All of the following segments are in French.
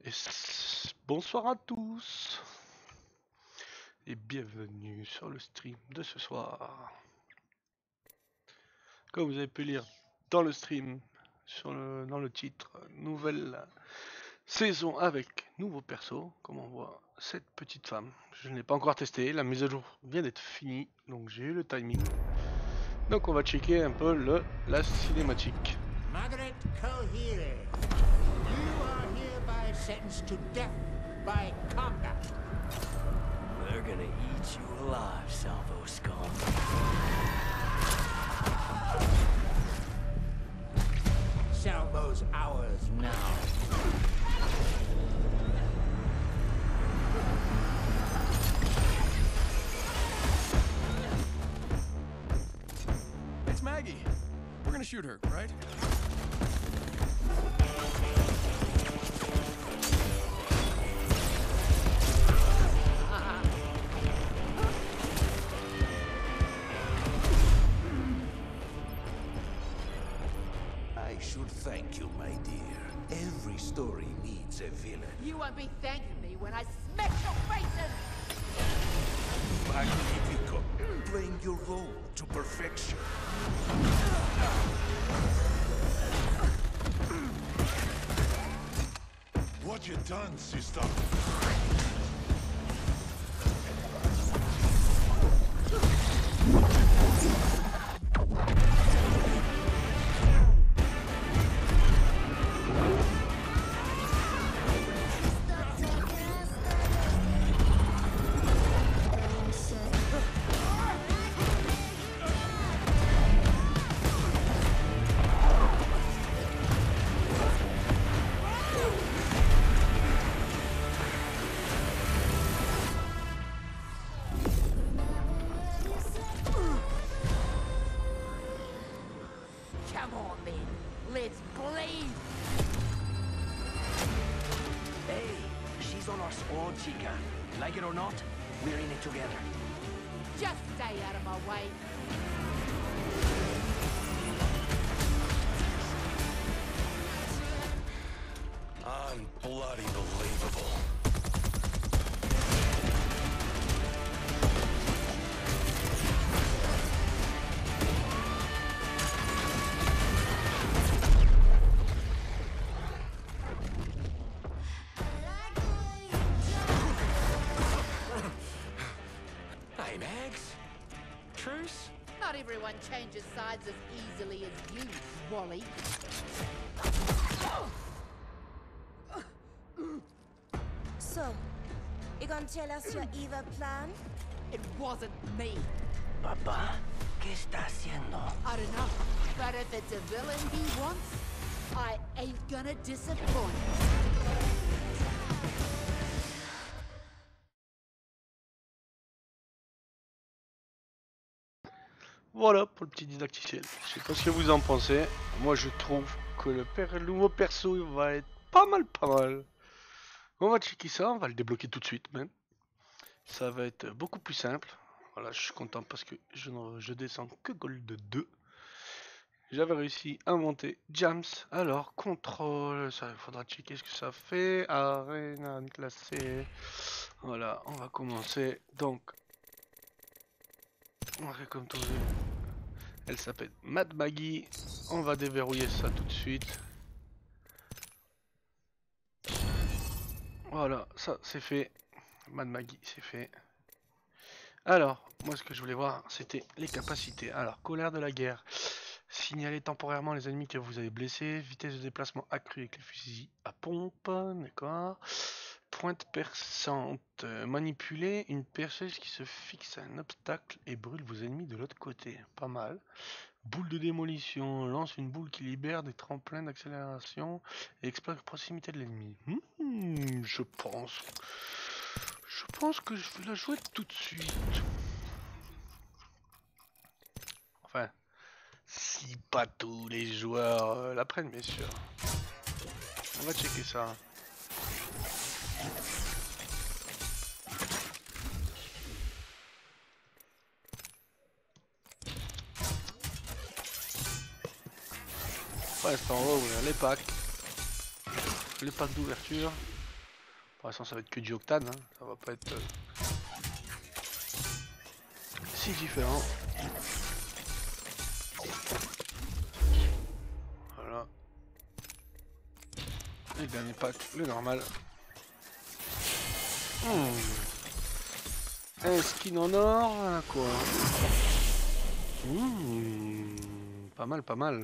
Bonsoir à tous et bienvenue sur le stream de ce soir. Comme vous avez pu lire dans le stream, dans le titre, nouvelle saison avec nouveaux persos. Comme on voit cette petite femme, je ne l'ai pas encore testé, la mise à jour vient d'être finie, donc j'ai eu le timing. Donc on va checker un peu la cinématique. Margaret Cohere, you are hereby sentenced to death by combat. They're gonna eat you alive, Salvo scum. Salvo's ours now. It's Maggie. We're gonna shoot her, right? I should thank you, my dear. Every story needs a villain. You won't be thanking me when I smash your faces! Magnifico, playing your role to perfection. What you done, sister? Come on then, let's bleed! Hey, she's on our squad, chica. Like it or not, we're in it together. Just stay out of my way. Unbloody believable. Hey, Mags. Truce? Not everyone changes sides as easily as you, Wally. So, you gonna tell us your evil plan? It wasn't me. Papá, ¿qué está haciendo? I don't know, but if it's a villain he wants, I ain't gonna disappoint. Voilà pour le petit didacticiel. Je sais pas ce que vous en pensez. Moi je trouve que le nouveau perso il va être pas mal. On va checker ça, on va le débloquer tout de suite même. Ça va être beaucoup plus simple. Voilà, je suis content parce que je descends que Gold 2. J'avais réussi à monter Jams. Alors, contrôle, ça il faudra checker ce que ça fait. Arena classé. Voilà, on va commencer. Donc, on va comme tout. Elle s'appelle Mad Maggie. On va déverrouiller ça tout de suite. Voilà, ça c'est fait. Mad Maggie, c'est fait. Alors, moi ce que je voulais voir, c'était les capacités. Alors, colère de la guerre. Signaler temporairement les ennemis que vous avez blessés. Vitesse de déplacement accrue avec les fusils à pompe. D'accord. Pointe perçante. Manipuler une perceuse qui se fixe à un obstacle et brûle vos ennemis de l'autre côté. Pas mal. Boule de démolition. Lance une boule qui libère des tremplins d'accélération et explose à proximité de l'ennemi. Je pense que je vais la jouer tout de suite. Enfin, si pas tous les joueurs la prennent, bien sûr. On va checker ça. Pour l'instant, on va ouvrir les packs d'ouverture. Pour l'instant, ça va être que du octane, hein. Ça va pas être si différent. Voilà. Et le dernier pack, le normal. Un skin en or, quoi. Pas mal, pas mal.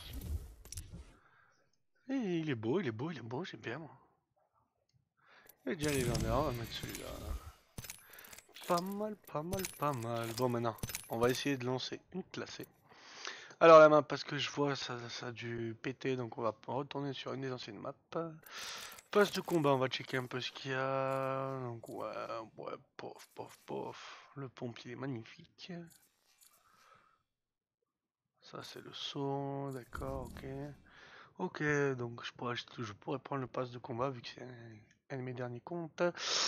Et il est beau, j'aime bien moi. Et déjà légendaire, on va mettre celui-là. Pas mal, pas mal, pas mal. Bon maintenant, on va essayer de lancer une classée. Alors la map, parce que je vois ça a dû péter, donc on va retourner sur une des anciennes maps. Poste de combat, on va checker un peu ce qu'il y a. Donc ouais, pof, pof, pof. Le pompier est magnifique. Ça c'est le son, d'accord, ok. Ok, donc je pourrais prendre le pass de combat vu que c'est un de mes derniers comptes.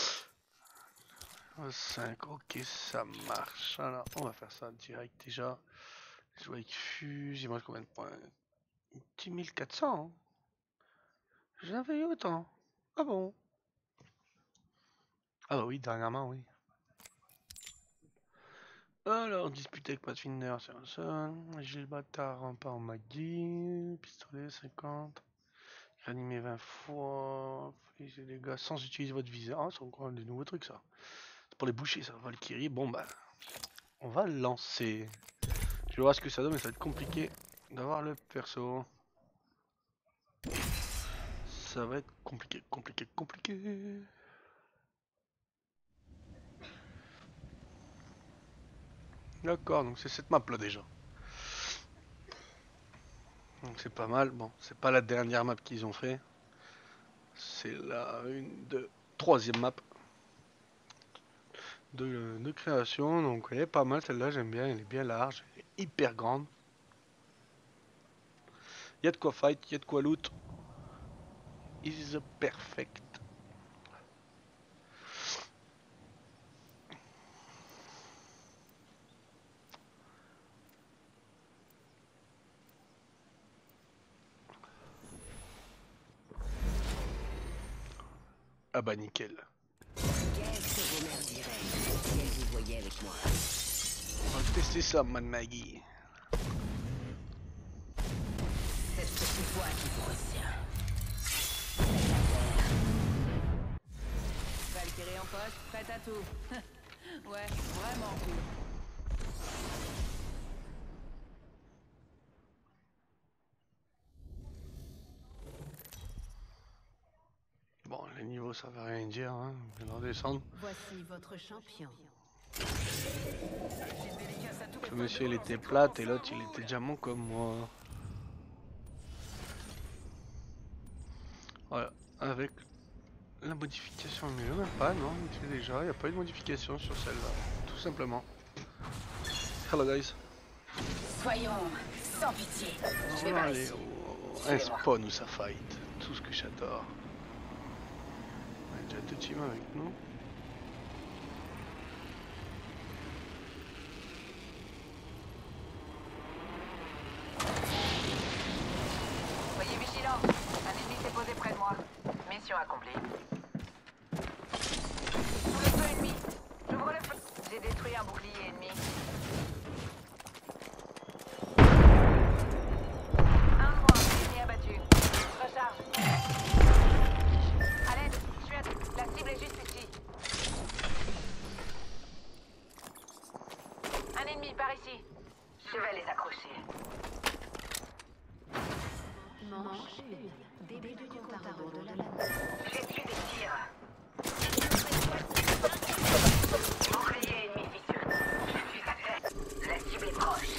5, ok, ça marche. Alors, on va faire ça direct déjà. Je vois avec Fuse, il mange combien de points? 10 400 hein. J'avais eu autant. Ah bon? Ah bah oui, dernièrement, oui. Alors, disputer avec Pathfinder, c'est un seul. Gilles Bâtard, rempart Maggie. Pistolet 50. Réanimer 20 fois. Faites les dégâts sans utiliser votre viseur. Ah, c'est encore des nouveaux trucs ça. C'est pour les boucher ça. Valkyrie. Bon bah, on va le lancer. Je vais voir ce que ça donne, mais ça va être compliqué d'avoir le perso. Ça va être compliqué, compliqué. D'accord, donc c'est cette map là déjà. Donc c'est pas mal. Bon, c'est pas la dernière map qu'ils ont fait. C'est la troisième map de création. Donc elle est pas mal celle-là, j'aime bien. Elle est bien large, elle est hyper grande. Il y a de quoi fight, il y a de quoi loot. Is perfect. Ah bah nickel. Qu'est-ce que vous merdirez si elle vous voyait avec moi? On va tester ça, man Maggie. C'est ce petit poids qui vous retient. Valkyrie en poste, prête à tout. Ouais, vraiment tout. Bon, les niveaux ça veut rien dire, hein. Je vais en descendre. Voici votre champion. Ce monsieur il était plate et l'autre il était diamant comme moi. Voilà, avec la modification, mais même pas, non, c'est déjà, il n'y a pas eu de modification sur celle-là, tout simplement. Hello guys. Soyons sans pitié. Je vais On va par aller ici. au un spawn où ça fight, tout ce que j'adore. On a déjà deux teams avec nous. Soyez vigilants. Un ennemi s'est posé près de moi. Mission accomplie. Sous le feu ennemi. J'ouvre le feu. J'ai détruit un bouclier ennemi. Un de moins. Ennemi abattu. Recharge. À l'aide. Je suis à... La cible est juste ici. Un ennemi par ici. Je vais les accrocher. Manche 1. Début du compte à rebours de la nuit. J'essuie des tirs. Bouclier ennemi fissuré. Je suis à terre. La cible est proche.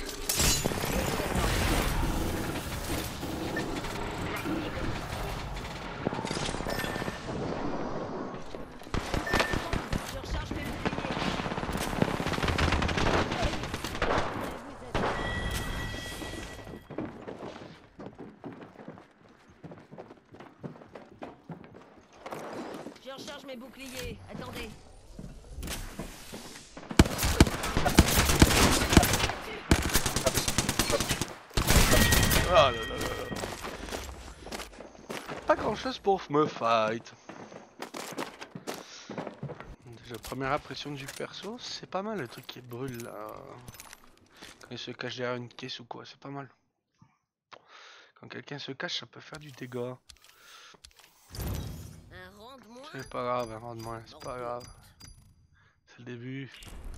La cible. Je recharge mes boucliers. Je recharge mes boucliers. Attendez. Ah là là là là. Pas grand chose pour me fight. La première impression du perso, c'est pas mal le truc qui brûle là. Quand il se cache derrière une caisse ou quoi, c'est pas mal. Quand quelqu'un se cache, ça peut faire du dégât. C'est pas grave, un rang de moins, c'est pas grave. C'est le début.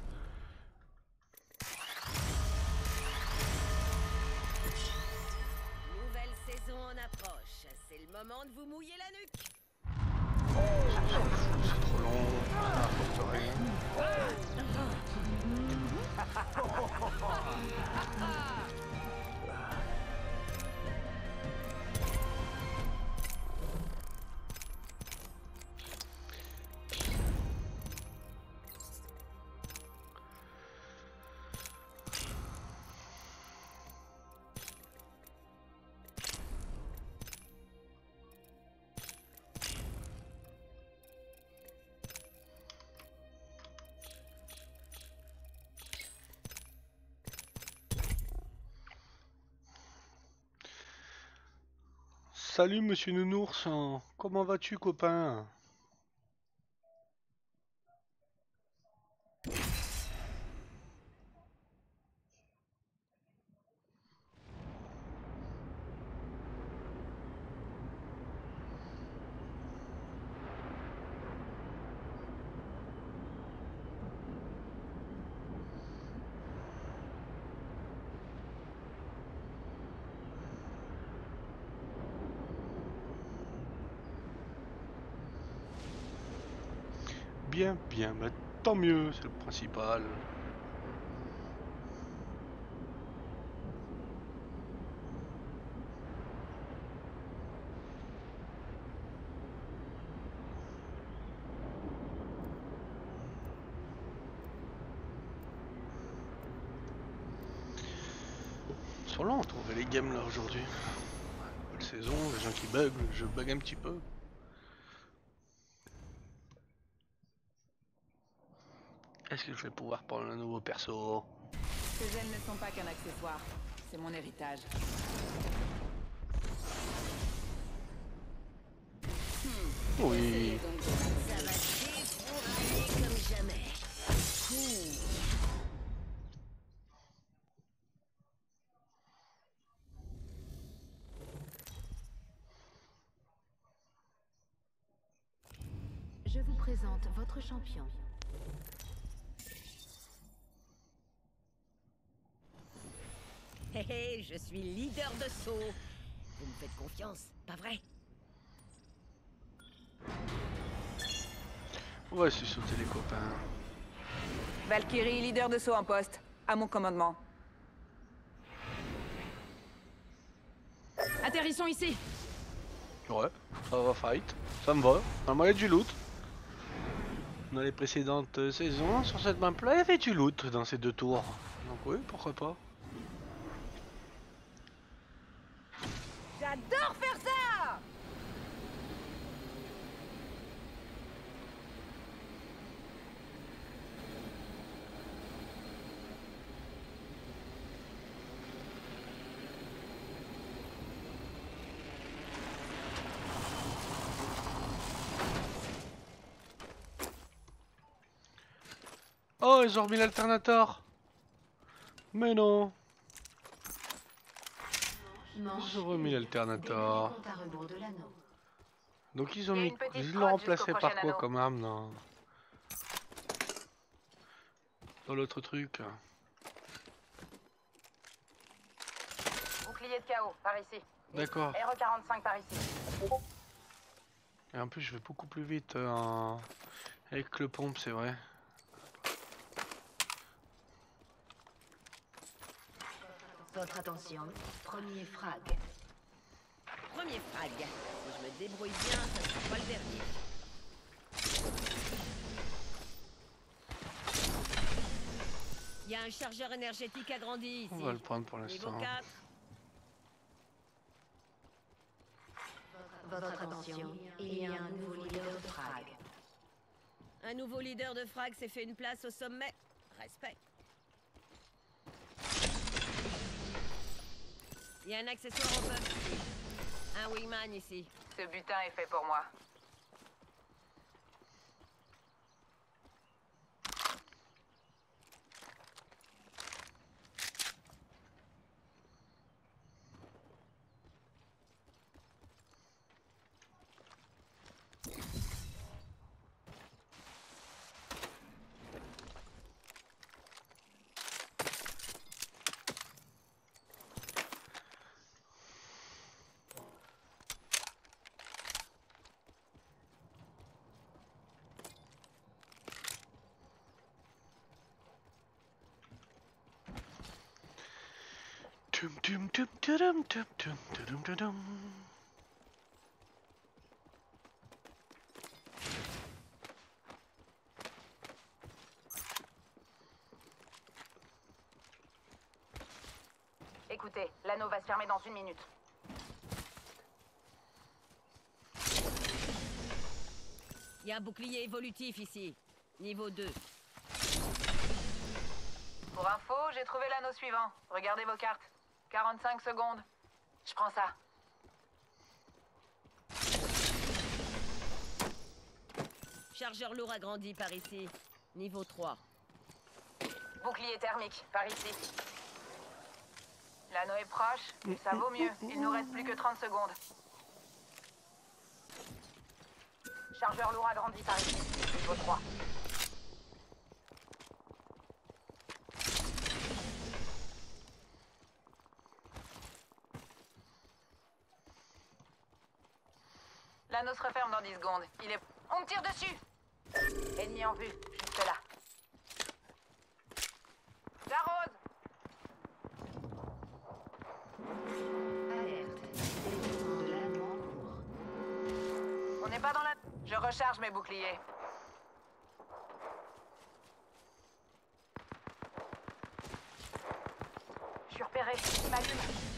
Nouvelle saison en approche. C'est le moment de vous mouiller la nuque. C'est trop long, ça apporte rien. Salut monsieur Nounours, comment vas-tu copain? Bien, bien, bah, tant mieux, c'est le principal. Ils sont lents à trouver les games là aujourd'hui. Nouvelle saison, les gens qui bug, le jeu bug un petit peu. Est-ce que je vais pouvoir prendre un nouveau perso? Ces ailes ne sont pas qu'un accessoire. C'est mon héritage. Oui. Ça va défourailler comme jamais. Je vous présente votre champion. Hé hé, je suis leader de saut. Vous me faites confiance, pas vrai? On va se sauter les copains. Valkyrie, leader de saut en poste. À mon commandement. Atterrissons ici. Ouais, ça va fight, ça me va. Normalement il y a du loot. Dans les précédentes saisons, sur cette map là, il y avait du loot dans ces deux tours. Donc oui, pourquoi pas. J'adore faire ça! Oh, ils ont remis l'alternator. Mais non. Ils ont remis l'alternator. Donc ils ont mis... Ils l'ont remplacé par quoi comme arme dans l'autre truc? Bouclier de chaos, par ici. D'accord. RE45 par ici. Et en plus je vais beaucoup plus vite avec le pompe, c'est vrai. Votre attention, premier frag. Premier frag. Si je me débrouille bien, ça sera pas le dernier. Il y a un chargeur énergétique agrandi ici. On va le prendre pour Niveau l'instant. 4. Votre attention, il y a un nouveau leader de frag. Un nouveau leader de frag s'est fait une place au sommet. Respect. Il y a un accessoire au pub ici. Un wingman ici. Ce butin est fait pour moi. Tum, tum, tudum, tum, tum, tudum, tudum. Écoutez, l'anneau va se fermer dans 1 minute. Il y a un bouclier évolutif ici. Niveau 2. Pour info, j'ai trouvé l'anneau suivant. Regardez vos cartes. 45 secondes. Je prends ça. Chargeur lourd agrandi par ici. Niveau 3. Bouclier thermique, par ici. L'anneau est proche, mais ça vaut mieux. Il nous reste plus que 30 secondes. Chargeur lourd agrandi par ici. Niveau 3. L'anneau se referme dans 10 secondes. Il est... On me tire dessus! Ennemi en vue, juste là. J'arrose! On n'est pas dans la... Je recharge mes boucliers. Je suis repéré. Il m'allume.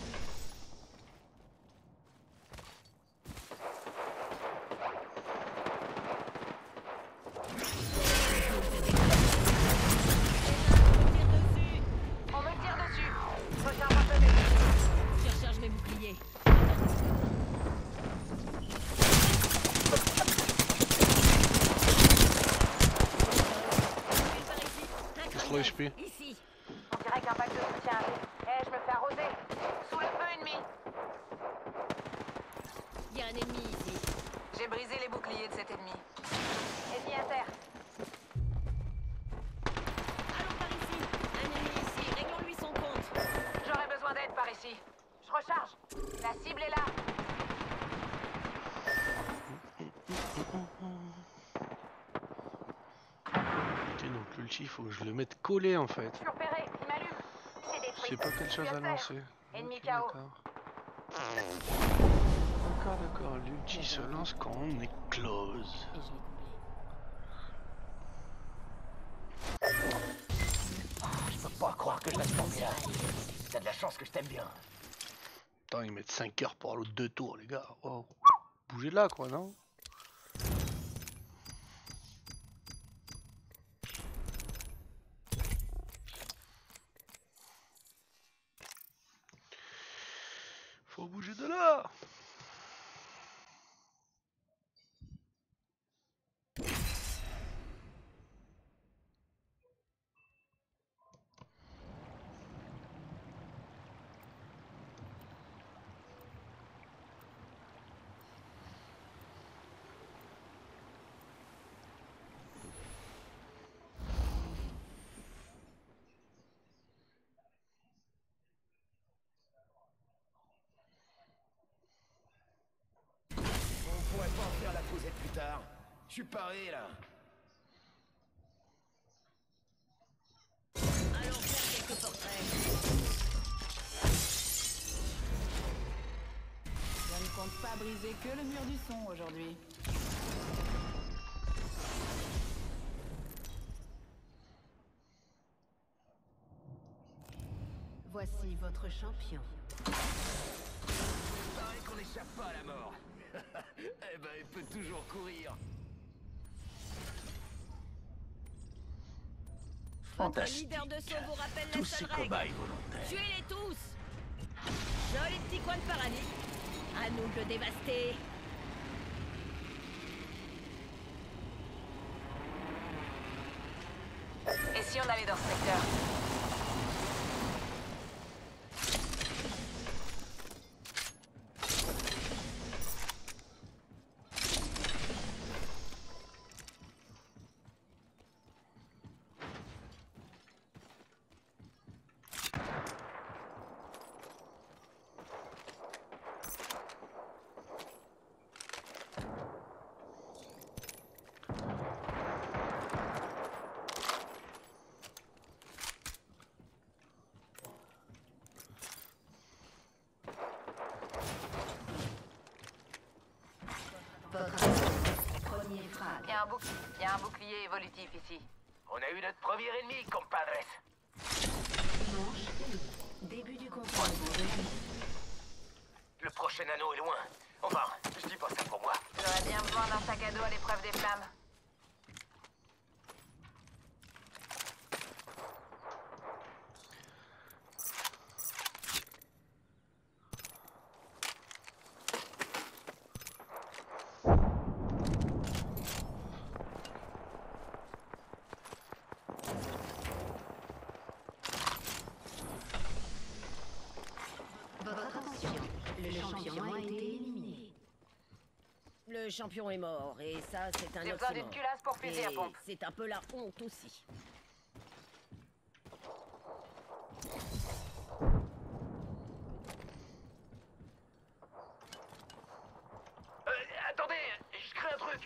On me tire dessus. Je recharge un peu mes boucliers. Je recharge mes boucliers. Slow HP. Ici. On dirait qu'un pack de soutien arrive. Eh, je me fais arroser. Sous le feu ennemi. Il y a un ennemi ici. J'ai brisé les boucliers de cet ennemi. Ennemi à terre. Allons par ici. Un ennemi ici. Réglons-lui son compte. J'aurais besoin d'aide par ici. Je recharge. La cible est là. Ok, donc l'ulti, il faut que je le mette collé en fait. Je suis repéré. Il m'allume. C'est Je détruit. sais pas quelle chose à lancer. Ennemi Ok, KO. d'accord. D'accord. L'ulti se lance quand on est close. Et je vais Je peux pas croire que je reste tombé là. T'as de la chance que je t'aime bien. Attends, ils mettent 5 heures pour l'autre 2 tours, les gars. Wow. Bougez de là, quoi, non? Faut bouger de là. On pourrait pas en faire la causette plus tard. Je suis paré là. Allons faire quelques portraits. Je ne compte pas briser que le mur du son aujourd'hui. Voici votre champion. Pareil qu'on n'échappe pas à la mort. Eh ben, il peut toujours courir. Votre Fantastique. leader de saut vous rappelle la Tous seule ces règle. cobayes volontaires. Tuez-les tous. Joli petit coin de paradis. À nous de le dévaster. Et si on allait dans ce secteur? Premier frag. Il y a un bouclier évolutif ici. On a eu notre premier ennemi, compadres. Manche. Début du contrôle. Le prochain anneau est loin. Enfin, je dis pas ça pour moi. J'aurais bien besoin d'un sac à dos à l'épreuve des flammes. Votre attention. Le champion a été éliminé. Le champion est mort, et ça, c'est un J'ai besoin oxymore. d'une culasse pour fusil à Et pompe. c'est un peu la honte aussi. Attendez, je crée un truc.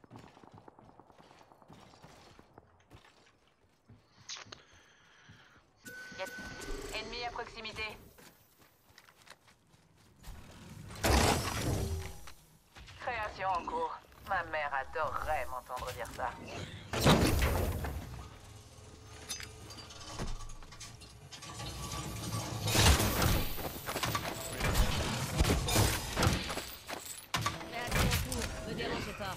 Ennemi à proximité. Création en cours. Ma mère adorerait m'entendre dire ça. Mais à mon tour, me dérangez pas.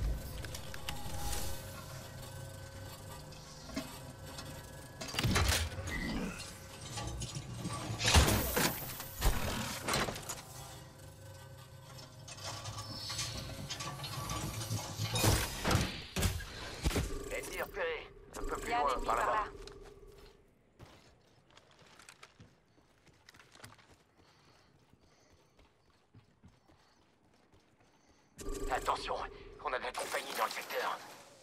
Ennemi repéré. Un peu Il plus y a un loin, ennemi par par là-bas. là. Attention, on a de la compagnie dans le secteur.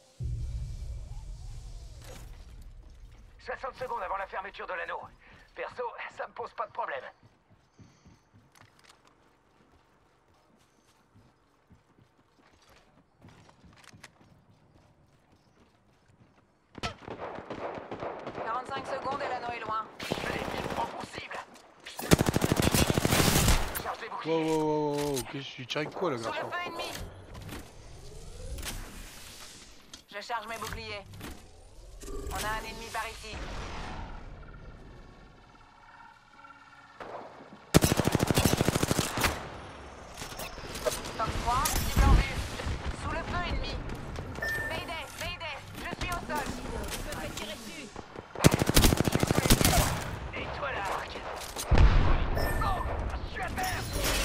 60 secondes avant la fermeture de l'anneau. Perso, ça me pose pas de problème. « 45 secondes et l'anneau est loin. L'ennemi prend pour cible. Charge les Wow, boucliers. wow, wow, wow, qu'est-ce que tu tires avec quoi là, Sous le garçon? feu ennemi. Je charge mes boucliers. On a un ennemi par ici. Top 3, cible en vue. Sous le feu ennemi. Mayday, je suis au sol. Je me fais tirer dessus. Et toi là, Arc. Oh, je suis à terre.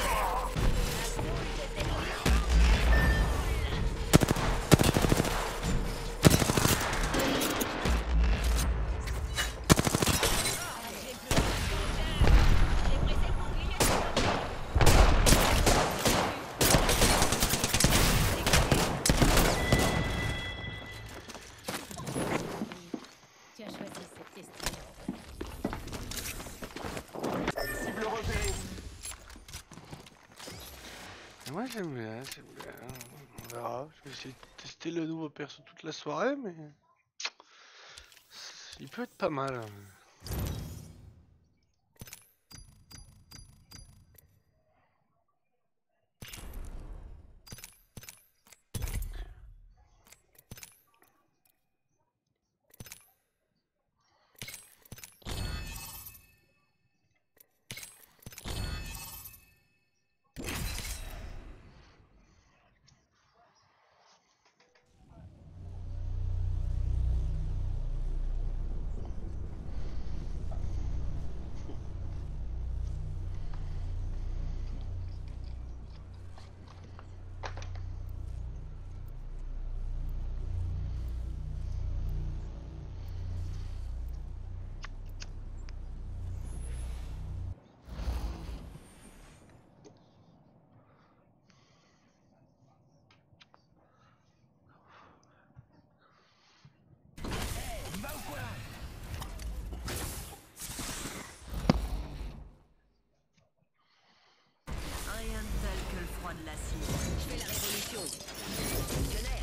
Tu as choisi cette destinée. Cible repérée. Moi j'aime bien, j'aime bien. On verra. Je vais essayer de tester le nouveau perso toute la soirée, mais il peut être pas mal. Rien de tel que le froid de l'acier. Je fais la révolution. Fonctionnaire.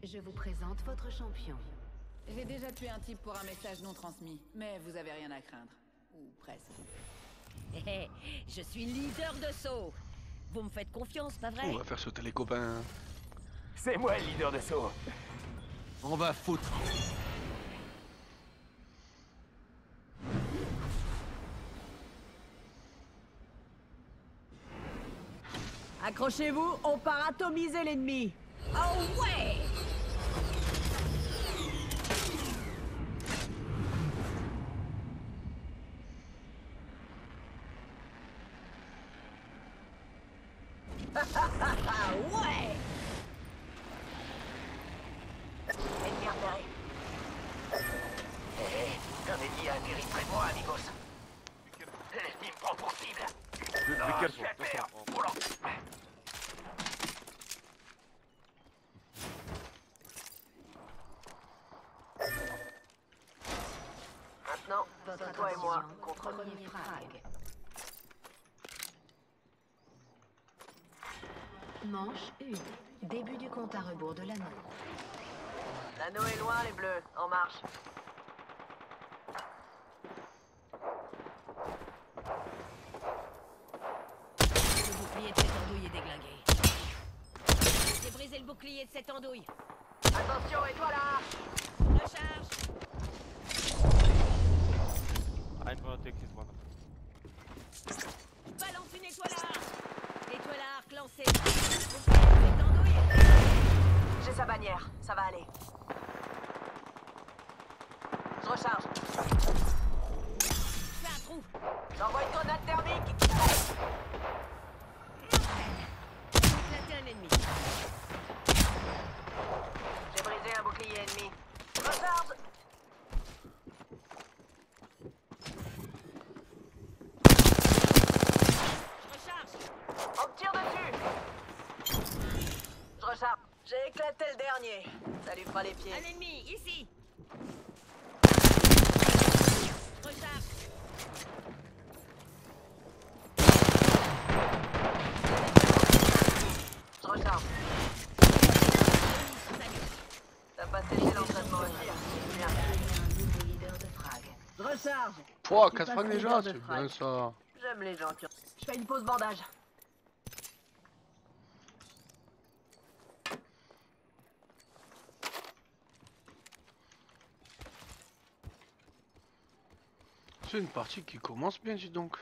Je vous présente votre champion. J'ai déjà tué un type pour un message non transmis, mais vous avez rien à craindre. Ou presque. Hé, je suis leader de saut. Vous me faites confiance, pas vrai? On va faire sauter les copains. C'est moi le leader de saut. On va foutre. Accrochez-vous, on part atomiser l'ennemi. Oh ouais! Ouais! Ennemi repéré. Un ennemi a atterri près de moi, amigos. L'ennemi me prend pour cible. Je vais faire. Oula. Maintenant, c'est toi et moi contre Premier frag. Manche 1. Début du compte à rebours de l'anneau. L'anneau est loin, les bleus. En marche. Le bouclier de cette andouille est déglingué. J'ai brisé le bouclier de cette andouille. Attention, et toi là? Recharge. Balance une étoile à arc. Étoile à arc lancée. Bouclier de cette andouille. J'ai sa bannière. Ça va aller. Je recharge. Fais un trou. J'envoie une grenade thermique. Éclater un ennemi. J'ai brisé un bouclier ennemi. Je recharge. On me tire dessus. Je recharge. J'ai éclaté le dernier. Ça lui fera les pieds. Un ennemi, ici. Recharge. Je recharge. T'as pas séché l'entraînement aussi. Bien. Nouveau leader de frag. Je recharge. Pouah, 4 frags déjà, c'est bien ça. J'aime les gens qui ont... Je fais une pause bandage. C'est une partie qui commence bien, dis donc.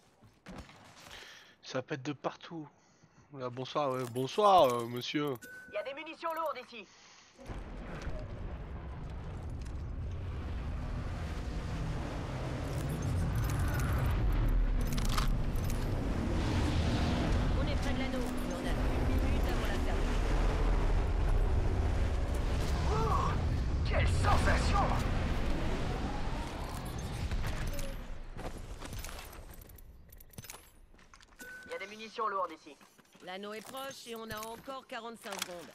Ça pète de partout. Là, bonsoir, bonsoir, monsieur. Il y a des munitions lourdes ici. On est près de l'anneau, mais on a 1 minute avant la fermeture. Oh, quelle sensation! Il y a des munitions lourdes ici. L'anneau est proche et on a encore 45 secondes.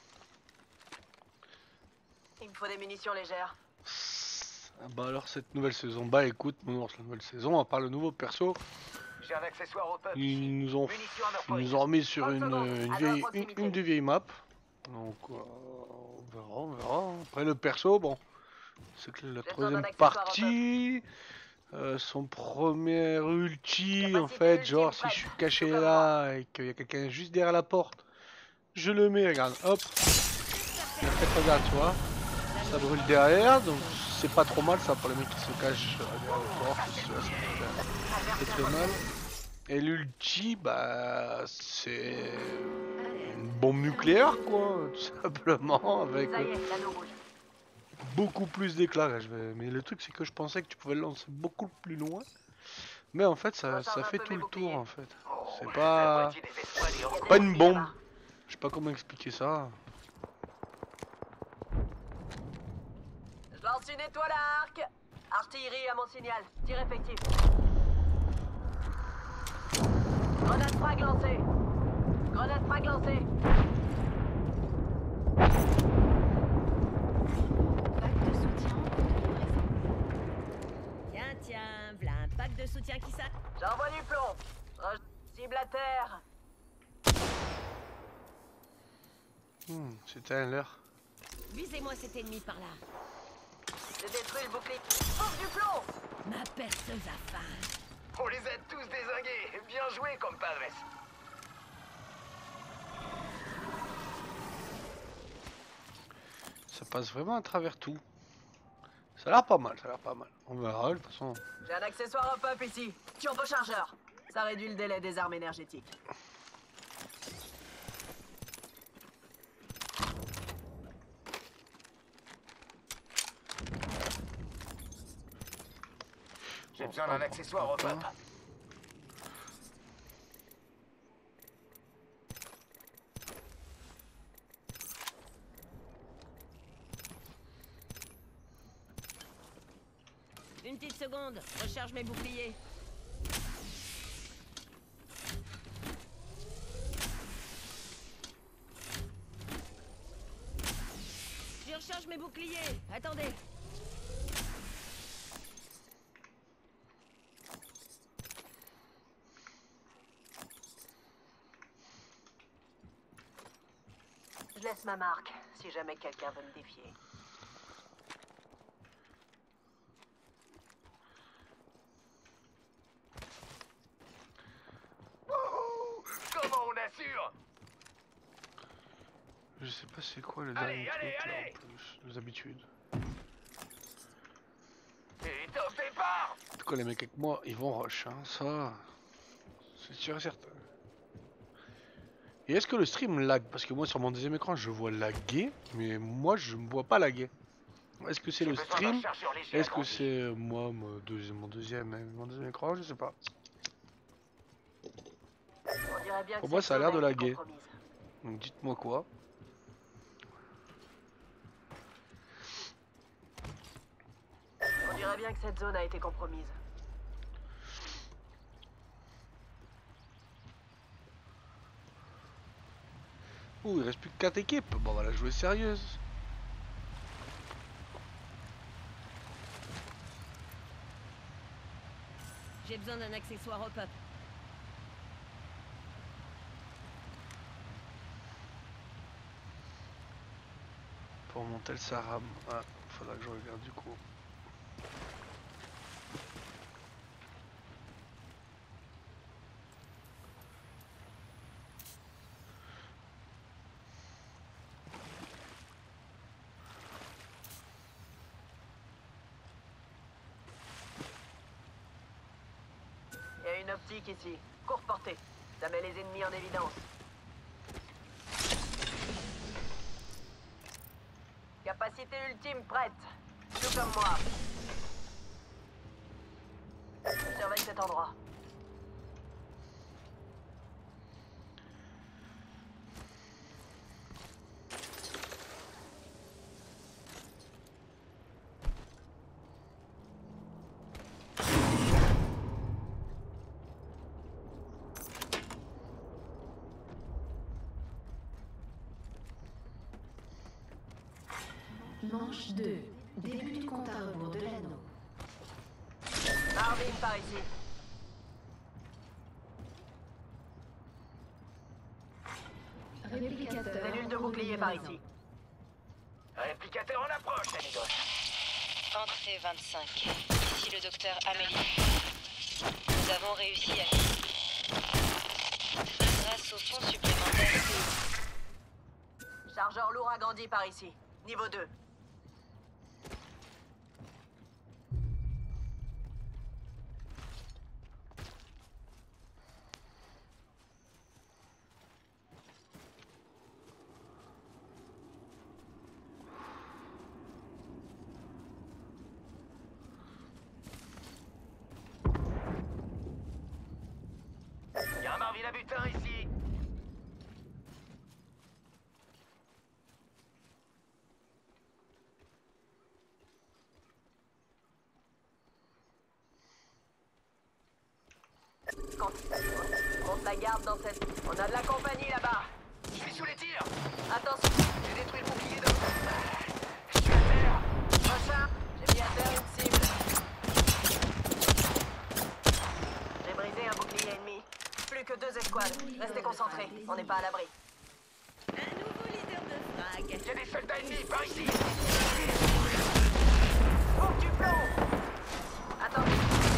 Il me faut des munitions légères. Ah bah alors cette nouvelle saison, bah écoute, mon ours, la nouvelle saison, à part le nouveau perso, J'ai un accessoire au pub. ils nous ont, Munitions à ils nous ont remis sur une des vieilles maps. Donc on verra. Après le perso, bon, c'est que la troisième partie, son premier ulti, en fait, genre si je suis caché là et qu'il y a quelqu'un juste derrière la porte, je le mets, regarde, hop, et en fait regarde, tu vois, ça brûle derrière, donc c'est pas trop mal ça pour les mecs qui se cachent derrière la porte, ça fait mal. Et l'ulti, bah c'est une bombe nucléaire quoi, tout simplement, avec Ça y est, l'anneau bouge. beaucoup plus d'éclairage. Mais le truc c'est que je pensais que tu pouvais le lancer beaucoup plus loin. Mais en fait ça fait tout le tour en fait. C'est pas une bombe. Je sais pas comment expliquer ça. Je lance une étoile à arc. Artillerie à mon signal. Tir effectif. Grenade frag lancée. Grenade frag lancée. Pack de soutien en cours de livraison. Tiens, v'là un pack de soutien qui sac. J'envoie du plomb. Cible à terre. C'était un leurre. Visez-moi cet ennemi par là. J'ai détruit le bouclier. Ouvre du plomb! Ma perceuse à phase. On les a tous dézingués. Bien joué, compadres. Ça passe vraiment à travers tout. Ça a l'air pas mal, ça a l'air pas mal. On verra, de toute façon. J'ai un accessoire hop-up ici. Turbochargeur. Ça réduit le délai des armes énergétiques. J'ai besoin d'un accessoire hop-up. Une petite seconde, recharge mes boucliers. Je recharge mes boucliers. Attendez. Je laisse ma marque, si jamais quelqu'un veut me défier. Comment on assure? Je sais pas c'est quoi le Allez, dernier allez, truc là allez. en plus, les habitudes. Et top départ! En tout cas les mecs avec moi, ils vont rush, hein, ça... C'est sûr et certain. Et est-ce que le stream lag? Parce que moi sur mon deuxième écran je vois laguer, mais moi je me vois pas laguer. Est-ce que c'est le stream? Est-ce que c'est moi, mon deuxième écran? Je sais pas. On dirait bien que Pour moi cette ça a l'air de zone a été laguer. compromise. Donc dites-moi quoi. On dirait bien que cette zone a été compromise. Ouh, il reste plus que 4 équipes. Bon, on va la jouer sérieuse. J'ai besoin d'un accessoire hop-up. Pour monter le Saram. Ah, faudra que je regarde du coup. Il y a une optique ici. Courte portée. Ça met les ennemis en évidence. Capacité ultime prête. Tout comme moi. Surveille cet endroit. Manche 2. Début du compte à rebours de l'anneau. Marvin par ici. Réplicateur. Cellule de bouclier par ici. Réplicateur en approche, Amigo. Entrée 25. Ici le docteur Amélie. Nous avons réussi à... Grâce au fonds supplémentaire. Chargeur lourd agrandi par ici. Niveau 2. Il y a un Marvin à butin ici. Compte la garde dans cette... On a de la compagnie là-bas. Je suis sous les tirs. Attention. J'ai détruit le bouclier de... Je suis à terre. Prochain. J'ai mis à terre une cible. J'ai brisé un bouclier ennemi. Plus que 2 escouades. Restez concentrés. On n'est pas à l'abri. Un nouveau leader de frag. y a des soldats ennemis par ici. Bombe du plomb. Attendez.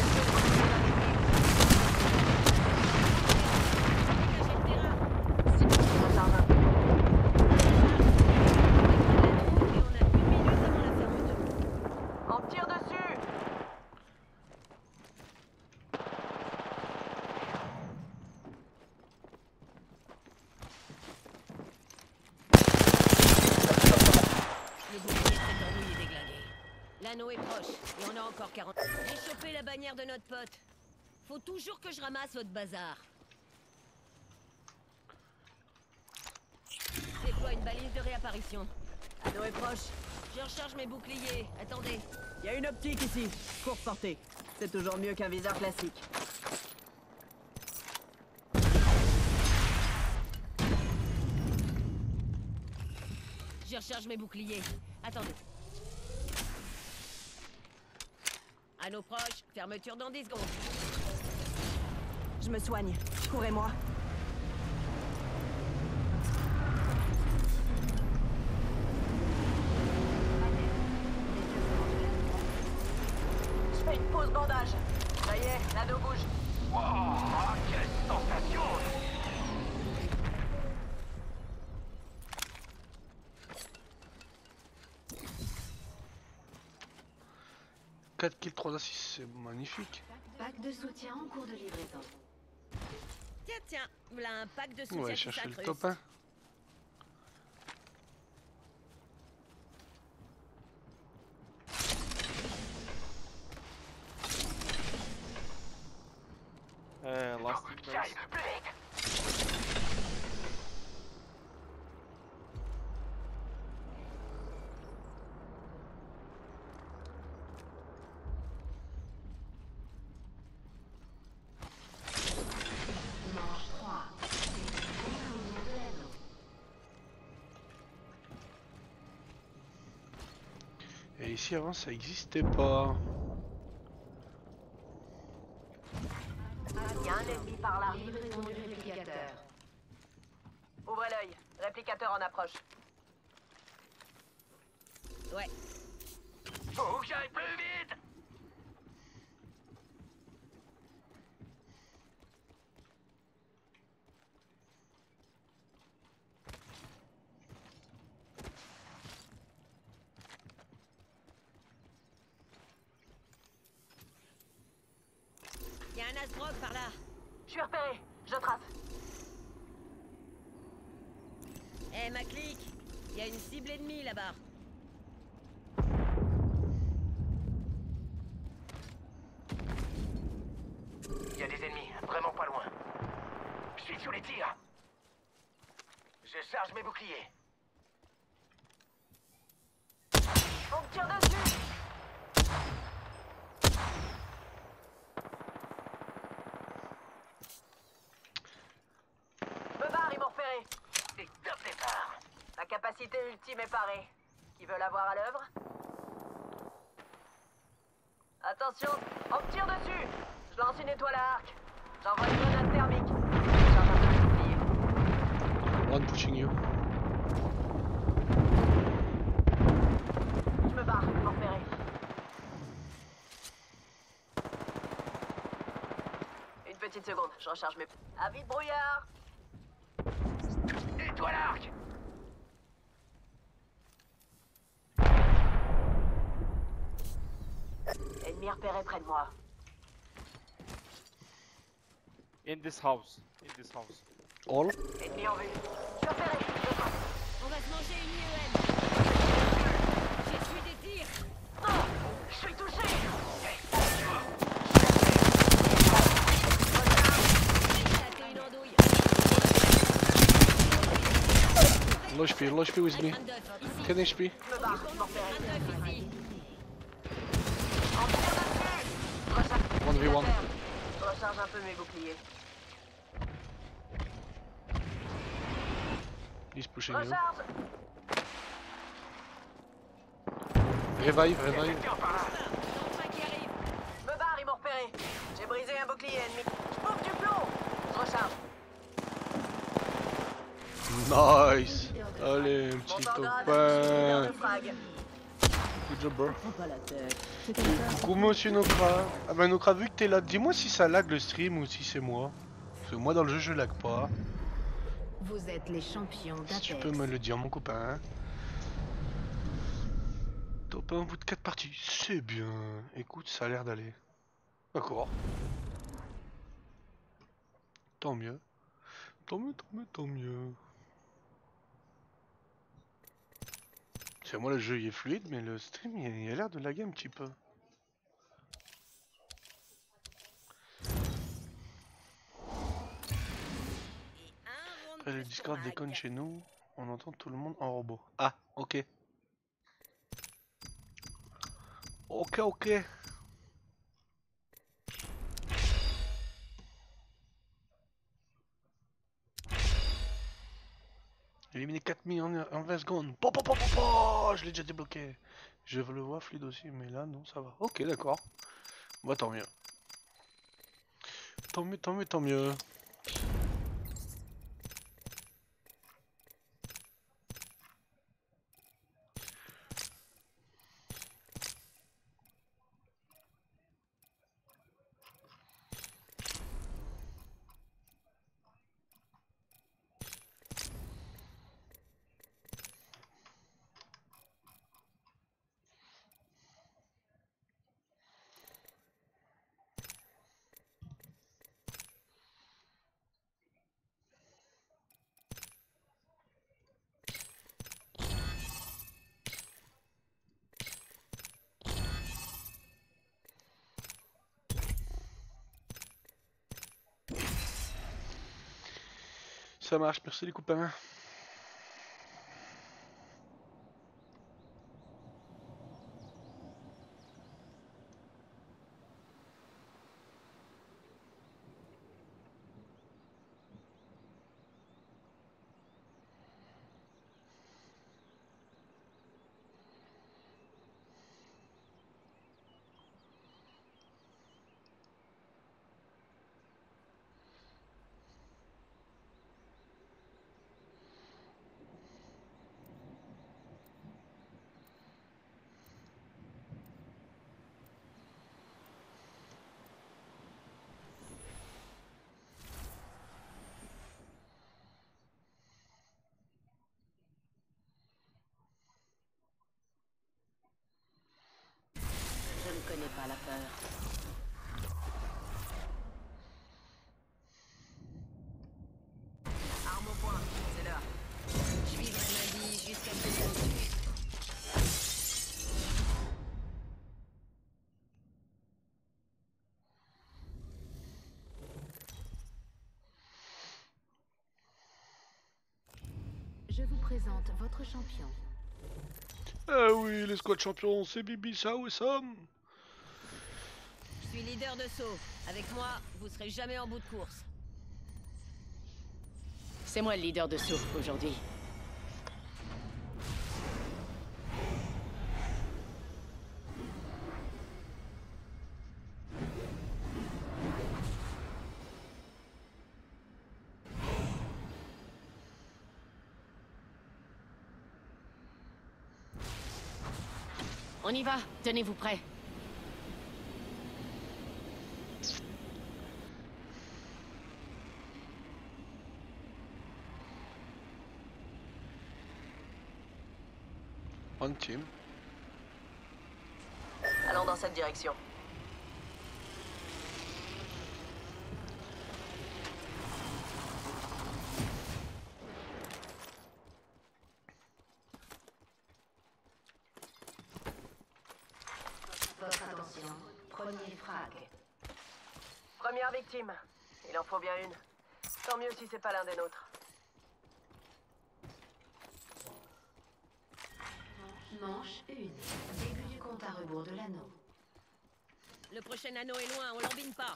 On tire dessus. Le bouclier de cette andouille est déglingué. L'anneau est proche, et on a encore 40... J'ai chopé la bannière de notre pote. Faut toujours que je ramasse votre bazar. Déploie une balise de réapparition. Anneau est proche. Je recharge mes boucliers. Attendez. Il y a une optique ici. Courte portée. C'est toujours mieux qu'un viseur classique. Je recharge mes boucliers. Attendez. Anneau proche. Fermeture dans 10 secondes. Je me soigne. Courez-moi. Je fais une pause bandage. Ça y est, l'anneau bouge. Oh, quelle sensation! 4 kills, 3 assists, c'est magnifique. Pack de soutien en cours de livraison. Tiens, voilà un pack de soutien On va qui chercher le s'incruste. top 1. Last J'arrive, plus vite! Manche 3. Contournement de l'anneau. Et ici avant ça existait pas. Il y a un ennemi par là. Livraison du réplicateur. Ouvrez l'œil. Réplicateur en approche. Ouais. Faut que j'aille plus vite! Il y a un Asgrog par là. Je suis repéré. Je trace. Eh, ma clique, il y a une cible ennemie là-bas. Il y a des ennemis, vraiment pas loin. Je suis sur les tirs. Je charge mes boucliers. On me tire dessus. Me barre, ils m'ont repéré. Et top départ. La capacité ultime est parée. Qui veut la voir à l'œuvre? Attention, on me tire dessus. Je lance une étoile à arc. J'envoie une grenade thermique. Je charge un peu le bouclier. One pushing you. Je me barre, ils m'ont repéré. Une petite seconde, je recharge mes... À vite, brouillard. Étoile à arc. Ennemi repéré près de moi. In this house. In this house. All. Ennemi en vue. Je suis repéré. Je trace. On va se manger une IEM. J'essuie des tirs. Oh, je suis touché. Éclater une andouille. Low HP with me. Randolph, ici. 10 HP. Je me barre, ils m'ont repéré. Randolph, ici. On me tire dessus. Je recharge. 1v1. Je recharge un peu mes boucliers. He's pushing you. Recharge. Revive. Enfin qui arrive. Je me barre, ils m'ont repéré. J'ai brisé un bouclier ennemi. Je bouffe du plomb. Je recharge. Nice. Leader de Allez, un petit Montant grade, copain. de frag. Good job, bro. Prends pas la tête. C'est comme ça. Coucou, monsieur Nokra. Ah bah, Nokra, vu que t'es là, dis-moi si ça lag le stream ou si c'est moi. Parce que moi, dans le jeu, je lag pas. Vous êtes les champions Si d'Apex. tu peux me le dire, mon copain. Top 1 au bout de 4 parties. C'est bien. Écoute, ça a l'air d'aller. D'accord. Tant mieux. Tant mieux, tant mieux, tant mieux. C'est moi, le jeu il est fluide, mais le stream il a l'air de laguer un petit peu. Après, le Discord déconne chez nous. On entend tout le monde en robot. Ah, ok. Ok, ok. Éliminer 4000 en 20 secondes. Po, po, po, po, po. Je l'ai déjà débloqué. Je le vois fluide aussi, mais là, non, ça va. Ok, d'accord. Bah, tant mieux. Tant mieux, tant mieux, tant mieux. Ça marche, merci les copains. Je ne connais pas la peur. Arme au point, c'est l'heure. Je vivrai ma vie jusqu'à ce que ça me tue. Je vous présente votre champion. Ah oui, les squad champions, c'est Bibi, ça ou Sam. Je suis leader de saut. Avec moi, vous serez jamais en bout de course. C'est moi le leader de saut aujourd'hui. On y va, tenez-vous prêts. One team. Allons dans cette direction. Votre attention, premier frag. Première victime. Il en faut bien une. Tant mieux si c'est pas l'un des nôtres. Manche 1. Début du compte à rebours de l'anneau. Le prochain anneau est loin, on l'embine pas.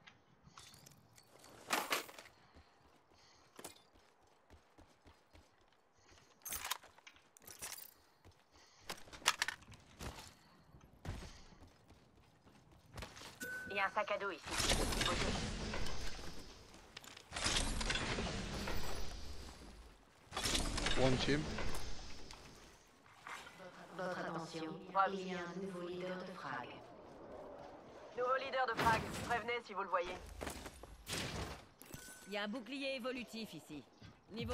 Il y a un sac à dos ici. Posez. One team. Votre attention, il y a un nouveau leader de frag. Nouveau leader de frag, prévenez si vous le voyez. Il y a un bouclier évolutif ici. Niveau 2.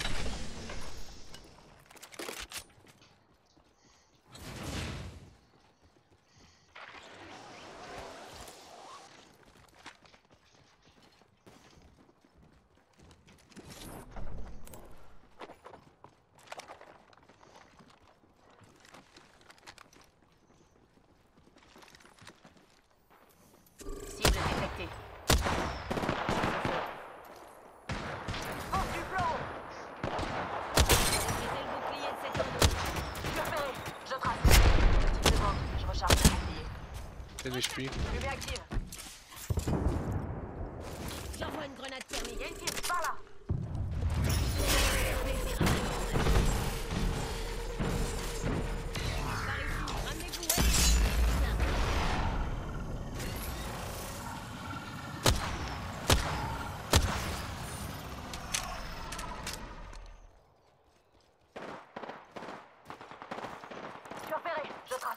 Cible détectée. Force du plomb. Maîtrisez le bouclier de cette endroit. Je suis repéré. Je trace. Petite seconde, je recharge le bouclier. T'es des HP. Fumée active. J'envoie une grenade thermique. Il y a une cible par là. Par ici, ramenez-vous, allez. Je suis repéré. Je trace.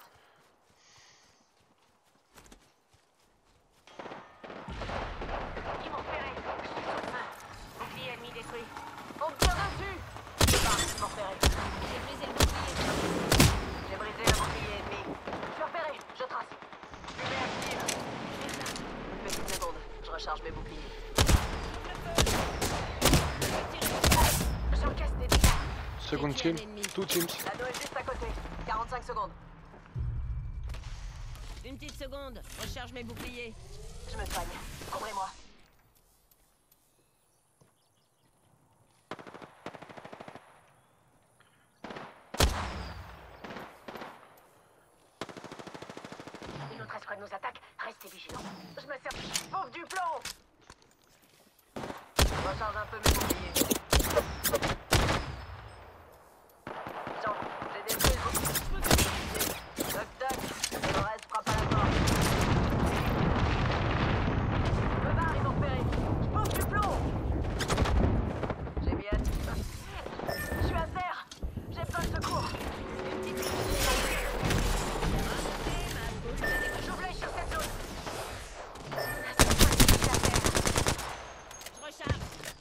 Ils m'ont repéré. Je suis sous le feu. Bouclier ennemi détruit. On me tire dessus. Ils m'ont repéré. J'ai brisé le bouclier. J'ai brisé le bouclier ennemi. Je suis repéré. Je trace. Fumée active. Une petite seconde. Je recharge mes boucliers. J'encaisse des dégâts. Second team. Two teams. L'anneau est juste à côté. 45 secondes. Une petite seconde. Recharge mes boucliers. Je me soigne. Couvrez-moi. Une autre escouade nous attaque. Restez vigilants. Je me sers. Pauvre du plomb. Je recharge un peu mes boucliers. J'ai détruit le bouclier. Toc toc. Le reste frappe à la porte. Je me barre, ils m'ont repéré. Je pauvre du plomb. J'ai bien. Je suis à terre. J'ai besoin de secours. J'oublie sur cette zone. Je recharge.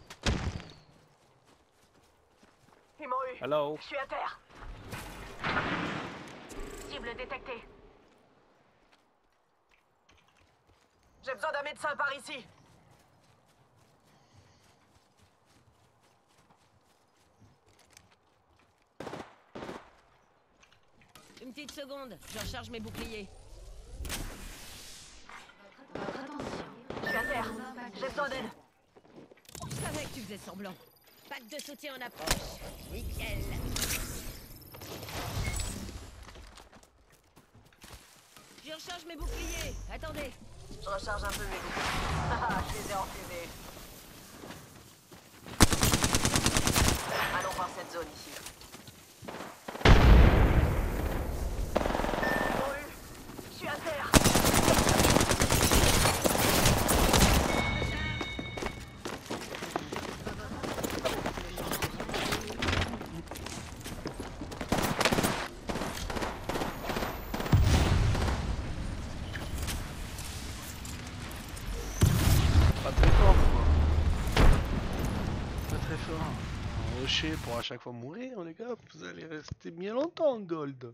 Ils m'ont eu. Hello. Je suis à terre. Cible détectée. J'ai besoin d'un médecin par ici. Une petite seconde. Je recharge mes boucliers. Votre attention. Je suis à terre. J'ai besoin d'aide. Je savais que tu faisais semblant. Pack de soutien en approche. Nickel. Je recharge mes boucliers. Attendez. Je recharge un peu mes boucliers. Ah, je les ai enfumés. Allons voir cette zone ici. Ils m'ont eu. Je suis à terre. Pas très fort quoi. Pas très fort. Rocher pour à chaque fois mourir les gars. Vous allez rester bien longtemps en gold.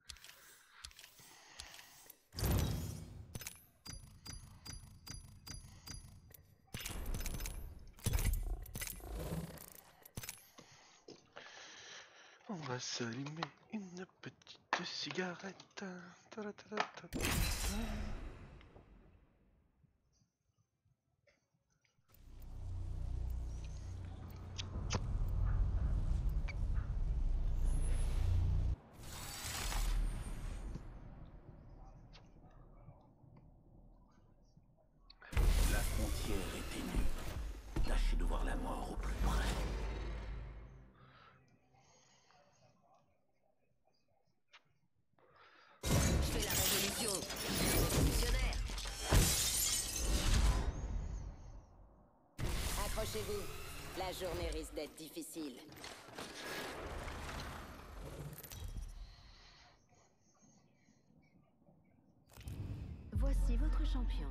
On va s'allumer une petite cigarette. Ta-ra-ta-ra-ta-ta. La frontière est ténue. Tâchez de voir la mort au plus près. Je fais la révolution. Révolutionnaire. Accrochez-vous. La journée risque d'être difficile. champion.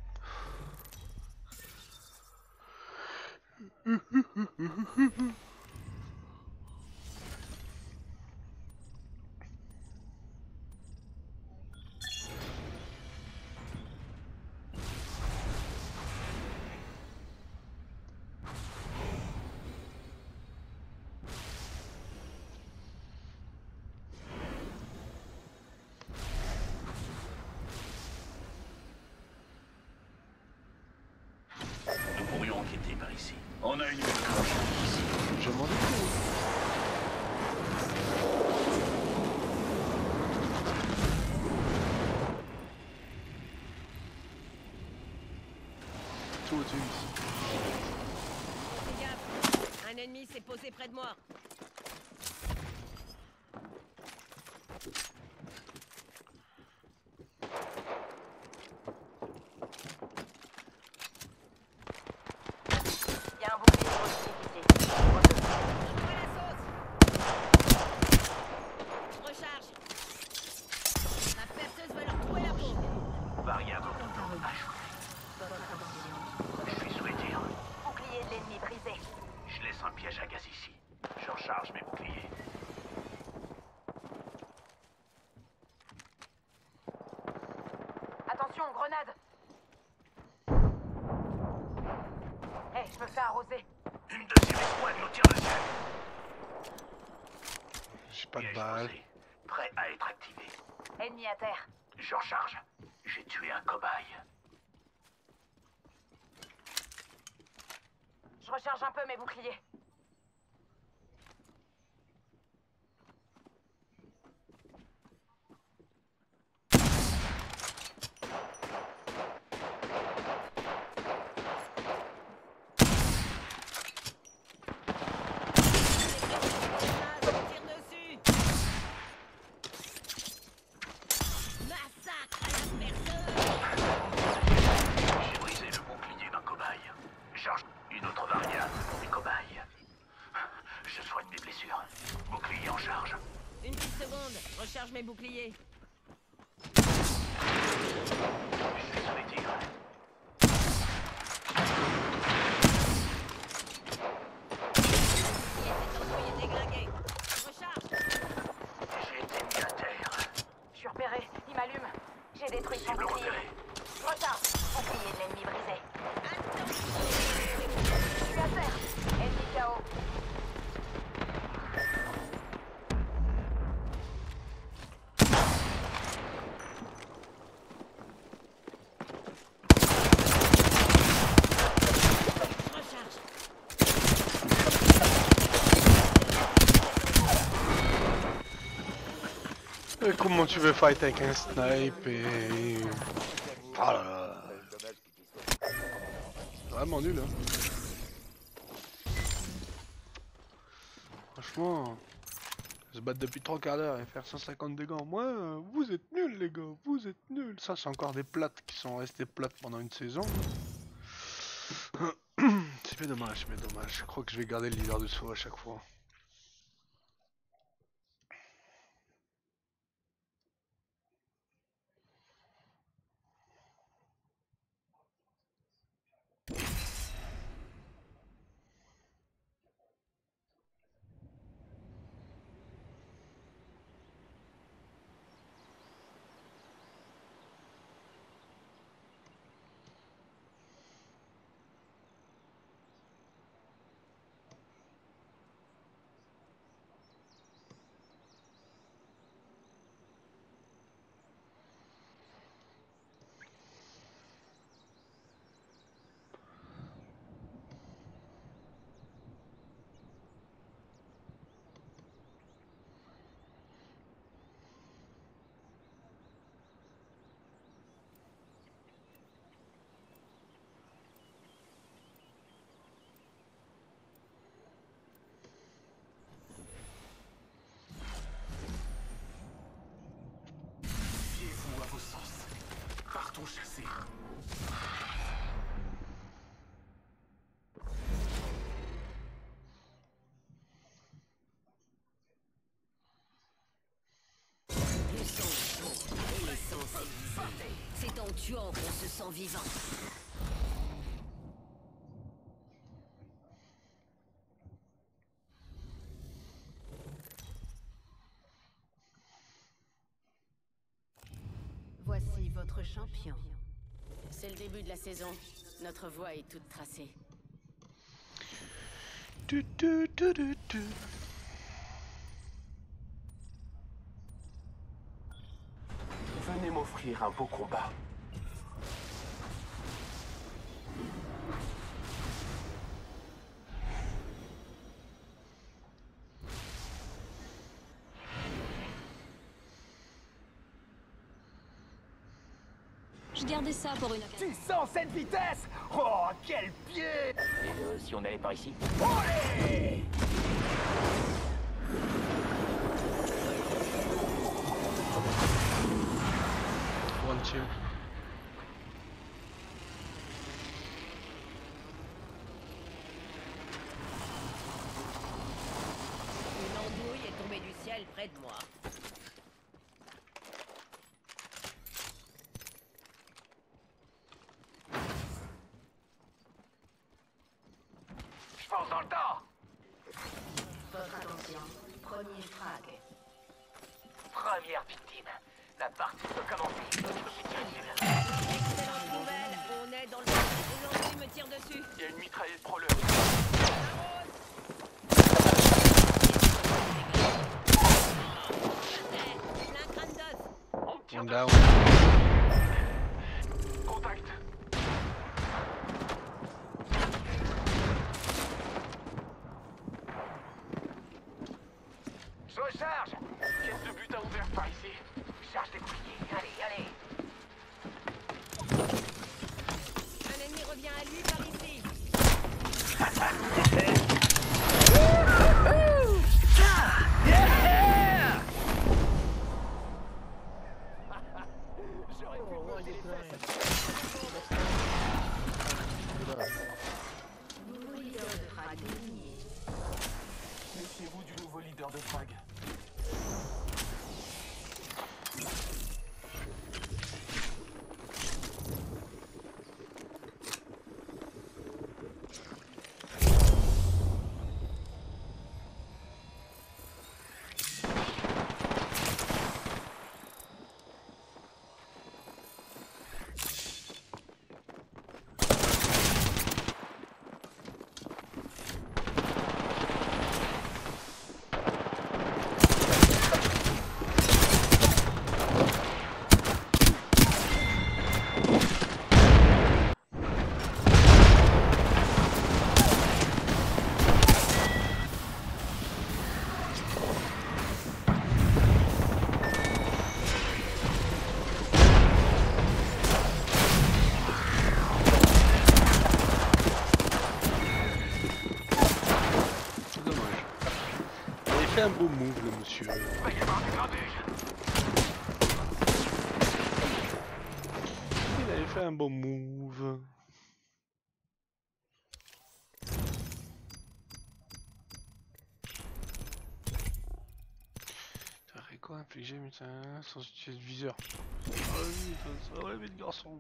Nous pourrions enquêter par ici. On a une cloche ici. Je m'en doute. Tout au-dessus ici. Fais gaffe. Un ennemi s'est posé près de moi. Il y a un bouclier positif ici. Envoie la sauce. Je recharge. Ma perceuse va leur trouver la peau. Variable. Je suis sous les tirs. Bouclier de l'ennemi brisé. Je laisse un piège à gaz ici. Je recharge mes boucliers. Attention, grenade. Hé, je me fais arroser. Une deuxième escouade nous tire dessus. J'ai pas de Piège balles. posé. Prêt à être activé. Ennemi à terre. Je recharge. J'ai tué un cobaye. Je recharge un peu mes boucliers. Tire dessus. Massacre à la perceuse. J'ai brisé le bouclier d'un cobaye. Charge une autre variable pour mes cobayes. Je soigne mes blessures. Bouclier en charge. Une petite seconde. Je recharge mes boucliers. Je suis sous les tirs. Il est déglingué. Je recharge. J'ai été mis à terre. Je suis repéré. Il m'allume. J'ai détruit son Cible bouclier. repérée. Je recharge. Bouclier de l'ennemi brisé. Je suis à terre. Ennemi KO. Je recharge. Et comment tu veux fight avec un snipe et... Oh là là. Vraiment nul hein. Franchement, se battre depuis 3 quarts d'heure et faire 150 dégâts en moins, vous êtes nuls les gars, vous êtes nuls. Ça c'est encore des plates qui sont restées plates pendant une saison. C'est bien dommage, c'est bien dommage. Je crois que je vais garder le leader de saut à chaque fois. C'est en tuant qu'on se sent vivant. Voici votre champion. C'est le début de la saison. Notre voie est toute tracée. Venez m'offrir un beau combat. Je gardais ça pour une occasion. 607 vitesses! Oh, quel pied! Et si on allait par ici? Olé! One, two. Une andouille est tombée du ciel près de moi. Je fonce dans le tas! Votre attention. Premier frag. Première victime. La partie peut commencer. Excellente nouvelle, on est dans le... Une andouille me tire dessus. Il y a une mitraillette proleur. Plein crâne d'os. One down. Contact. Je recharge. Caisse de butin ouverte par ici. Charge des boucliers. Allez, allez. Un ennemi revient à lui par ici. J'aurais pu me manger les fesses. Nouveau leader de frag désigné. Méfiez-vous du nouveau leader de frag. fait un beau move, le monsieur. Il avait fait un beau move. T'as fait quoi? Infliger, mais sans utiliser le viseur. Vas-y, ça va vite, garçon.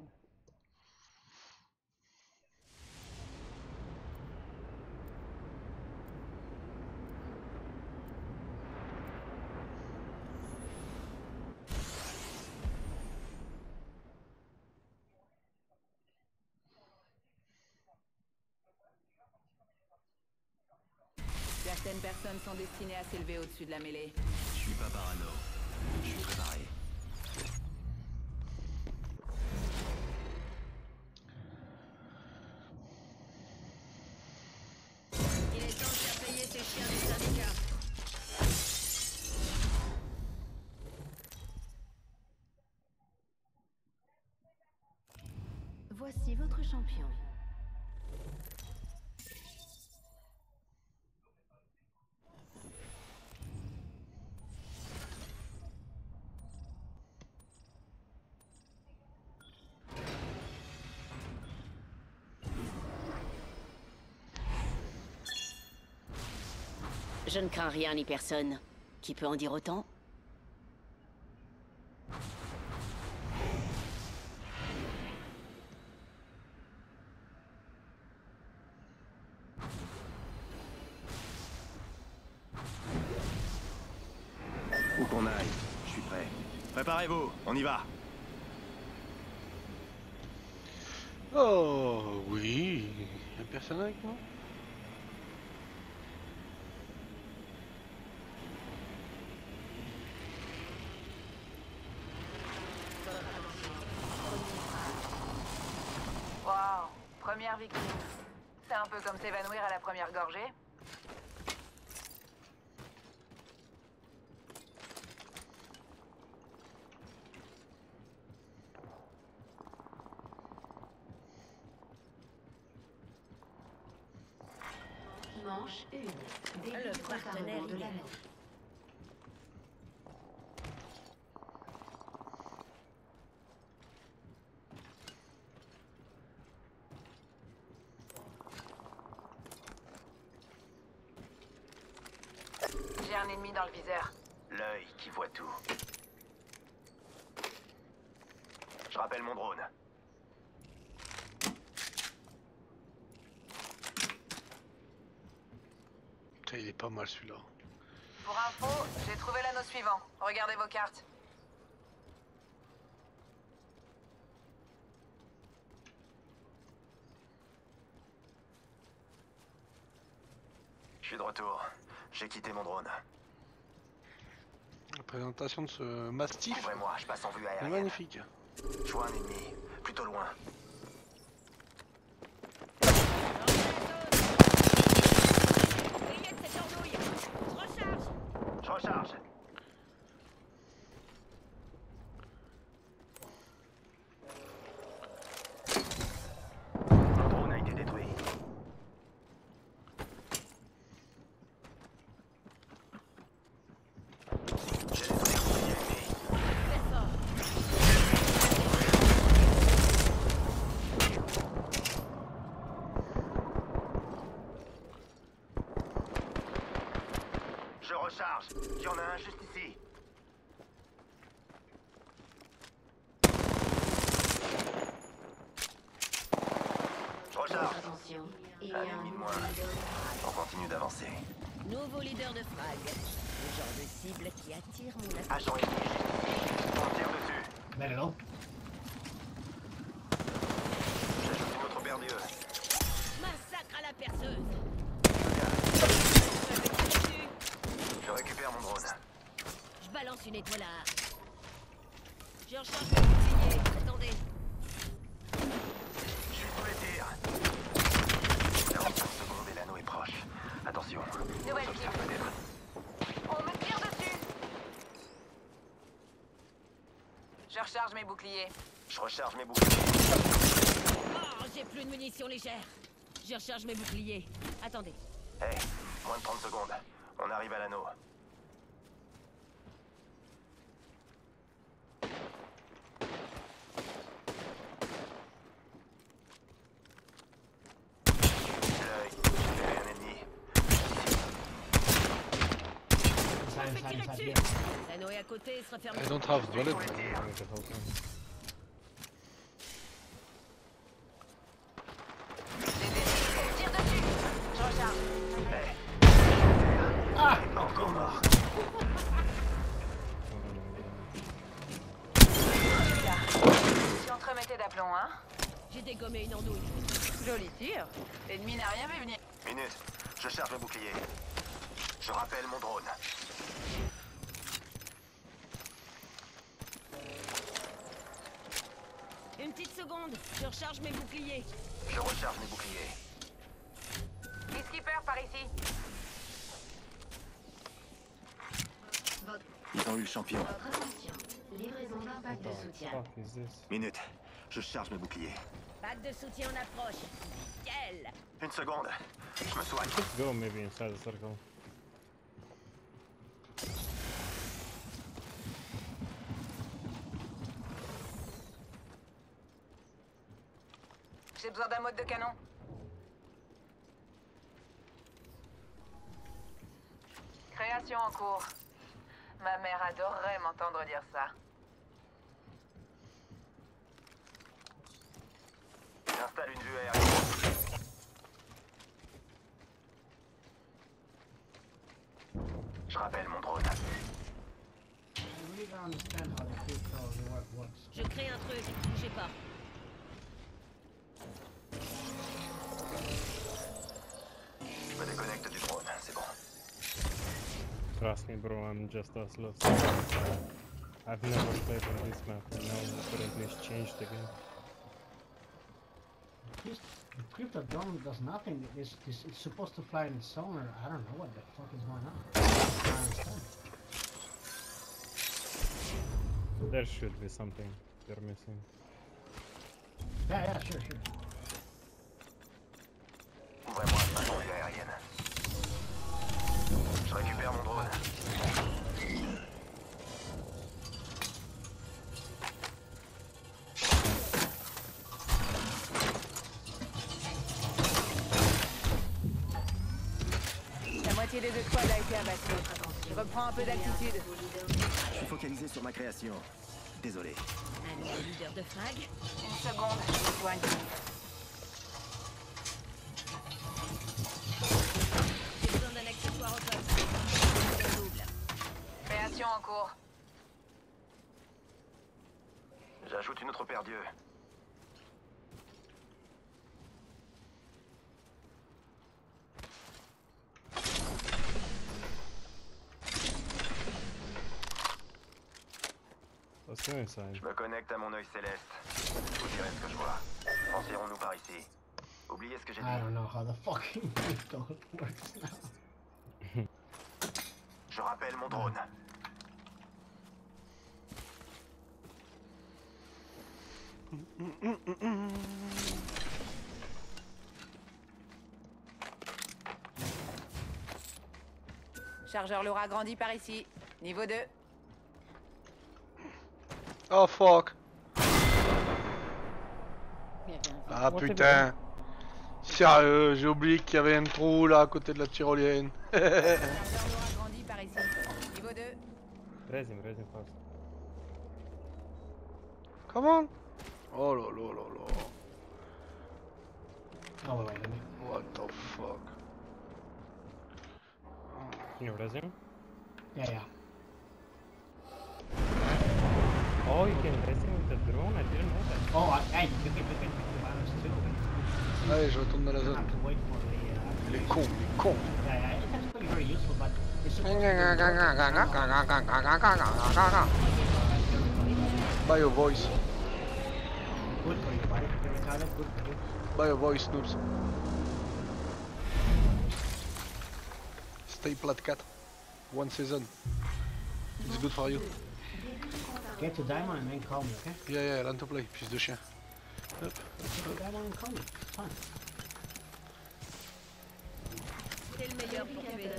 Certaines personnes sont destinées à s'élever au-dessus de la mêlée. Je suis pas parano. Je suis préparé. Il est temps de faire payer ces chiens du syndicat. Voici votre champion. Je ne crains rien ni personne. Qui peut en dire autant? qu'on aille. Je suis prêt. Préparez-vous, on y va. Oh oui, y'a personne avec moi? Waouh, première victime. C'est un peu comme s'évanouir à la première gorgée. Manche 1. Le partenaire, il est... J'ai un ennemi dans le viseur. L'œil qui voit tout. Je rappelle mon drone. Putain, il est pas mal celui-là. Pour info, j'ai trouvé l'anneau suivant. Regardez vos cartes. Je suis de retour. J'ai quitté mon drone. La présentation de ce mastif Couvrez-moi, je passe en vue est aérienne. magnifique. Je vois un ennemi, plutôt loin. Je recharge. Mon drone a été détruit. J'ai détruit un bouclier ennemi. Je recharge. Il y en a un juste ici. Je recharge. Attention. Il y Un a ennemi de un moins. On continue d'avancer. Nouveau leader de frag. Le genre de cible qui attire mon attention. Agent ennemi juste ici. On tire dessus. Mais non. J'ajoute une autre paire d'yeux. Massacre à la perceuse. Je récupère mon drone. Je balance une étoile à arc. Je recharge mon bouclier. Attendez. Je suis sous les tirs. 45 secondes et l'anneau est proche. Attention. Nouvelle on s'observe cible. peut-être. On me tire dessus. Je recharge mes boucliers. Je recharge mes boucliers. Oh, j'ai plus de munitions légères. Je recharge mes boucliers. Attendez. Hey, moins de 30 secondes. On arrive à l'anneau. L'œil, j'ai un ennemi. Je me fais tirer dessus. L'anneau est à côté, il se referme. I don't have bullet. Tire dessus. Je recharge. Ah, encore mort. Tu entremettais d'aplomb, hein? J'ai dégommé une andouille. Joli tir. L'ennemi n'a rien vu venir. Minute, je charge mes boucliers. Je rappelle mon drone. Une petite seconde. Je recharge mes boucliers. Je recharge mes boucliers. Peacekeeper par ici. Ils ont eu le champion. Votre attention. Livraison d'un pack de soutien. Minute, je charge mes boucliers. Pack de soutien en approche. Nickel. Une seconde. Je me soigne. Go maybe inside the circle. J'ai besoin d'un mode de canon. Création en cours. Ma mère adorerait m'entendre dire ça. J'installe une vue aérienne. Je rappelle mon drone. don't understand how the crypto reward works. Je crée un truc, bougez pas. Je me déconnecte du drone, c'est bon. Trust me, bro, I'm just as lost. I've never played on this map, and now apparently it's changed again. The crypto drone does nothing. It's supposed to fly in its own, or I don't know what the fuck is going on. I don't understand. There should be something they're missing. Yeah, sure. Ouvrez-moi ma patrouille aérienne. Je récupère mon drone. La moitié des deux squads a été abattue. Je reprends un peu d'altitude. Je suis focalisé sur ma création. Désolé. Un nouveau leader de frag. Une seconde, je soigne. J'ai besoin d'un accessoire au poste. Double. Création en cours. J'ajoute une autre paire d'yeux. Je me connecte à mon œil céleste. Je vous dirai ce que je vois. Transférons-nous par ici. Oubliez ce que j'ai dit. I don't know how the fucking crypto works now. Je rappelle mon drone. Chargeur lourd agrandi par ici. Niveau 2. Oh fuck. Ah putain. Sérieux, j'ai oublié qu'il y avait un trou là à côté de la tyrolienne. Chargeur lourd agrandi par ici. Niveau 2. Resin fast. Comment? Oh là là là là. Oh wait, let me. What the fuck? Can you resin? Yeah. Oh, you can resin with the drone? I didn't know that. Oh, hey, you can do virus too. Allez, je retourne dans la zone. Have to wait for the. Les cons, les cons. Yeah, it's actually very useful, but it's supposed Buy your voice. good for you, buddy. You're retarded, good for you. Buy your voice, noobs. Stay plat 4. One season. It's good for you. Get to diamond and then call me, okay? Yeah, learn to play, fils de chien. Hop. Get to diamond and call me. It's fine. C'est le meilleur pour tuer.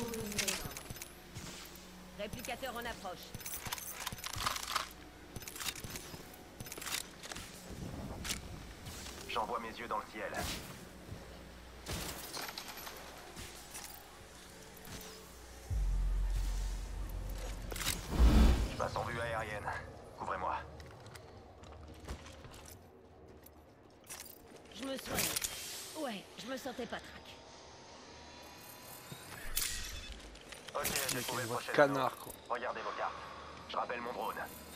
Réplicateur en approche. J'envoie mes yeux dans le ciel. Je passe en vue aérienne. Couvrez-moi. Je me soigne. Ouais, je me sentais pas trac. Ok, j'ai trouvé le prochain canard, anneau. quoi. Regardez vos cartes. Je rappelle mon drone.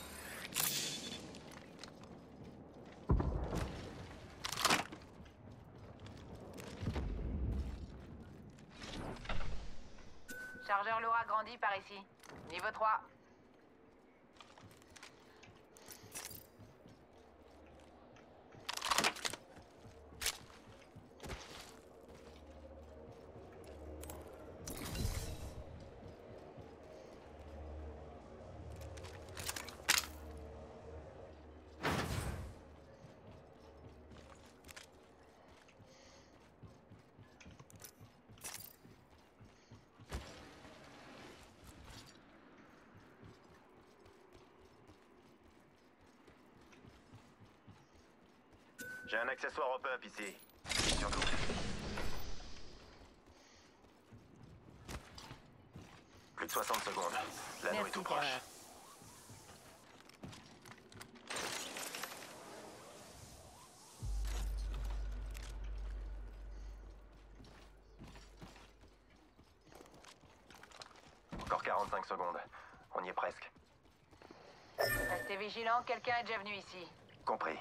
Chargeur lourd agrandi par ici. Niveau 3. J'ai un accessoire au pump ici. Surtout. Plus de 60 secondes. L'anneau est tout proche. Encore 45 secondes. On y est presque. Restez vigilants, quelqu'un est déjà venu ici. Compris.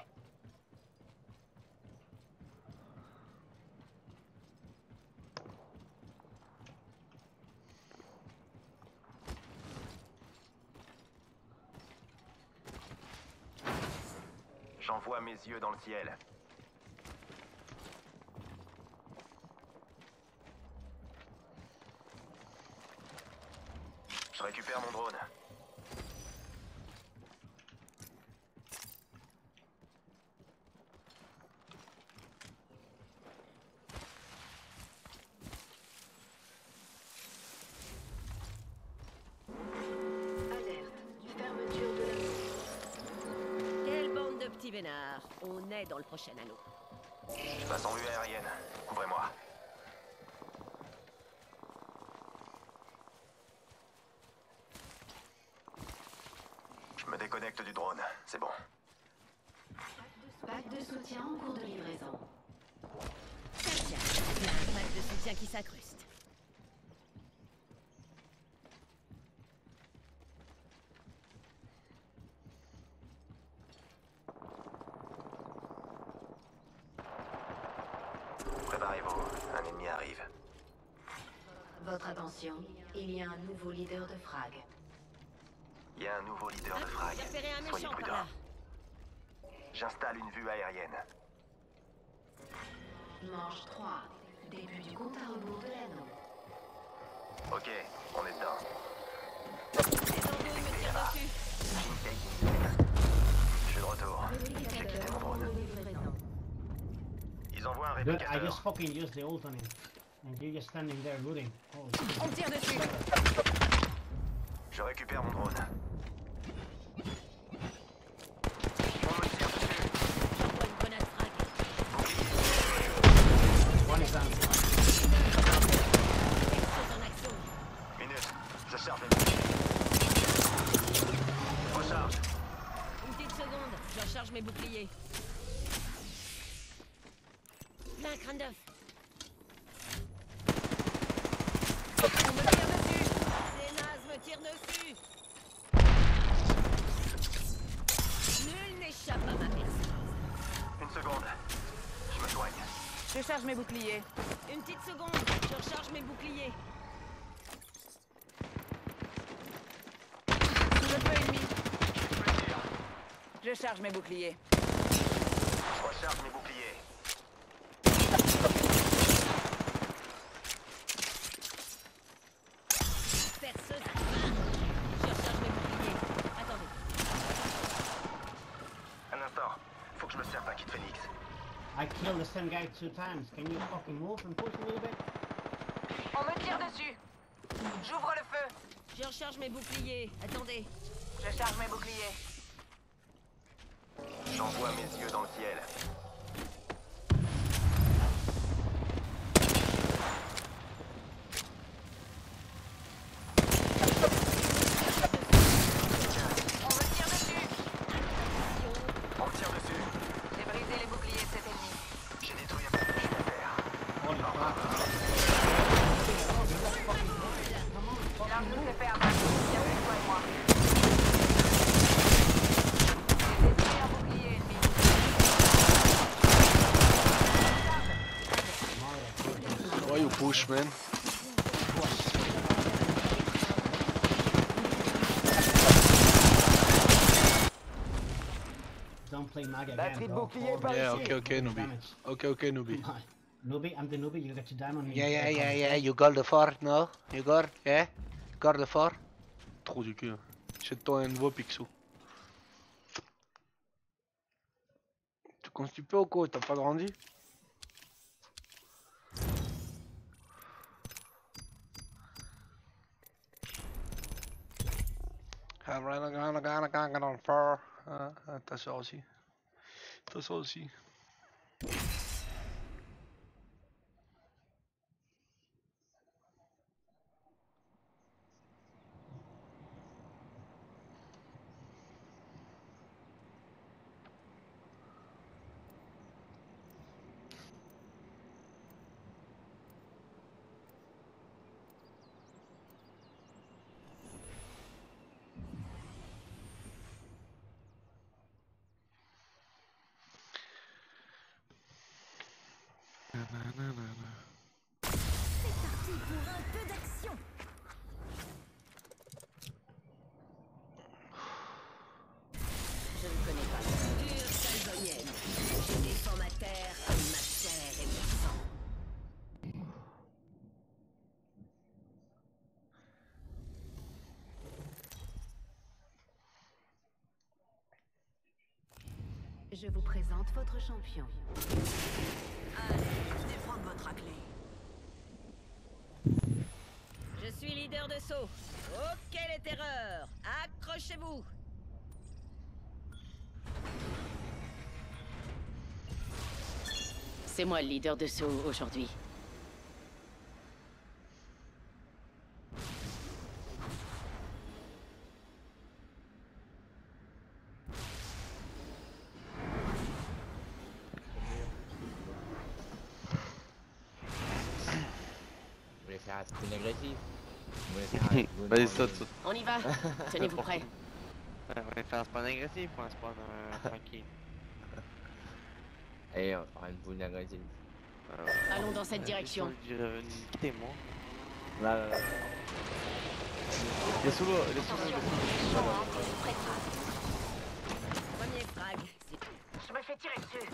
J'envoie mes yeux dans le ciel. Je récupère mon drone. Quelle bande de petits vénards. On est dans le prochain anneau. Je passe en vue aérienne. Couvrez-moi. Je me déconnecte du drone. C'est bon. Pack de soutien en cours de livraison. Tiens, il y a un pack de soutien qui s'incruste. Préparez-vous. Un ennemi arrive. Votre attention, il y a un nouveau leader de frag. Il y a un nouveau leader de frag. J'ai repéré un Soyez méchant prudents. par là. J'installe une vue aérienne. Manche 3. Début du compte à rebours de l'anneau. Ok, on est dedans. Les andouilles me tirent dessus. Je suis de retour. J'ai quitté mon drone. Ils envoient un Dude, I réplicateur. just fucking used the ult on him. And you're just standing there looting. Oh, On me tire dessus. Je récupère mon drone. J'envoie une grenade frag. one is down. Explose en action. Minute, je charge mes recharge. Une petite seconde. Je recharge mes boucliers. Là, un crâne d'œuf. On me tire dessus. Ces nazes me tirent dessus. Nul n'échappe à ma perceuse. Une seconde. Je me soigne. Je charge mes boucliers. Une petite seconde. Je recharge mes boucliers. Sous le feu ennemi. Je charge mes boucliers. Je recharge mes boucliers. Perceuse à fin. Je recharge mes boucliers. Attendez. Un instant. Faut que je me serve un kit Phoenix. I killed the same guy 2 times. Can you fucking move and push a little bit? On me tire dessus. J'ouvre le feu. Je recharge mes boucliers. Attendez. Je charge mes boucliers. J'envoie mes yeux dans le ciel. On me tire dessus. On me tire dessus. J'ai brisé les boucliers de cet ennemi. J'ai détruit un peu de machine à terre. Holy fuck. L'arme nous s'est fait abattre. Viens avec toi et moi. J'ai détruit un bouclier ennemi. Why you push, man? Don't play mag again, Batterie de bro. bouclier par Yeah, ici. okay, Nooby. Okay, Nooby. Come on. Nooby, I'm the Nooby, you got your diamond. Yeah, you got the fort, no? You got, yeah? Got the fort? Trou du cul. Jette-toi un nouveau Picsou. Tu constipes ou quoi? T'as pas grandi? Ta soeur aussi. Ta soeur aussi. C'est parti pour un peu d'action. Je ne connais pas la culture salvonienne. Je défends ma terre comme ma chair et mon sang. Je vous présente votre champion. Allez, venez prendre votre raclée. Je suis leader de saut. Oh, quelle terreur! Accrochez-vous! C'est moi le leader de saut aujourd'hui. Vous voulez faire un sprint agressif? Vous voulez faire un... Vas-y, saute, saute. On y va. Tenez-vous prêts. On va faire un spawn agressif ou un spawn tranquille? Allez, on va faire une boule agressive. Allons dans cette direction. Quittez-moi. Là. Il est sous l'eau, il est sous l'eau. Premier frag. Je me fais tirer dessus.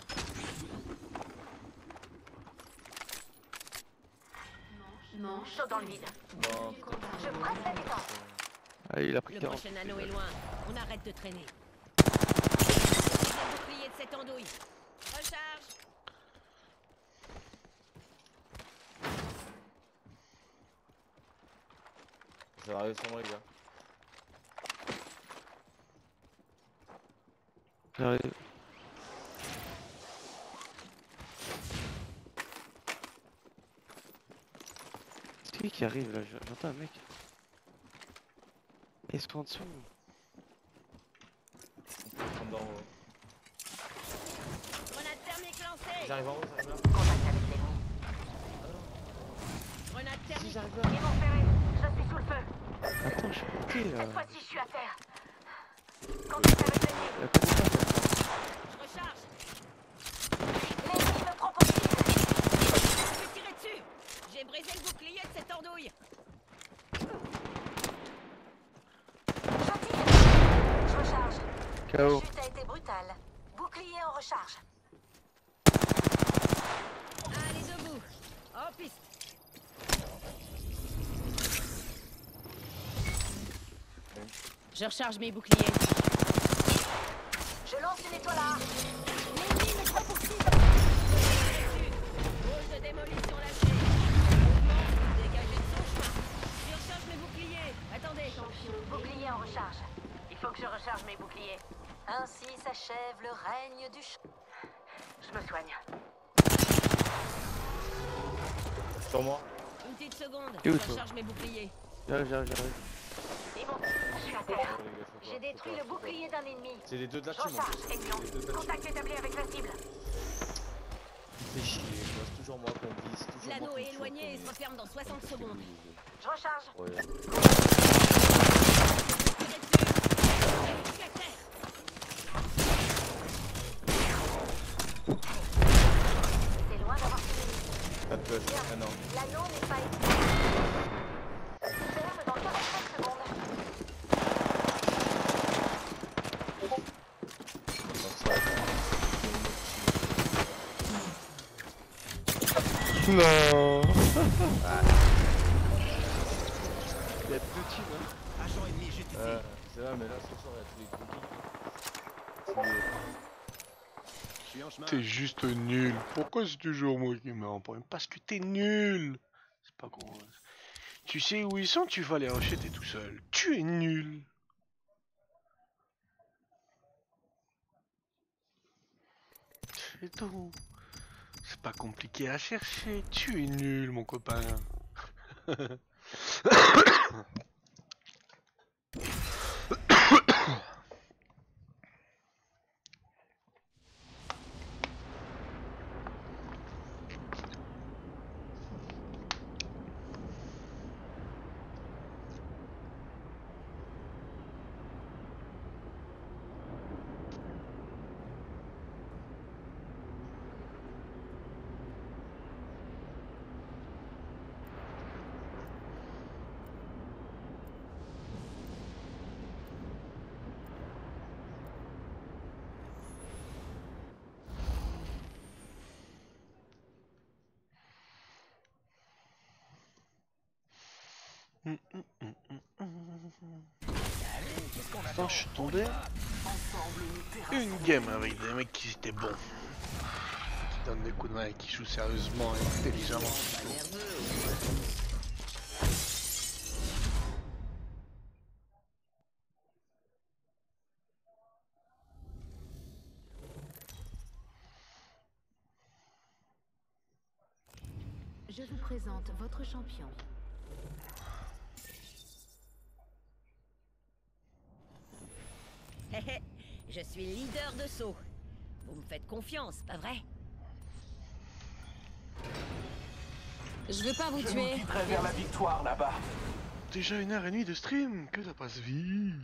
Chaud dans le vide. Bon, Je presse la détente. Ah, il a pris Le 40. prochain anneau est loin. On arrête de traîner. Le bouclier de cette andouille. Recharge. ça va arriver sur moi, les gars. J'arrive. C'est lui qui arrive là, j'entends un mec. Ils sont en dessous. On d'en haut. Grenade thermique lancée. J'arrive en haut, j'arrive là. Contact avec l'ennemi. Grenade thermique. Si j'arrive là. Ils m'ont ferré. Je suis sous le feu. Attends, je suis pété là. Cette fois-ci, je suis à terre. Contact avec l'ennemi. Je recharge. L'ennemi me prend pour cible. Je me fais tirer dessus. J'ai brisé le bouclier de cette andouille. Je recharge. KO. La chute a été brutale. Bouclier en recharge. Allez debout. En piste. Je recharge mes boucliers. Je lance une étoile à arc. L'ennemi me prend pour cible. Boule de démolition lâchée. Mouvement, dégagez de son chemin. Je recharge mes boucliers. Attendez. Bouclier en recharge. Il faut que je recharge mes boucliers. Ainsi s'achève le règne du champ. Je me soigne. Sur moi. Une petite seconde. Et où, Je toi recharge mes boucliers. J'arrive. Et bon, je suis à terre. J'ai détruit le bouclier d'un ennemi. C'est les deux de la Je team. recharge, ennemi. Contact établi avec la cible. Fais chier, c'est toujours moi qu'on vise. Toujours moi L'anneau qu'on est tue, éloigné et qu'on se referme dans 60 secondes. Je recharge. Ouais. C'est loin d'avoir fini. Pas de push. Ah non. L'anneau n'est pas éteint. Ferme dans 45 secondes. Non. Ah. Il y a deux teams, hein. Agent ennemi, juste ici. C'est vrai, mais là, ce soir, il y a tous les cookies. Je suis en chemin. T'es juste nul. Pourquoi c'est toujours moi qui me rends problème? Parce que t'es nul. C'est pas con. Tu sais où ils sont, tu vas les rusher, t'es tout seul. Tu es nul. C'est tout. C'est pas compliqué à chercher. Tu es nul, mon copain. Attends, je suis tombé une game avec des mecs qui étaient bons. Qui donnent des coups de main et qui jouent sérieusement et intelligemment. Je vous présente votre champion. Je suis leader de saut. Vous me faites confiance, pas vrai? Je veux pas vous Je tuer. nous guiderai vers la victoire là-bas. Déjà 1h30 de stream, que ça passe vite.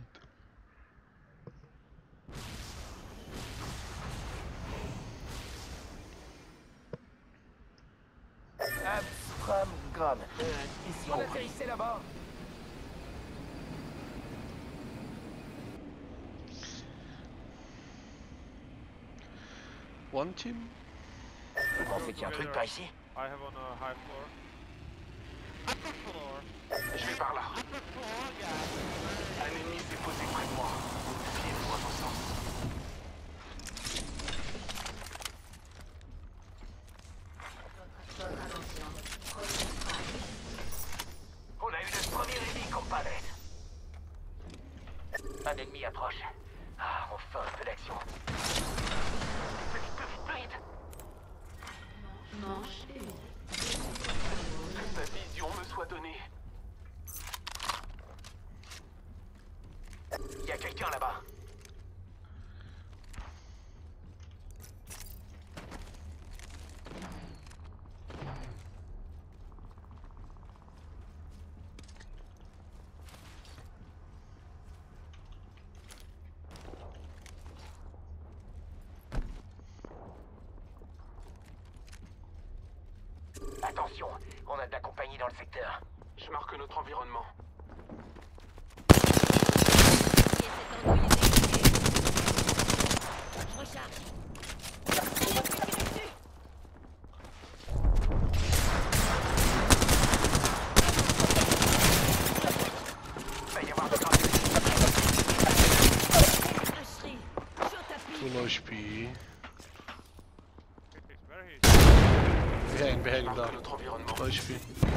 Amstramgram. Ici on atterrissait là-bas. One team. Vous pensez qu'il y a un truc par ici? I have on a high floor. Je vais par là. Un ennemi s'est posé près de moi. Fiez-vous à vos sens. On a eu le premier ennemi, compadre. Un ennemi approche. Ah, enfin un peu d'action. Vite, vite. Manche Que sa vision me soit donnée. Il y a quelqu'un là-bas. Attention, on a de la compagnie dans le secteur. Je marque notre environnement. Je recharge. Va y avoir de grandes Full HP. Behind là. Full HP.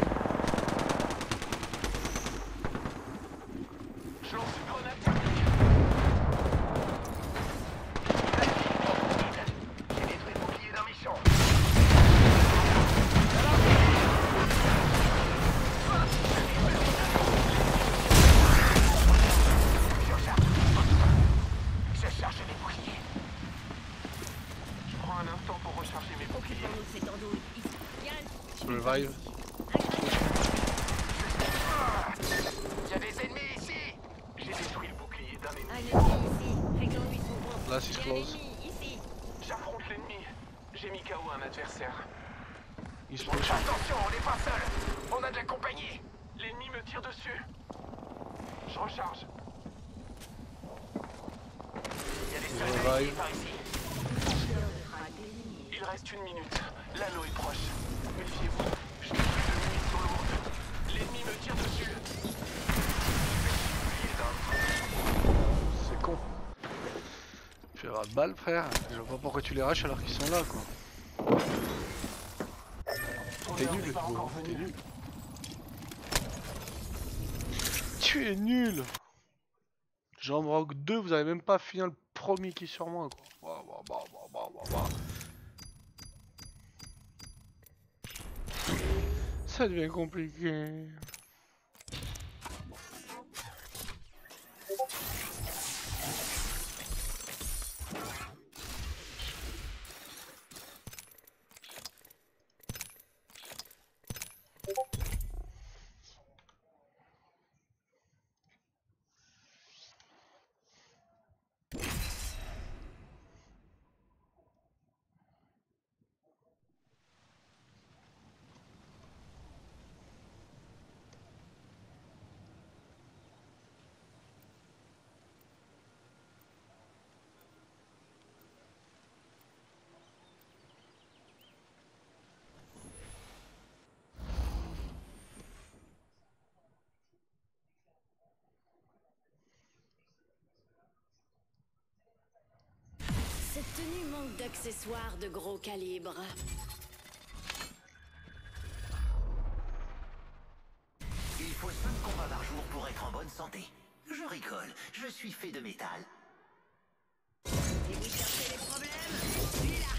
Je lance une grenade. J'ai détruit le bouclier d'un méchant. Je charge mes boucliers. Je prends un instant pour recharger mes boucliers. Revive. Il y a des ennemis ici. J'ai détruit le bouclier d'un ennemi. Un ennemi ici. Réglons-lui son compte. Là, c'est close. Ici. J'affronte l'ennemi. J'ai mis KO un adversaire. Il se push. Attention, on n'est pas seul. On a de la compagnie. L'ennemi me tire dessus. Je recharge. Il y a des soldats Revive. par ici. Il reste 1 minute. L'anneau est proche. Méfiez-vous. Je suis de munitions lourdes. L'ennemi me tire dessus. C'est con. Tu vas avoir de balles, frère. Je vois pas pourquoi tu les raches alors qu'ils sont là, quoi. T'es nul, gros. T'es nul. Tu es nul. Jamrock 2, vous avez même pas fini le premier qui est sur moi, quoi. Ça devient compliqué. Cette tenue manque d'accessoires de gros calibre. Il faut 5 combats par jour pour être en bonne santé. Je rigole, je suis fait de métal. Si vous cherchez les problèmes, je suis là.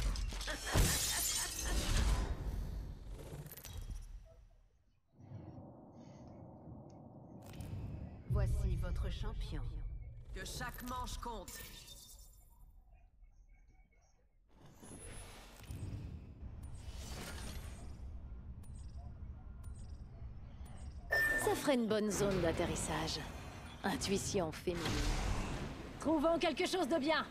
Voici votre champion. Que chaque manche compte. Ça ferait une bonne zone d'atterrissage. Intuition féminine. Trouvons quelque chose de bien.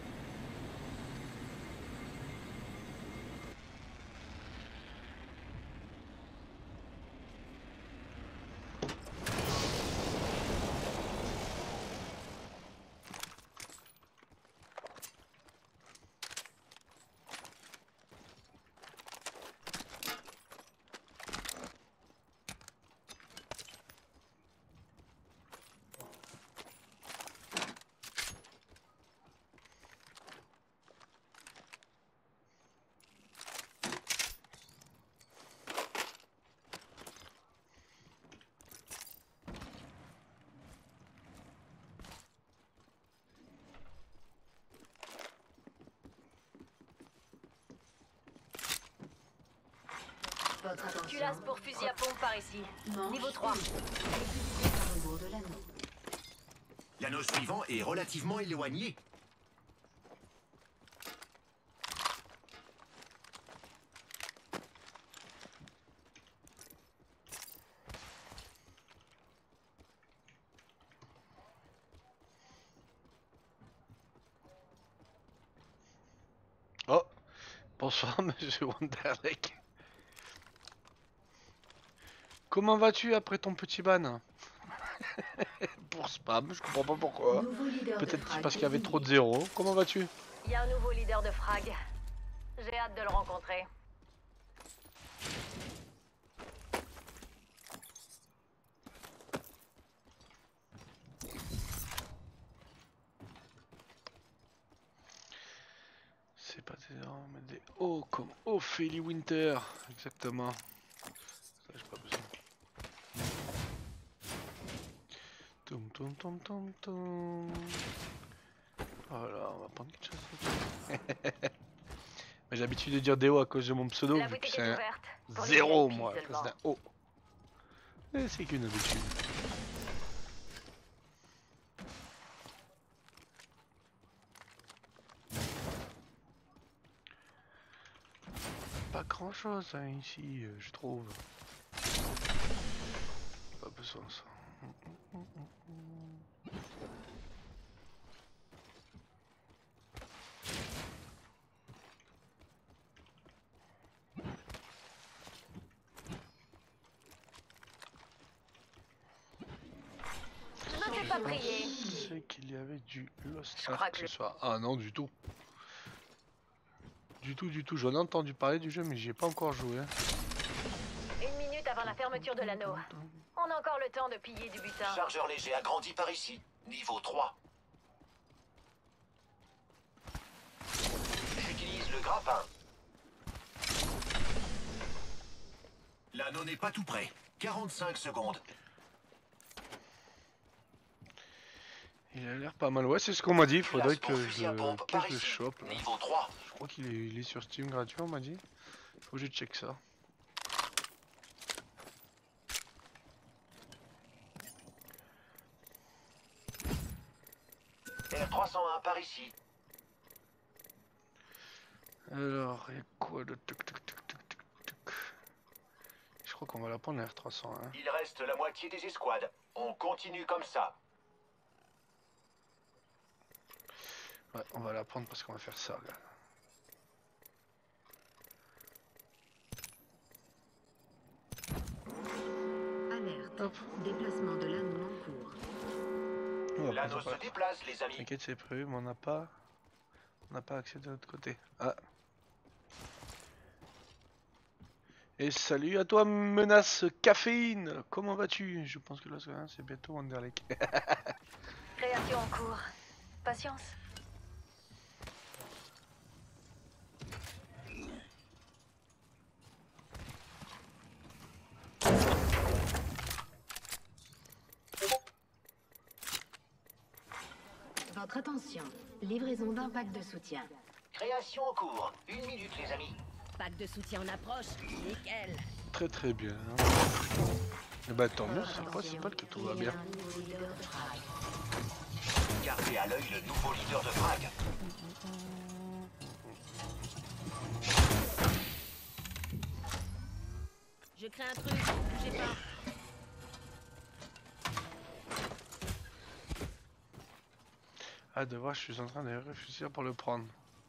Culasse pour fusil à pompe par ici. Niveau 3. L'anneau suivant est relativement éloigné. Oh, bonsoir monsieur Wonderlake. Comment vas-tu après ton petit ban? Pour spam, je comprends pas pourquoi. Peut-être parce qu'il y avait trop de zéros. Comment vas-tu? Il y a un nouveau leader de frag. J'ai hâte de le rencontrer. C'est pas des zéros, mais des O comme Ophélie Winter. Exactement. Ça, j'ai pas besoin. Toum toum toum toum toum. Voilà, on va prendre quelque chose. J'ai l'habitude de dire des O à cause de mon pseudo, vu que c'est un zéro moi, à cause d'un O. Mais c'est qu'une habitude. Pas grand chose hein, ici, je trouve. Pas besoin de ça. Ne me fais pas prier. C'est qu'il y avait du Lost Ark ce soir. Ah non, du tout. Du tout. J'en ai entendu parler du jeu, mais j'y ai pas encore joué. 1 minute avant la fermeture de l'anneau. On a encore le temps de piller du butin. Chargeur léger agrandi par ici. Niveau 3. J'utilise le grappin. L'anneau n'est pas tout prêt. 45 secondes. Il a l'air pas mal. Ouais, c'est ce qu'on m'a dit. Il faudrait que je le chope. Niveau 3. Je crois qu'il est sur Steam gratuit, on m'a dit. Faut que je check ça. R301 par ici. Alors, il y a quoi de tuc. Je crois qu'on va la prendre la R300. Hein. Il reste la moitié des escouades. On continue comme ça. Ouais, on va la prendre parce qu'on va faire ça, là. Alerte. Déplacement de l'anneau en cours. L'anneau se déplace, les amis. T'inquiète, c'est prévu, mais on n'a pas accès de l'autre côté. Ah. Et salut à toi, menace caféine. Comment vas-tu? Je pense que là, c'est bientôt Wonderlake. Création en cours. Patience. Attention, livraison d'un pack de soutien. Création en cours. 1 minute, les amis. Pack de soutien en approche. Nickel. Très très bien. Et bah tant mieux, c'est principal que tout va bien. Gardez à l'œil le nouveau leader de frag. Je crée un truc, bougez pas. Ah de voir, je suis en train de réfléchir pour le prendre.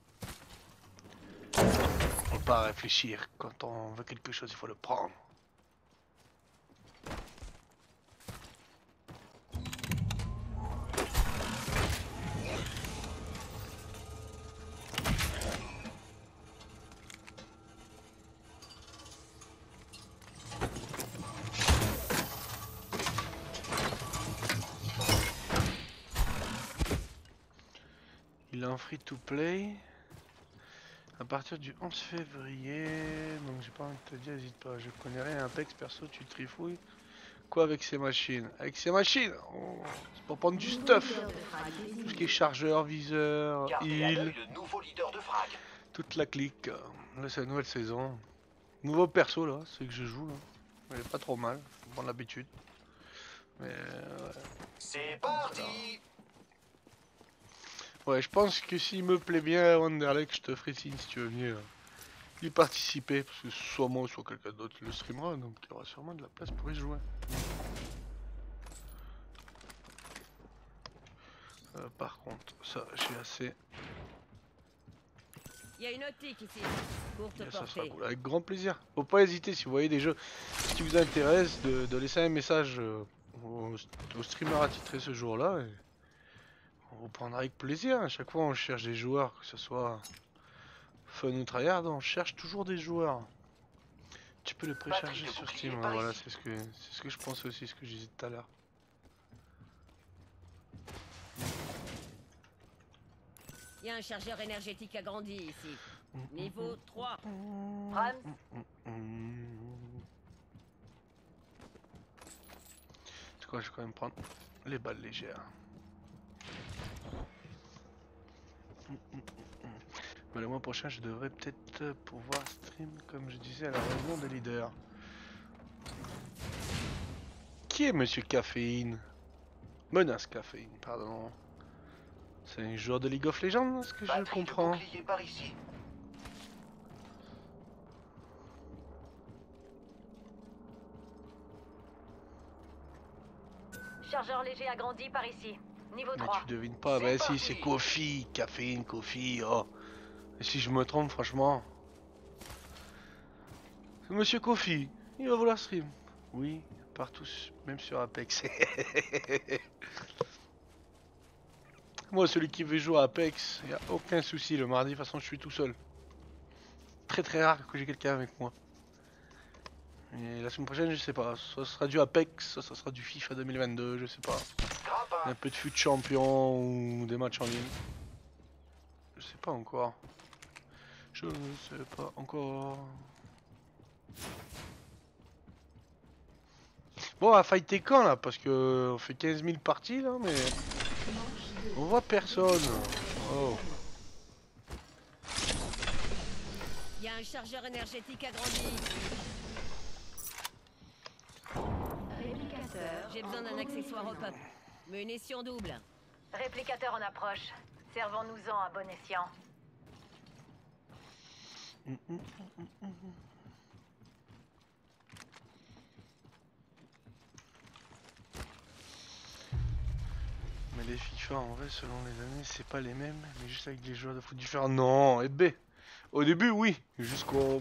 Faut pas réfléchir, quand on veut quelque chose, il faut le prendre. Il est en free to play à partir du 11 février, donc j'ai pas envie de te dire, hésite pas, je connais rien à Apex, perso tu trifouilles. Quoi avec ces machines? Avec ces machines, oh, c'est pour prendre du stuff. Tout ce qui est chargeur, viseur, heal, toute la clique. Là c'est la nouvelle saison. Nouveau perso là, c'est que je joue là. Il est pas trop mal, faut prendre l'habitude. Mais ouais. C'est parti. Ouais, je pense que s'il me plaît bien Wanderlek, je te ferai signe si tu veux venir y participer, parce que soit moi, soit quelqu'un d'autre le streamera, donc il y aura sûrement de la place pour y jouer. Par contre, ça, j'ai assez. Il y a une optique ici. Courte Et ça sera portée. cool. Avec grand plaisir. Faut pas hésiter si vous voyez des jeux qui vous intéressent de laisser un message au streamer attitré ce jour-là. Et on vous prendra avec plaisir. À chaque fois, on cherche des joueurs, que ce soit fun ou tryhard, on cherche toujours des joueurs. Tu peux le précharger sur Steam. Ouais, voilà, c'est ce que je pensais aussi, ce que je disais tout à l'heure. Il y a un chargeur énergétique agrandi ici. Niveau 3. Rams, C'est quoi, je vais quand même prendre les balles légères. Mais le mois prochain, je devrais peut-être pouvoir stream, comme je disais, à la réunion des leaders. Qui est Monsieur Caféine? Menace Caféine, pardon. C'est un joueur de League of Legends, ce que je comprends. Par ici. chargeur léger agrandi par ici. Niveau Mais 3. tu devines pas, bah si, c'est Kofi, Caféine, Kofi, oh. Et si je me trompe, franchement. C'est Monsieur Kofi, il va vouloir stream. Oui, partout, même sur Apex. Moi, celui qui veut jouer à Apex, il n'y a aucun souci. Le mardi, de toute façon, je suis tout seul. Très rare que j'ai quelqu'un avec moi. Et la semaine prochaine, je sais pas. Soit ce sera du Apex, soit ça sera du FIFA 2022, je sais pas. Un peu de fut champion ou des matchs en ligne. Je sais pas encore. Je sais pas encore. Bon, on va fighter quand là? Parce que on fait 15 000 parties là, mais on voit personne. Oh. Il y a un chargeur énergétique agrandi. Réplicateur. J'ai besoin d'un accessoire au pop. Munition double. Réplicateur en approche. Servons-nous-en à bon escient. Mais les FIFA en vrai selon les années c'est pas les mêmes, mais juste avec des joueurs de foot différents. Non, et B. Au début oui, jusqu'en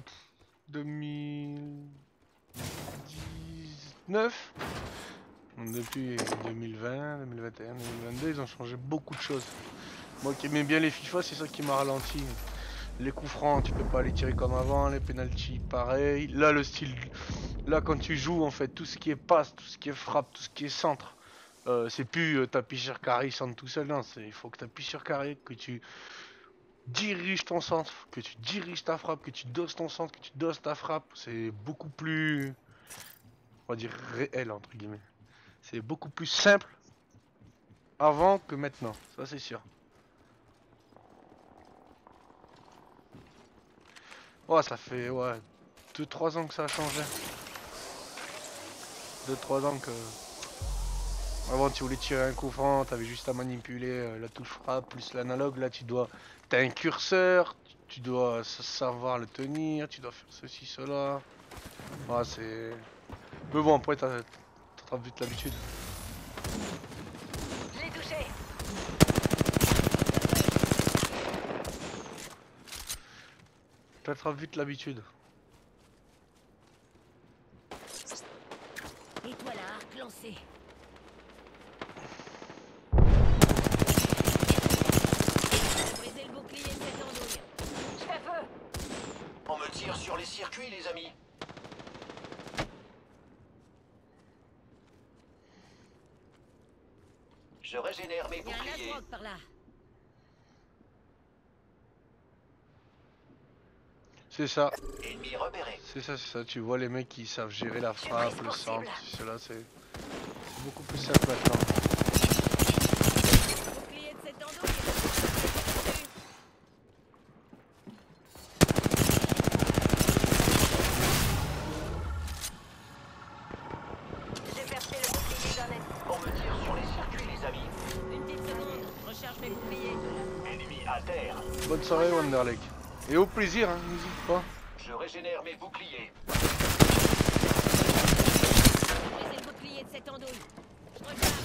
2019. Depuis 2020, 2021, 2022, ils ont changé beaucoup de choses. Moi qui aimais bien les FIFA, c'est ça qui m'a ralenti. Les coups francs, tu peux pas les tirer comme avant, les penalties pareil. Là le style, là quand tu joues en fait, tout ce qui est passe, tout ce qui est frappe, tout ce qui est centre. C'est plus t'appuies sur carré, centre tout seul, non, il faut que tu appuies sur carré, que tu diriges ton centre, que tu diriges ta frappe, que tu doses ton centre, que tu doses ta frappe. C'est beaucoup plus, on va dire, réel entre guillemets. C'est beaucoup plus simple avant que maintenant, ça c'est sûr. Ouais, ça fait 2-3 ans que ça a changé. 2-3 ans que... Avant tu voulais tirer un coup franc, t'avais juste à manipuler la touche frappe plus l'analogue. Là tu dois... T'as un curseur, tu dois savoir le tenir, tu dois faire ceci, cela. Ouais, c'est... Mais bon, après t'as vite l'habitude. Je l'ai touché. T'attrapes vite l'habitude. Étoile à arc lancé. Brisez le bouclier de cette andouille. Je fais feu. On me tire sur les circuits, les amis. Je régénère mes Il y a un boucliers. Asrock par là. C'est ça. Ennemi repéré. C'est ça. Tu vois les mecs qui savent gérer la frappe, le centre, cela c'est beaucoup plus simple maintenant. Bouclier de cette andouille. J'ai percé le bouclier d'un ennemi. On me tire sur les circuits, les amis. Une petite seconde. Recharge mes boucliers. Ennemi à terre. Bonne soirée Wonderlake. Et au plaisir, hein, n'hésite pas. Je régénère mes boucliers. Brisez le bouclier de cette andouille. Je recharge.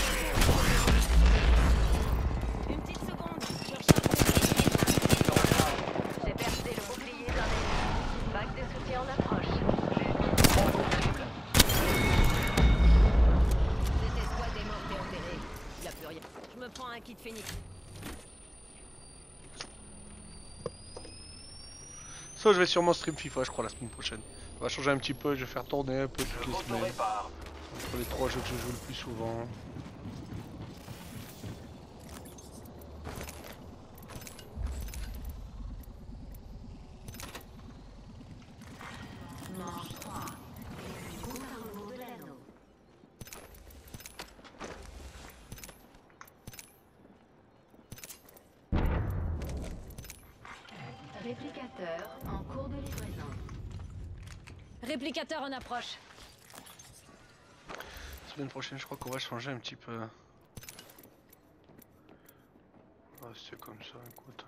Une petite seconde. Je recharge mes boucliers. J'ai percé le bouclier d'un ennemi. Vague de soutien en approche. Cette escouade est morte et enterrée. Il n'y a plus rien. Je me prends un kit Phoenix. Ça, je vais sûrement stream FIFA, je crois, la semaine prochaine. On va changer un petit peu, je vais faire tourner un peu toutes les semaines. Entre les 3 jeux que je joue le plus souvent. Manche 3. Compte à rebours de l'anneau. Réplicateur en cours de livraison. Réplicateur en approche. La semaine prochaine, je crois qu'on va changer un petit peu. Ah, c'est comme ça, écoute.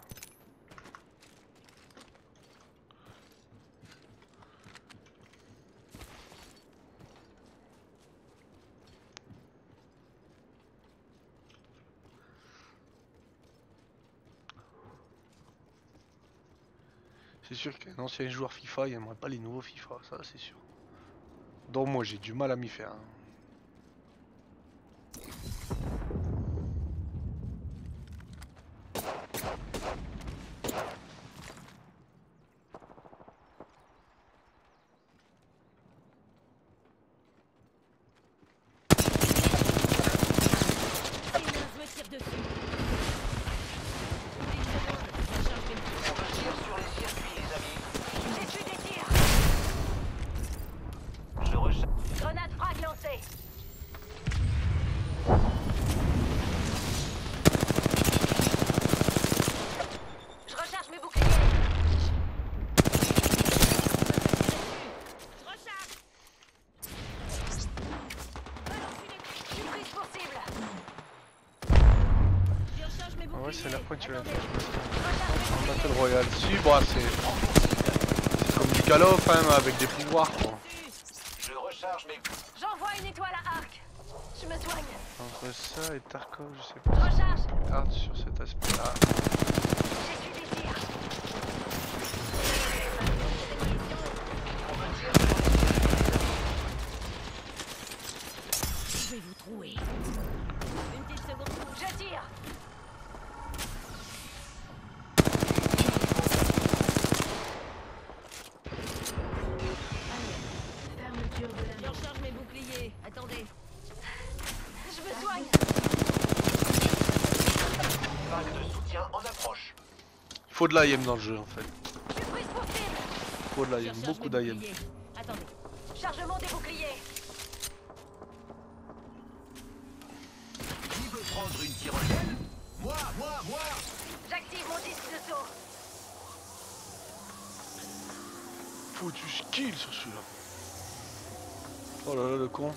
C'est sûr qu'un ancien joueur FIFA, il aimerait pas les nouveaux FIFA, ça c'est sûr. Donc moi j'ai du mal à m'y faire. Je me tire dessus. Une seconde. Recharge mes boucliers. On me tire sur les circuits, les amis. J'ai tué des tirs. Je recharge. Grenade frag lancée. Je recharge mes boucliers. Je recharge. Je suis prise pour cible. Je recharge mes Ah boucliers. ouais, c'est la pointe, tu l'as Attendez. fait. Battle Royale. Si, bah c'est comme du Call of, hein, avec des pouvoirs quoi. Je recharge mes. J'envoie une étoile à arc. Je me soigne. Entre ça et Tarkov, je sais Je pas. recharge. Hard sur cet aspect-là. J'ai tué des tirs. Je vais vous trouver. Une petite seconde. Je tire. Fermeture de Je l'anneau. recharge mes boucliers. Attendez. Je me soigne. Vague de soutien en approche. Il faut de l'AIM dans le jeu en fait. Je suis prise pour cible. Il faut de Je l'AIM, recharge beaucoup mes d'AIM. boucliers. Attendez. Chargement des boucliers. Qui veut prendre une tyrolienne? Moi. J'active mon disque de saut. faut du skill sur celui-là. Oh là là, le con.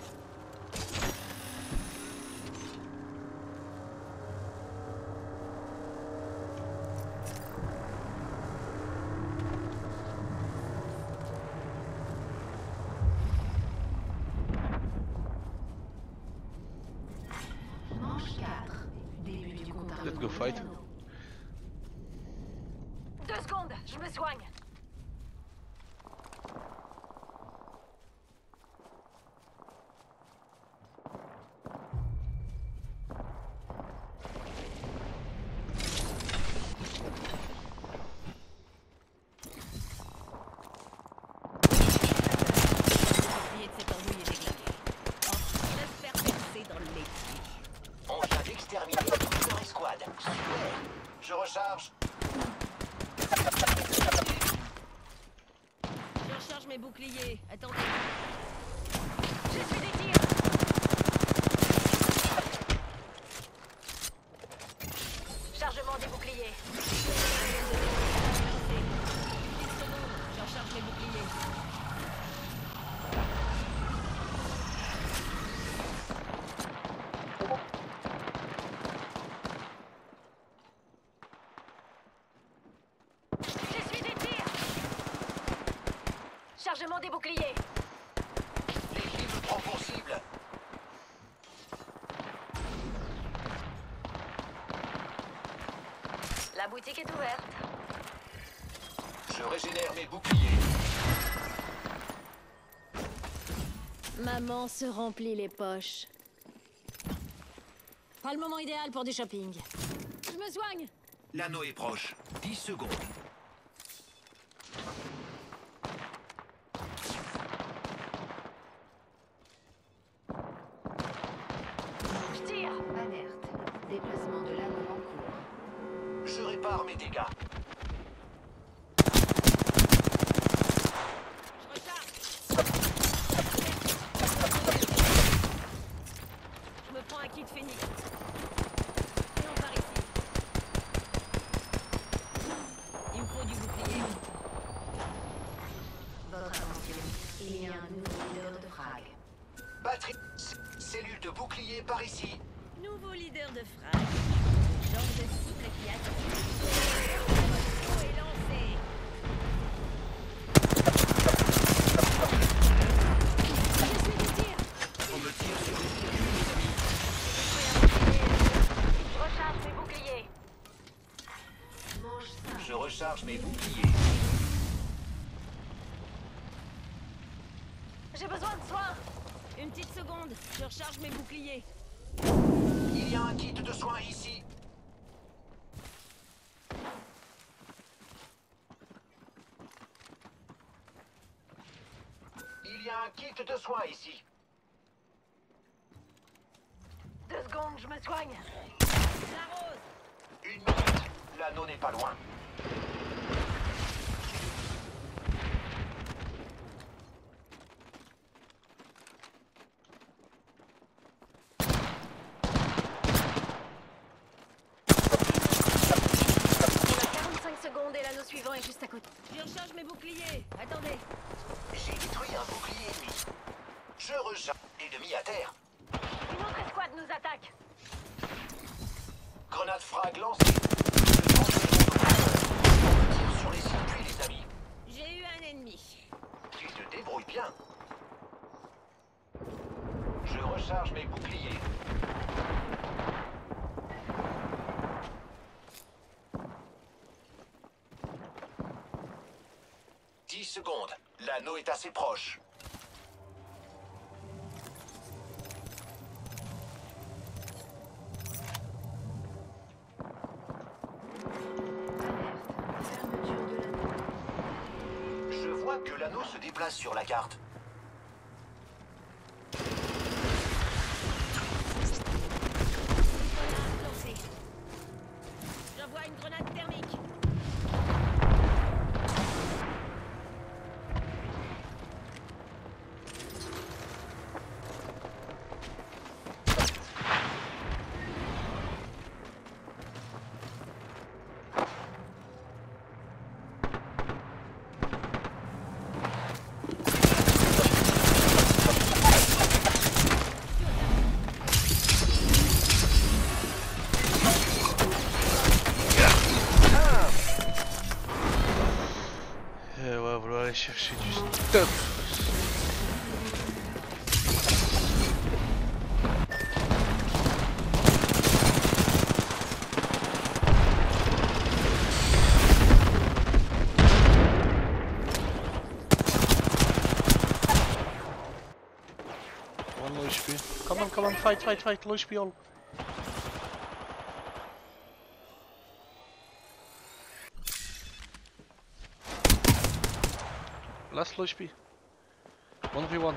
Manche 4. Début du compte à Let's go fight. 2 secondes, je me soigne. On vient d'exterminer toute leur escouade. Super. Je recharge. Je recharge mes boucliers. Attendez. Je suis des tirs. Chargement des boucliers. 10 secondes. Je recharge mes boucliers. Je suis des tirs. Chargement des boucliers. L'ennemi me prend pour cible. La boutique est ouverte. Je régénère mes boucliers. Maman se remplit les poches. Pas le moment idéal pour du shopping. Je me soigne. L'anneau est proche. 10 secondes. Je tire. Alerte. Déplacement de l'anneau en cours. Je répare mes dégâts. Je me prends un kit phénix. Et on part ici. Il me faut du bouclier. Votre attention. Il y a un nouveau leader de frag. Batterie. Cellule de bouclier par ici. Nouveau leader de frag. Genre de cible qui attire. L'eau est lancé. Je suis des tirs. On me tire sur les Je recharge mes boucliers. Manche 5. Je recharge mes boucliers. J'ai besoin de soins. Une petite seconde. Je recharge mes boucliers. Il y a un kit de soins ici. Il y a un kit de soins ici. 2 secondes, je me soigne. J'arrose. 1 minute. L'anneau n'est pas loin. Secondes et l'anneau suivant est juste à côté. Je recharge mes boucliers. Attendez. J'ai détruit un bouclier ennemi. Je recharge. Ennemi à terre. Une autre escouade nous attaque. Grenade frag lancée. Je tire sur les circuits, les amis. J'ai eu un ennemi. Tu te débrouilles bien. Je recharge mes boucliers. Secondes. L'anneau est assez proche. Je vois que l'anneau se déplace sur la carte. J'envoie une grenade thermique. aller chercher du stuff. One low HP. Come on, fight, low HP all. Last low HP. 1v1.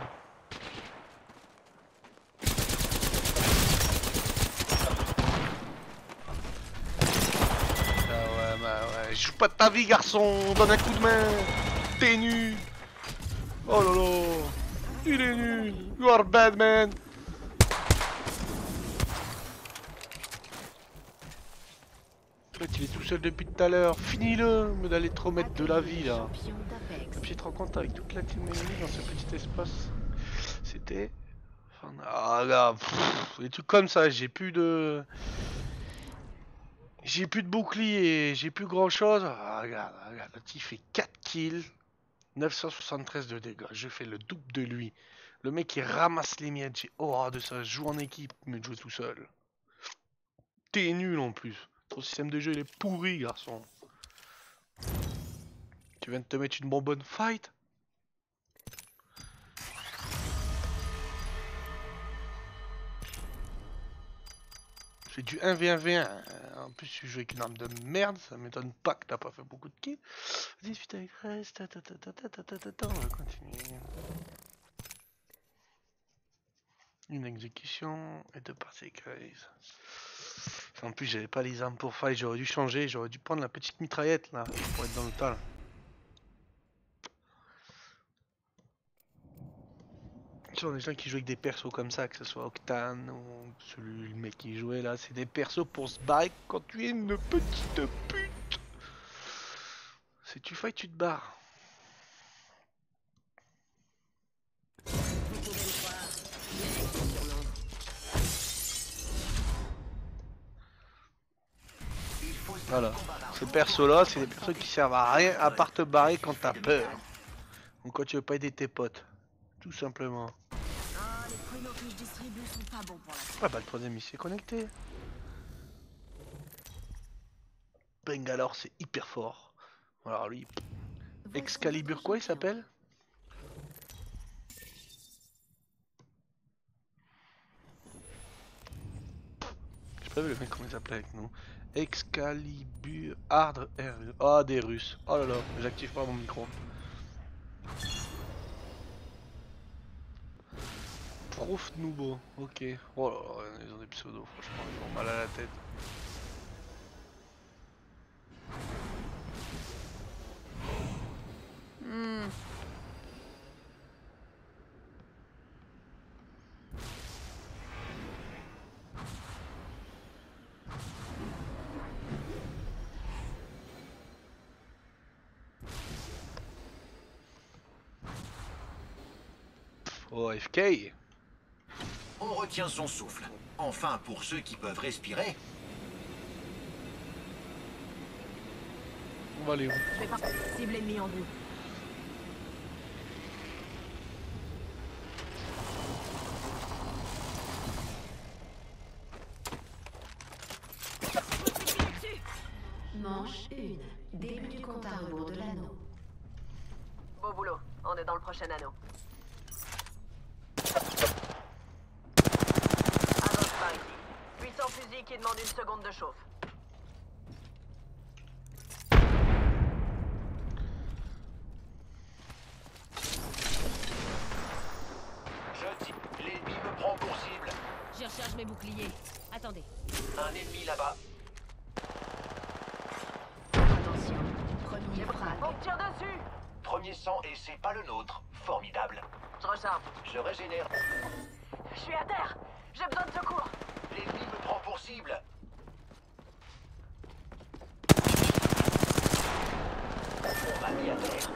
Ah ouais, joue pas de ta vie, garçon. Donne un coup de main. T'es nu. Oh lolo. Il est nul. You are bad, man. Il est tout seul depuis tout à l'heure. Finis-le, mais d'aller trop mettre de la vie là. Et puis être en contact avec toute la team ennemie dans ce petit espace. C'était. Enfin, ah là, des trucs comme ça. J'ai plus de bouclier, j'ai plus grand chose. Ah, regarde, il fait 4 kills, 973 de dégâts. Je fais le double de lui. Le mec il ramasse les miettes. J'ai horreur de ça. Je joue en équipe, mais je joue tout seul. T'es nul en plus. Ton système de jeu il est pourri, garçon. Tu viens de te mettre une bonbonne fight. C'est du 1v1v1. En plus, tu joues avec une arme de merde. Ça m'étonne pas que t'as pas fait beaucoup de kills. 18 avec reste. On va continuer. Une exécution et 2 parties avec. En plus, j'avais pas les armes pour fight. J'aurais dû changer. J'aurais dû prendre la petite mitraillette là pour être dans le tas. Sur les gens qui jouent avec des persos comme ça, que ce soit Octane ou le mec qui jouait là, c'est des persos pour se barrer quand tu es une petite pute. Si tu fight, tu te barres. Voilà, ces persos là, c'est des persos qui servent à rien à part te barrer quand t'as peur. Ou quand tu veux pas aider tes potes. Tout simplement. Ah bah le troisième il s'est connecté. Bangalore c'est hyper fort. Alors lui, Excalibur quoi il s'appelle? Je sais pas le mec comment il s'appelait avec nous. Excalibur Hard R. Ah des Russes. Oh là là, j'active pas mon micro. Prof Nouveau, ok. Oh là là, ils ont des pseudos, franchement, ils ont mal à la tête. Oh, FK. On retient son souffle. Enfin, pour ceux qui peuvent respirer. On va aller où? Je vais pas cible ennemi en vue. Manche 1. Début du compte à rebours de l'anneau. Beau boulot. On est dans le prochain anneau. Puissant fusil qui demande une seconde de chauffe. Je dis, l'ennemi me prend pour cible. Je recharge mes boucliers. Attendez. Un ennemi là-bas. Attention, premier frag. On tire dessus. Premier sang et c'est pas le nôtre. Formidable. Je recharge. Je régénère. Je suis à terre. J'ai besoin de secours. L'ennemi me prend pour cible. On m'a mis à terre.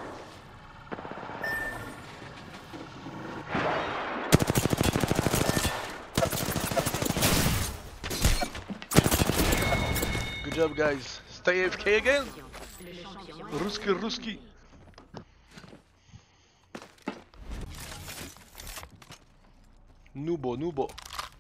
Good job guys. Stay AFK again. Ruski. Noubo, noubo.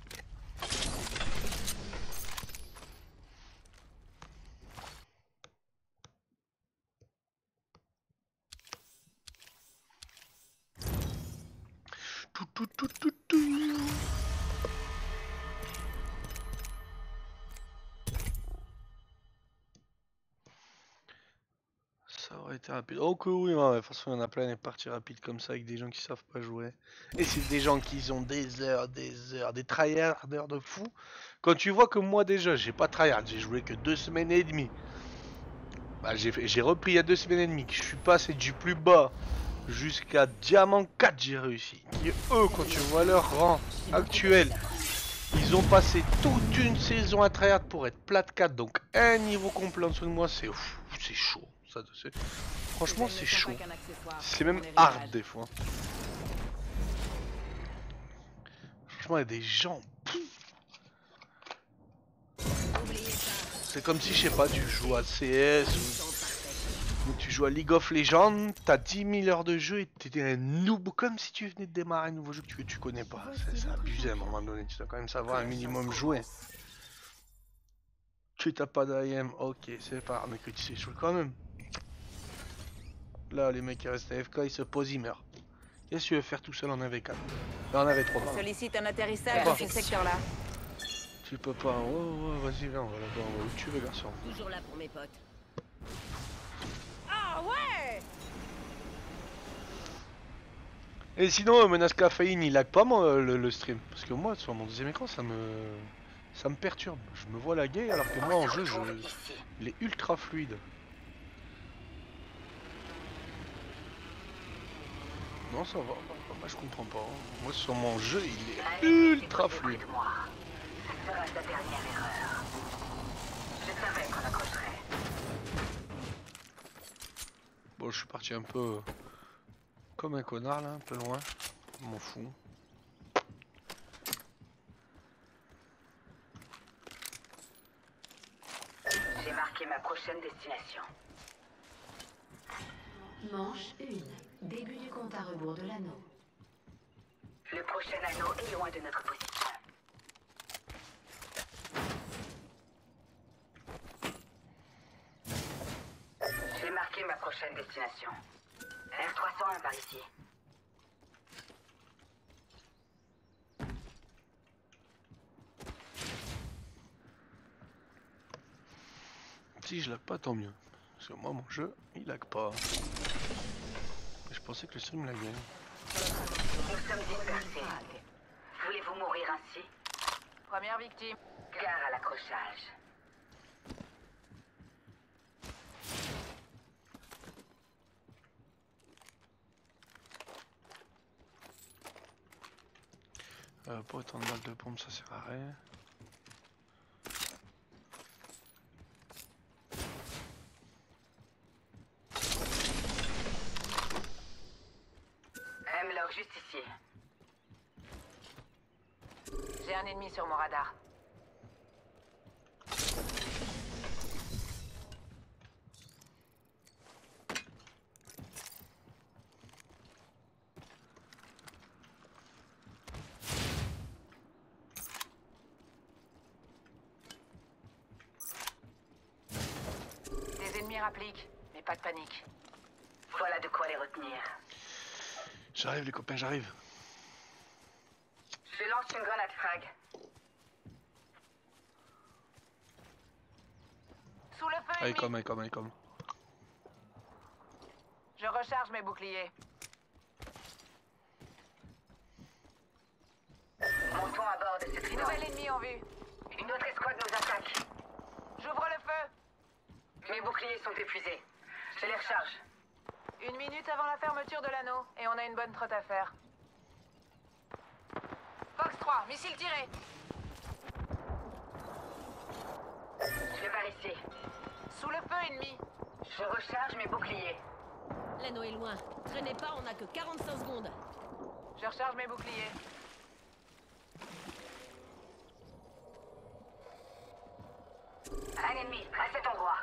Ça aurait été rapide. Oh que oui, ouais, de toute façon il y en a plein des parties rapides comme ça avec des gens qui savent pas jouer. Et c'est des gens qui ont des heures, des tryharders de fou. Quand tu vois que moi déjà j'ai pas tryhard, j'ai joué que 2 semaines et demie. Bah, j'ai repris il y a 2 semaines et demie, que je suis passé du plus bas jusqu'à Diamant 4 j'ai réussi. Qui eux quand tu vois leur rang actuel, ils ont passé toute une saison à tryhard pour être plat 4, donc un niveau complet en dessous de moi, c'est chaud. Ça, franchement c'est chaud. C'est même hard des fois. Franchement il y a des gens. C'est comme si je sais pas, tu joues à CS ou tu joues à League of Legends, t'as 10 000 heures de jeu et t'es un noob comme si tu venais de démarrer un nouveau jeu que tu connais pas. C'est abusé à un moment donné, tu dois quand même savoir un minimum jouer. Tu t'as pas d'AM, ok c'est pas grave, mais que tu sais jouer quand même. Là les mecs qui restent AFK ils se posent, ils meurent. Qu'est-ce que tu veux faire tout seul en AV4? Là en AV3. Sollicite un atterrissage dans ce secteur-là. Tu peux pas, oh, vas-y viens, on va là-bas, où tu veux garçon. Toujours là pour mes potes. Ah ouais! Et sinon, Menace Caféine, il lag pas moi le stream. Parce que moi, sur mon deuxième écran, ça me perturbe. Je me vois laguer alors que moi en jeu, il est ultra fluide. Non, ça va. Moi, je comprends pas. Moi, sur mon jeu, il est ultra fluide. Ce sera ta dernière erreur. Je savais qu'on accrocherait. Bon, je suis parti un peu comme un connard là, un peu loin. Je m'en fous. J'ai marqué ma prochaine destination. Manche 1. Début du compte à rebours de l'anneau. Le prochain anneau est loin de notre position. J'ai marqué ma prochaine destination. R301 par ici. Si je lag pas, tant mieux. Parce que moi, mon jeu, il lag pas. Je pensais que le stream laguait. Nous sommes dispersés. Voulez-vous mourir ainsi? Première victime. Gare à l'accrochage. Pas autant de balles de pompe, ça sert à rien. M-Log juste ici. J'ai un ennemi sur mon radar. Des ennemis rappliquent, mais pas de panique. Voilà de quoi les retenir. J'arrive les copains, j'arrive. Je lance une grenade frag. Sous le feu Allez, ennemi. comme. Je recharge mes boucliers. Montons à bord de ce trident. Nouvel ennemi en vue. Une autre escouade nous attaque. J'ouvre le feu. Mes boucliers sont épuisés. Je les recharge. 1 minute avant la fermeture de l'anneau, et on a une bonne trotte à faire. Fox 3, missile tiré. Je pars ici. Sous le feu ennemi. Je recharge mes boucliers. L'anneau est loin. Traînez pas, on a que 45 secondes. Je recharge mes boucliers. Un ennemi, à cet endroit.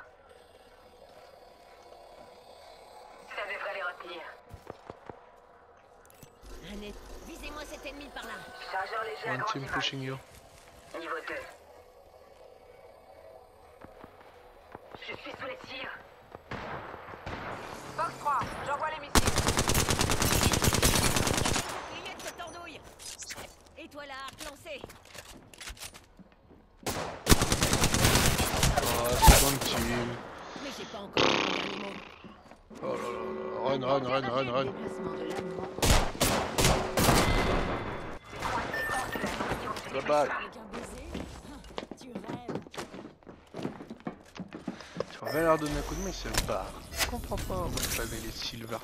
Ça devrait les retenir. Annette, visez Passez-moi cet ennemi par là. Chargeur léger à One grande team image. pushing you. Niveau 2. Je suis sous les tirs. Fox 3, j'envoie les missiles. Bouclier de cette tordouille. Étoile à arc lancé. Oh, c'est un team. Mais j'ai pas encore dit le dernier mot. Oh là là là. Run. Bye bye. Tu vas leur donner un coup de main, il se barre. Je comprends pas, on va planer les silver.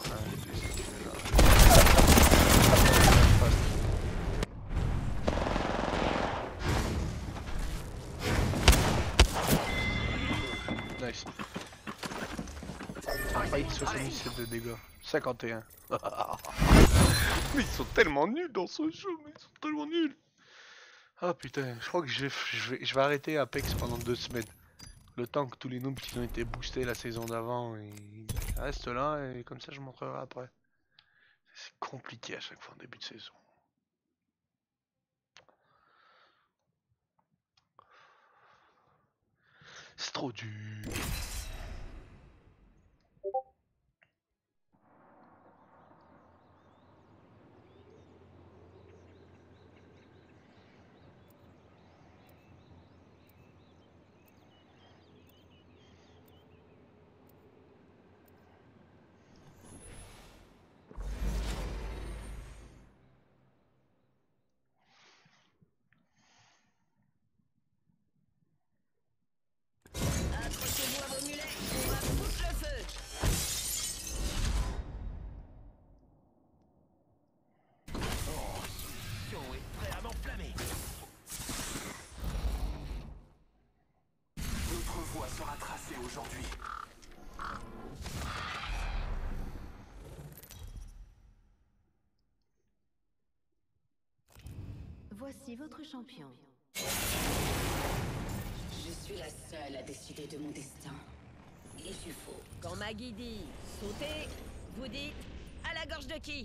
Nice. Fight 77 de dégâts. 51. Mais ils sont tellement nuls dans ce jeu, mais ils sont tellement nuls. Ah putain, je crois que je vais arrêter Apex pendant 2 semaines. Le temps que tous les noobs qui ont été boostés la saison d'avant, ils restent là et comme ça je montrerai après. C'est compliqué à chaque fois en début de saison. C'est trop dur. Accrochez-vous à vos mulets, on va foutre le feu. Mission est prêt à m'enflammer. Notre voie sera tracée aujourd'hui. Voici votre champion. Je suis la seule à décider de mon destin. Et je faux. Quand Maggie dit sauter, vous dites à la gorge de qui?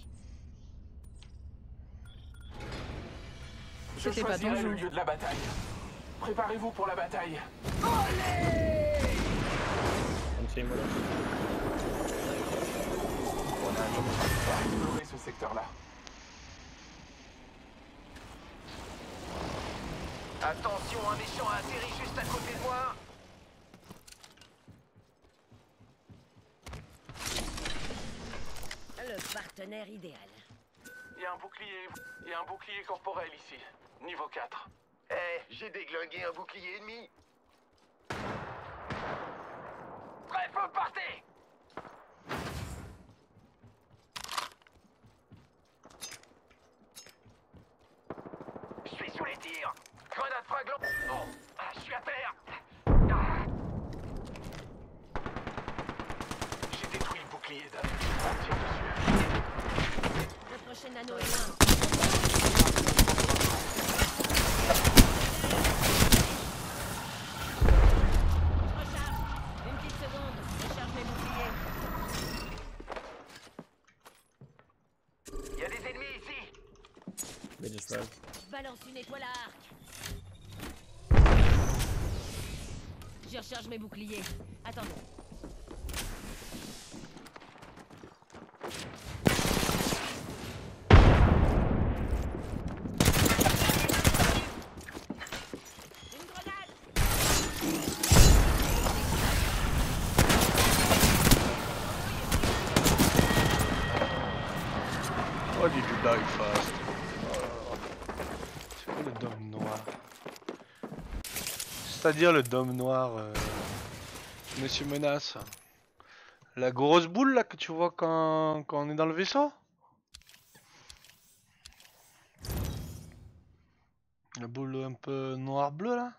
Je choisirai le lieu de la bataille. Préparez-vous pour la bataille. On va ignorer ce secteur-là. Attention, un méchant a atterri juste à côté de moi. Le partenaire idéal. Il y a un bouclier corporel ici. Niveau 4. J'ai déglingué un bouclier ennemi. Prêt, feu, partez. Je suis sous les tirs. Grenade fraglant. Oh, je suis à terre. J'ai détruit le bouclier d'un. Tire dessus. Le prochain anneau est loin. Recharge. Une petite seconde. Recharge mes boucliers. Il y a des ennemis ici. Je balance une étoile à arc. Je recharge mes boucliers. Attendez. Une grenade. Oh, did you die fast? C'est quoi le dôme noir? C'est-à-dire le dôme noir, Monsieur Menace. La grosse boule là que tu vois quand on est dans le vaisseau? La boule un peu noir-bleu là?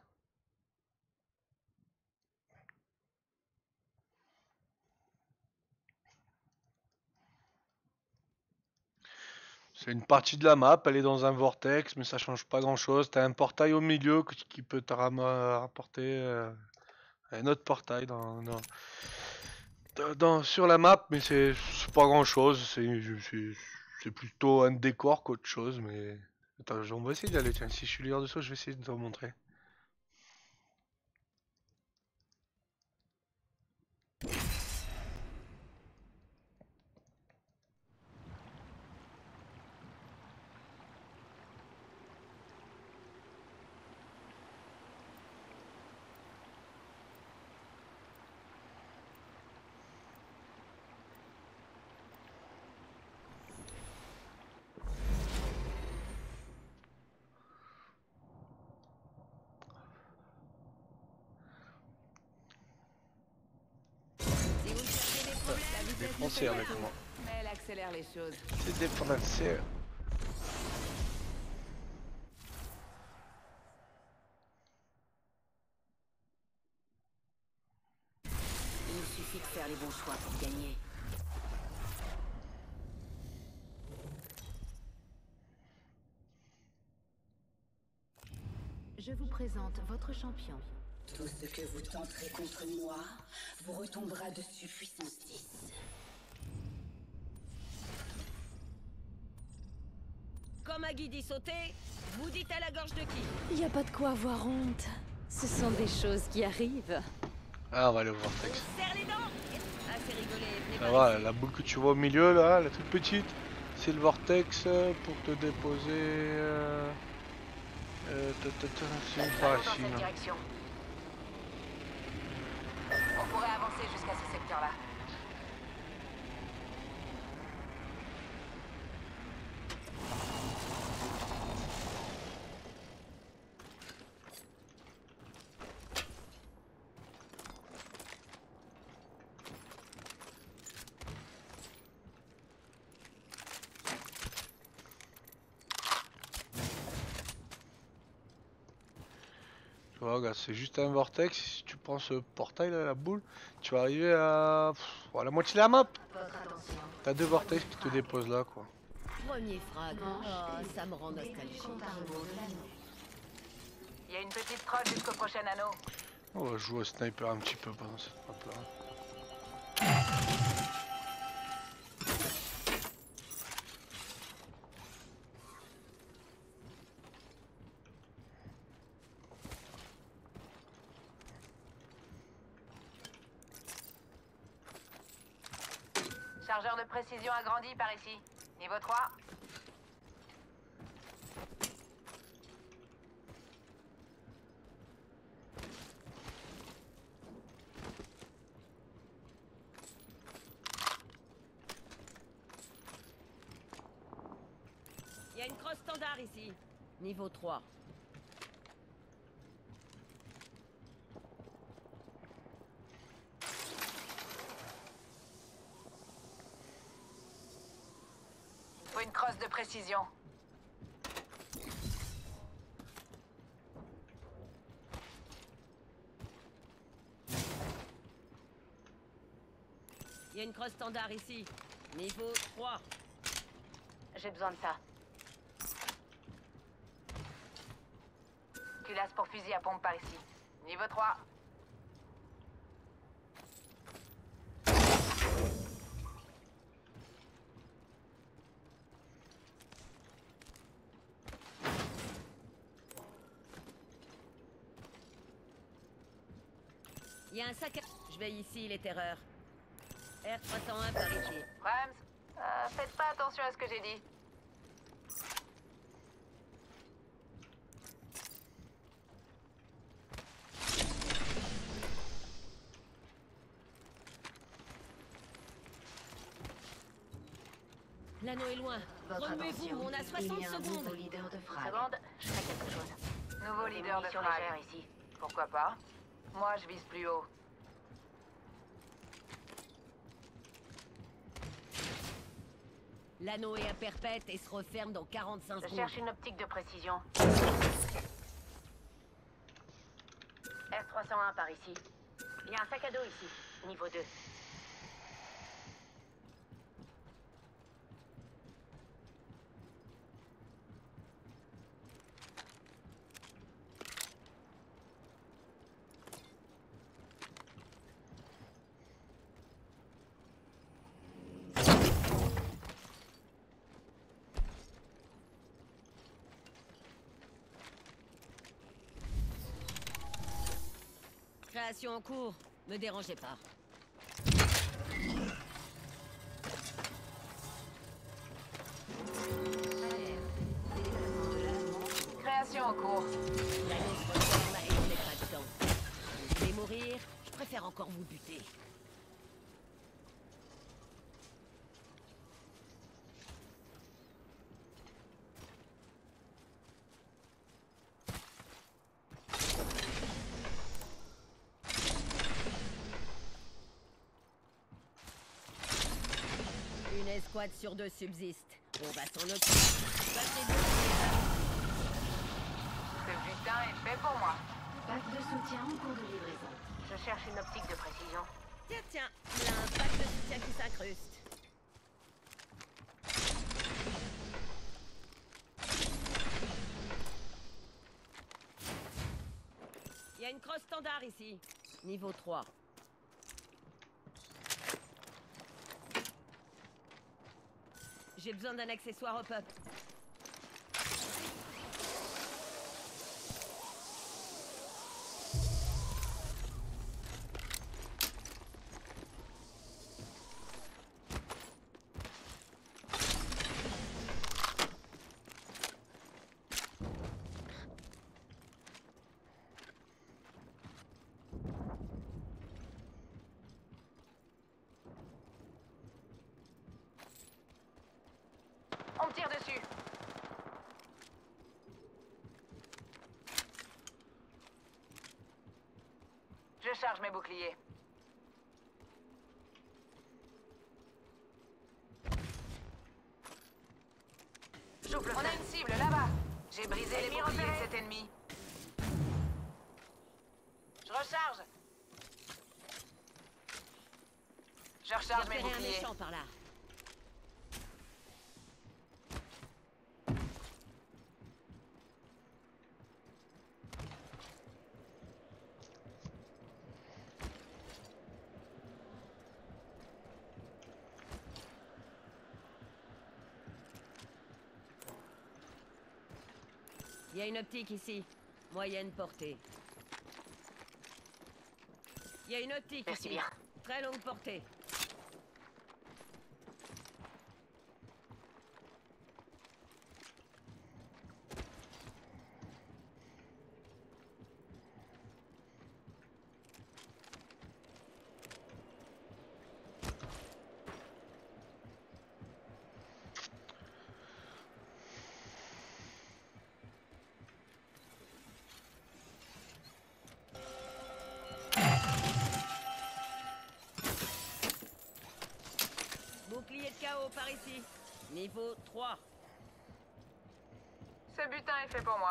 C'est une partie de la map, elle est dans un vortex, mais ça change pas grand chose. T'as un portail au milieu qui peut te rapporter un autre portail sur la map, mais c'est pas grand chose. C'est plutôt un décor qu'autre chose, mais... Attends, on va essayer d'y aller, tiens, si je suis leader de saut, je vais essayer de te montrer. Des Français avec moi. Mais elle accélère les choses. C'est des Français. Il suffit de faire les bons choix pour gagner. Je vous présente votre champion. Tout ce que vous tenterez contre moi vous retombera dessus puissance 10. Comme Agui dit sauter, vous dites à la gorge de qui? Il n'y a pas de quoi avoir honte. Ce sont des choses qui arrivent. Ah, on va aller au vortex. Serre les dents. Assez rigolé, venez Ça par va, ici. la boule que tu vois au milieu là, la toute petite, c'est le vortex pour te déposer. C'est par Allons dans ici. cette là. direction. On pourrait avancer jusqu'à ce secteur-là. Tu vois, regarde, c'est juste un vortex. Si tu prends ce portail là, la boule, tu vas arriver à, la moitié de la map. T'as deux vortex qui te déposent là, quoi. Premier frag. Oh, ça me rend nostalgique. Il y a une petite troll jusqu'au prochain anneau. On va jouer au sniper un petit peu pendant cette map là. Chargeur de précision agrandi par ici. Niveau 3. Il y a une crosse standard ici. Niveau 3. Il faut une crosse de précision. Il y a une crosse standard ici. Niveau 3. J'ai besoin de ça. Culasse pour fusil à pompe par ici. Niveau 3. Il y a un sac à... Je vais ici, les terreurs. R301 par ici. Rams, faites pas attention à ce que j'ai dit. L'anneau est loin. Remuez-vous, on a 60 secondes. Leader de frag. Seconde, je ferai quelque chose. Nouveau leader de frag. Ici. Pourquoi pas? Moi, je vise plus haut. L'anneau est à perpète et se referme dans 45 Je secondes. cherche une optique de précision. R301 par ici. Il y a un sac à dos ici. Niveau 2. Création en cours. Me dérangez pas. Création en cours. L'anneau se retourne et je n'ai pas de temps. Vous voulez mourir? Je préfère encore vous buter. Une escouade sur 2 subsiste. On va s'en occuper. Passez deux. Ce butin est fait pour moi. Pack de soutien en cours de livraison. Je cherche une optique de précision. Tiens, tiens, là un pack de soutien qui s'incruste. Il y a une crosse standard ici. Niveau 3. J'ai besoin d'un accessoire hop-up. On me tire dessus. Je charge mes boucliers. On a une cible là-bas. J'ai brisé les boucliers de cet ennemi. Je recharge. Je recharge mes J'ai repéré un boucliers. méchant par là. Il y a une optique ici. Moyenne portée. Il y a une optique Merci ici. bien. Très longue portée. Bouclier de chaos par ici. Niveau 3. Ce butin est fait pour moi.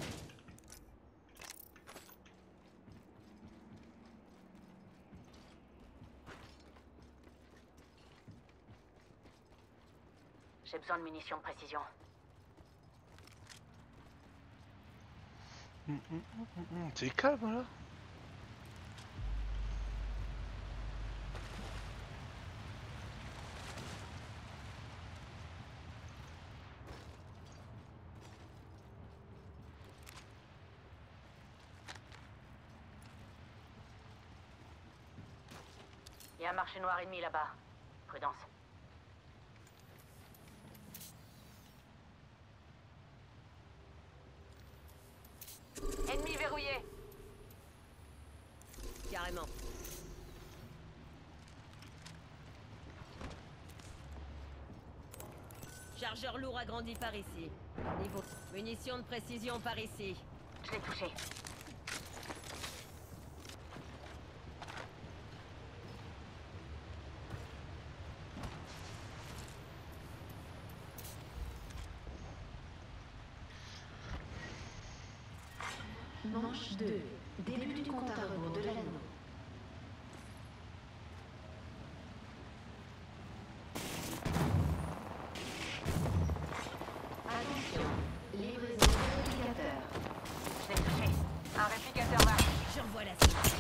J'ai besoin de munitions de précision. C'est calme là. Il y a un marché noir ennemi là-bas. Prudence. Ennemi verrouillé. Carrément. Chargeur lourd agrandi par ici. Niveau. Munitions de précision par ici. Je l'ai touché. Manche 2. Début du compte à rebours de l'anneau. Attention. Livraison de réplicateur. Je l'ai touché. Un réplicateur marche. J'envoie la cible.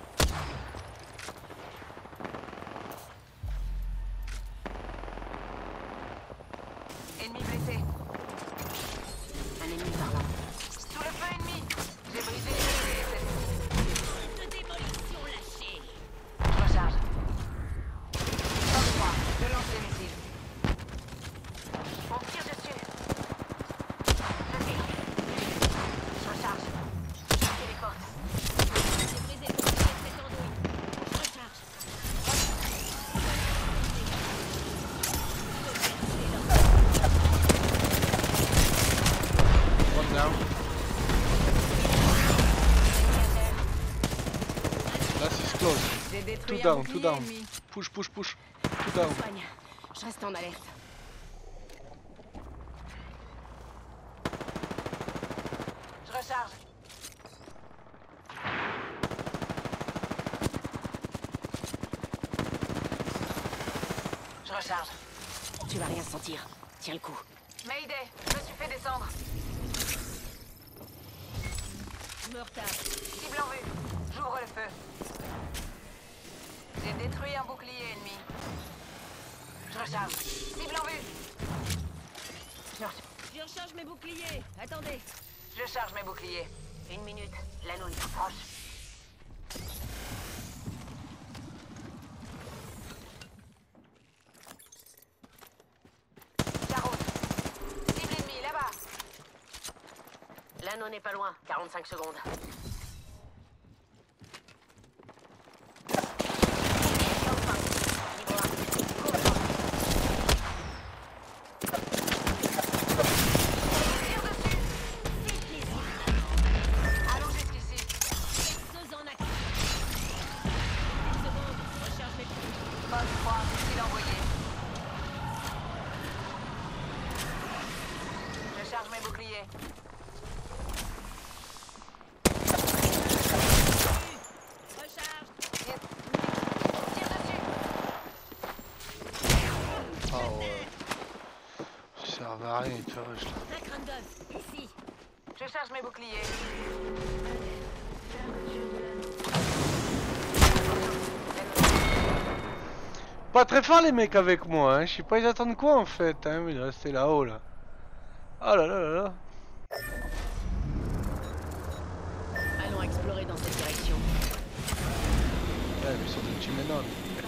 Ennemi blessé. Un ennemi par là. Sous le feu ennemi. J'ai brisé les boucliers. De démolition. construit un down, bouclier tout down. ennemi. Push, push, push. Tout down. Soigne. Je reste en alerte. Je recharge. Je recharge. Tu vas rien sentir. Tiens le coup. Mayday, je me suis fait descendre. Je me retape. Cible en vue. J'ouvre le feu. J'ai détruit un bouclier ennemi. Je recharge. Cible en vue. Je recharge mes boucliers. Attendez. Je charge mes boucliers. 1 minute. L'anneau est tout proche. J'arrose. Cible ennemie, là-bas. L'anneau n'est pas loin. 45 secondes. Allons jusqu'ici. Mode 3, missile envoyé. Je charge mes boucliers. Ah ouais. Ça sert à rien de faire rush là. Ici. Je charge mes boucliers. Pas très fort les mecs avec moi, hein. Je sais pas ils attendent quoi en fait, hein, mais il est resté là-haut là. Ah là là là là. Allons explorer dans cette direction. Ouais, mais c'est des Chimenon.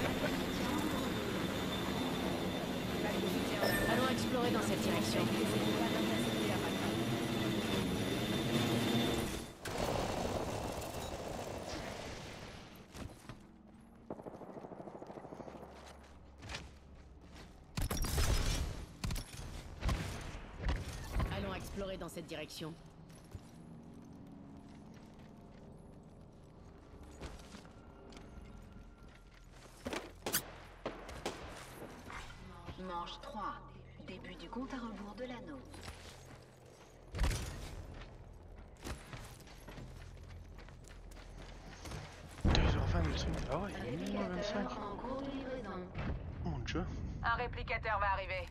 Allons explorer dans cette direction. Allons explorer dans cette direction. Manche 3. Début du compte à rebours de l'anneau. Le truc. Ah ouais, il est minimum 25. Mon dieu. Un réplicateur va arriver.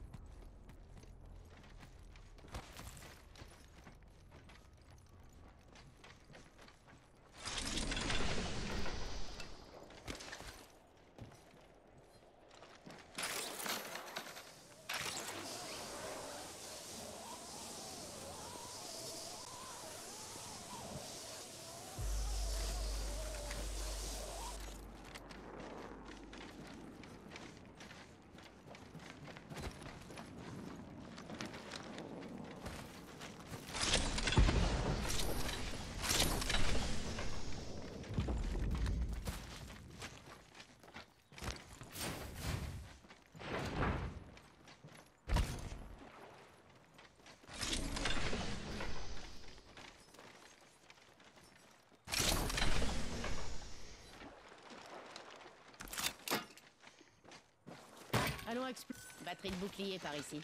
Allons explorer. Batterie de bouclier par ici.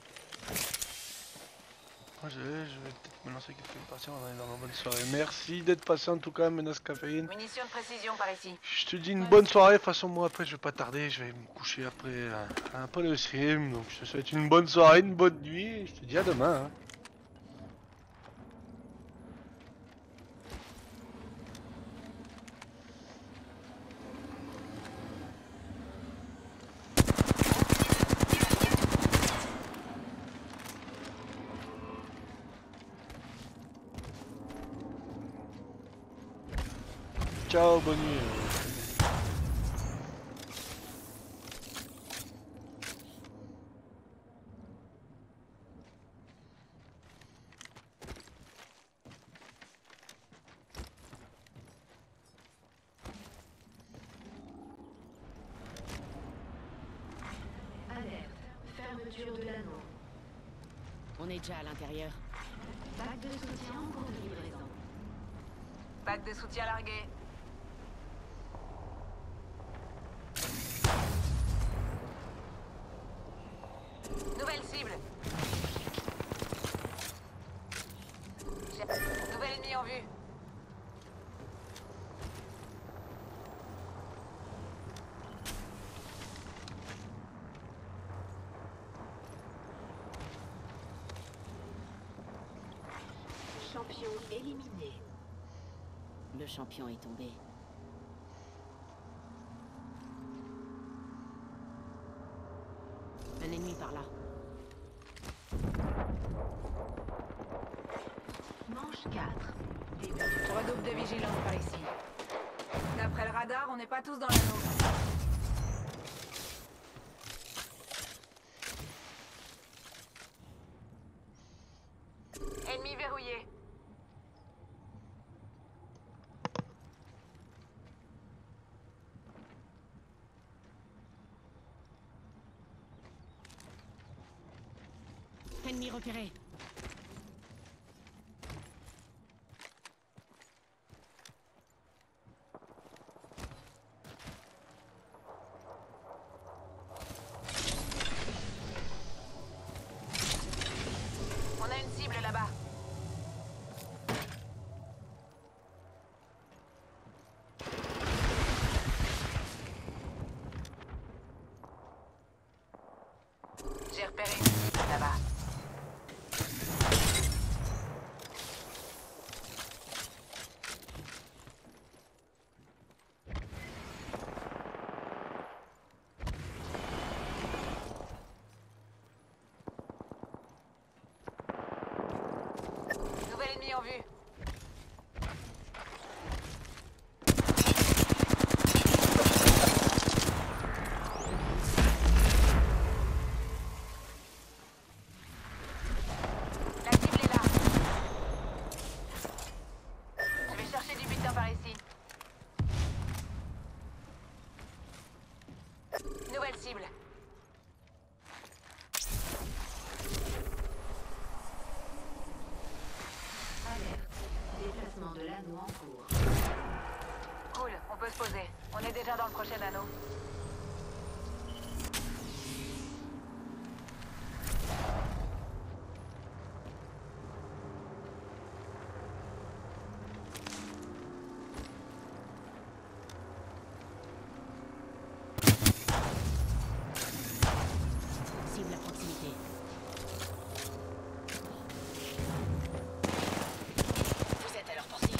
Moi je vais peut-être me lancer quelques parties, on va aller dans une bonne soirée. Merci d'être passé en tout cas, Menace Caféine. Munitions de précision par ici. Je te dis une bonne soirée, de toute façon moi après je vais pas tarder, je vais me coucher après un peu le stream. Donc je te souhaite une bonne soirée, une bonne nuit, et je te dis à demain. Hein. Ciao, bonne nuit. Alerte. Fermeture de l'anneau. On est déjà à l'intérieur. Bac de soutien en cours de livraison. Bac de soutien largué. Champion éliminé. Le champion est tombé. Un ennemi par là. Manche 4. Redouble de vigilance par ici. D'après le radar, on n'est pas tous dans l'anneau. Ennemi verrouillé. Ennemi repéré. On a une cible là-bas. J'ai repéré une cible là-bas. Nouvel ennemi en vue. La cible est là. Je vais chercher du butin par ici. Nouvelle cible. Déplacement de l'anneau en cours. Cool, on peut se poser. On est déjà dans le prochain anneau. Cible à proximité. Vous êtes à leur portée.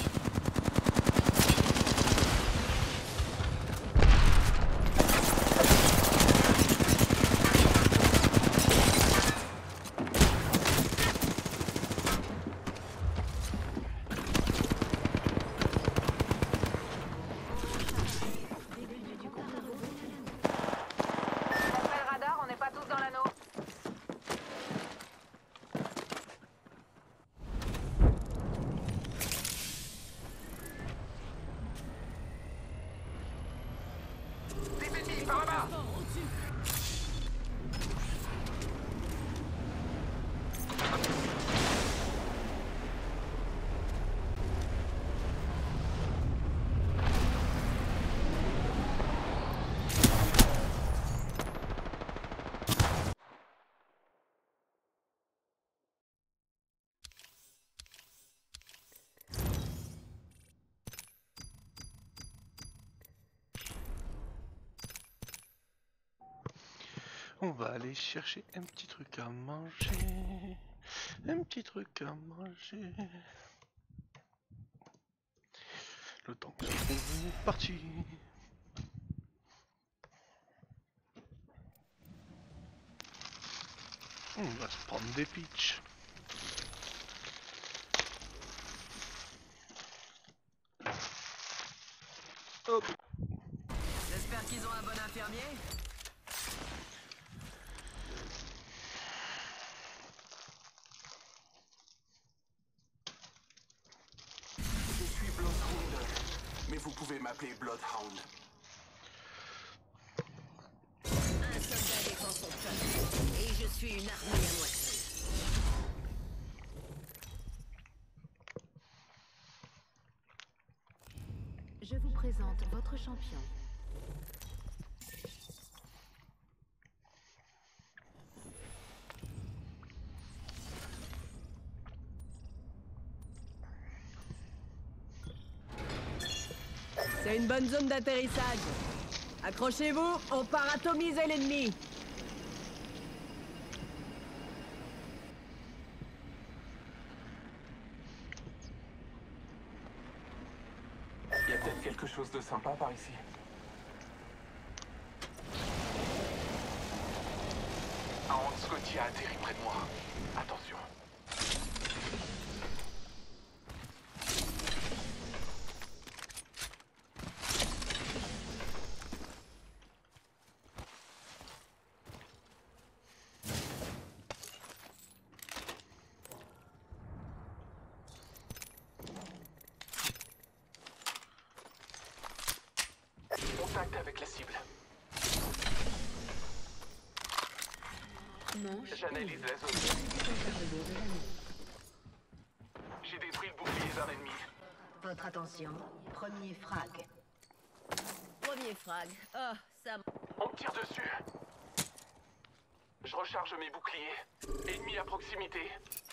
D'après le radar, on n'est pas tous dans l'anneau. Des ennemis par là-bas. On va aller chercher un petit truc à manger. Un petit truc à manger. Le temps que c'est parti. On va se prendre des pitchs. Hop. J'espère qu'ils ont un bon infirmier. Je suis Bloodhound, mais vous pouvez m'appeler Bloodhound. Un soldat défend son peuple. Et je suis une armée à moi seule. Je vous présente votre champion. C'est une bonne zone d'atterrissage. Accrochez-vous, on part atomiser l'ennemi. chose de sympa par ici? Un Hans Scotty a atterri près de moi. Attention. Contact avec la cible. J'analyse la zone. J'ai détruit le bouclier d'un ennemi. Votre attention, premier frag. Premier frag. Oh, ça... On me tire dessus. Je recharge mes boucliers. Ennemi à proximité.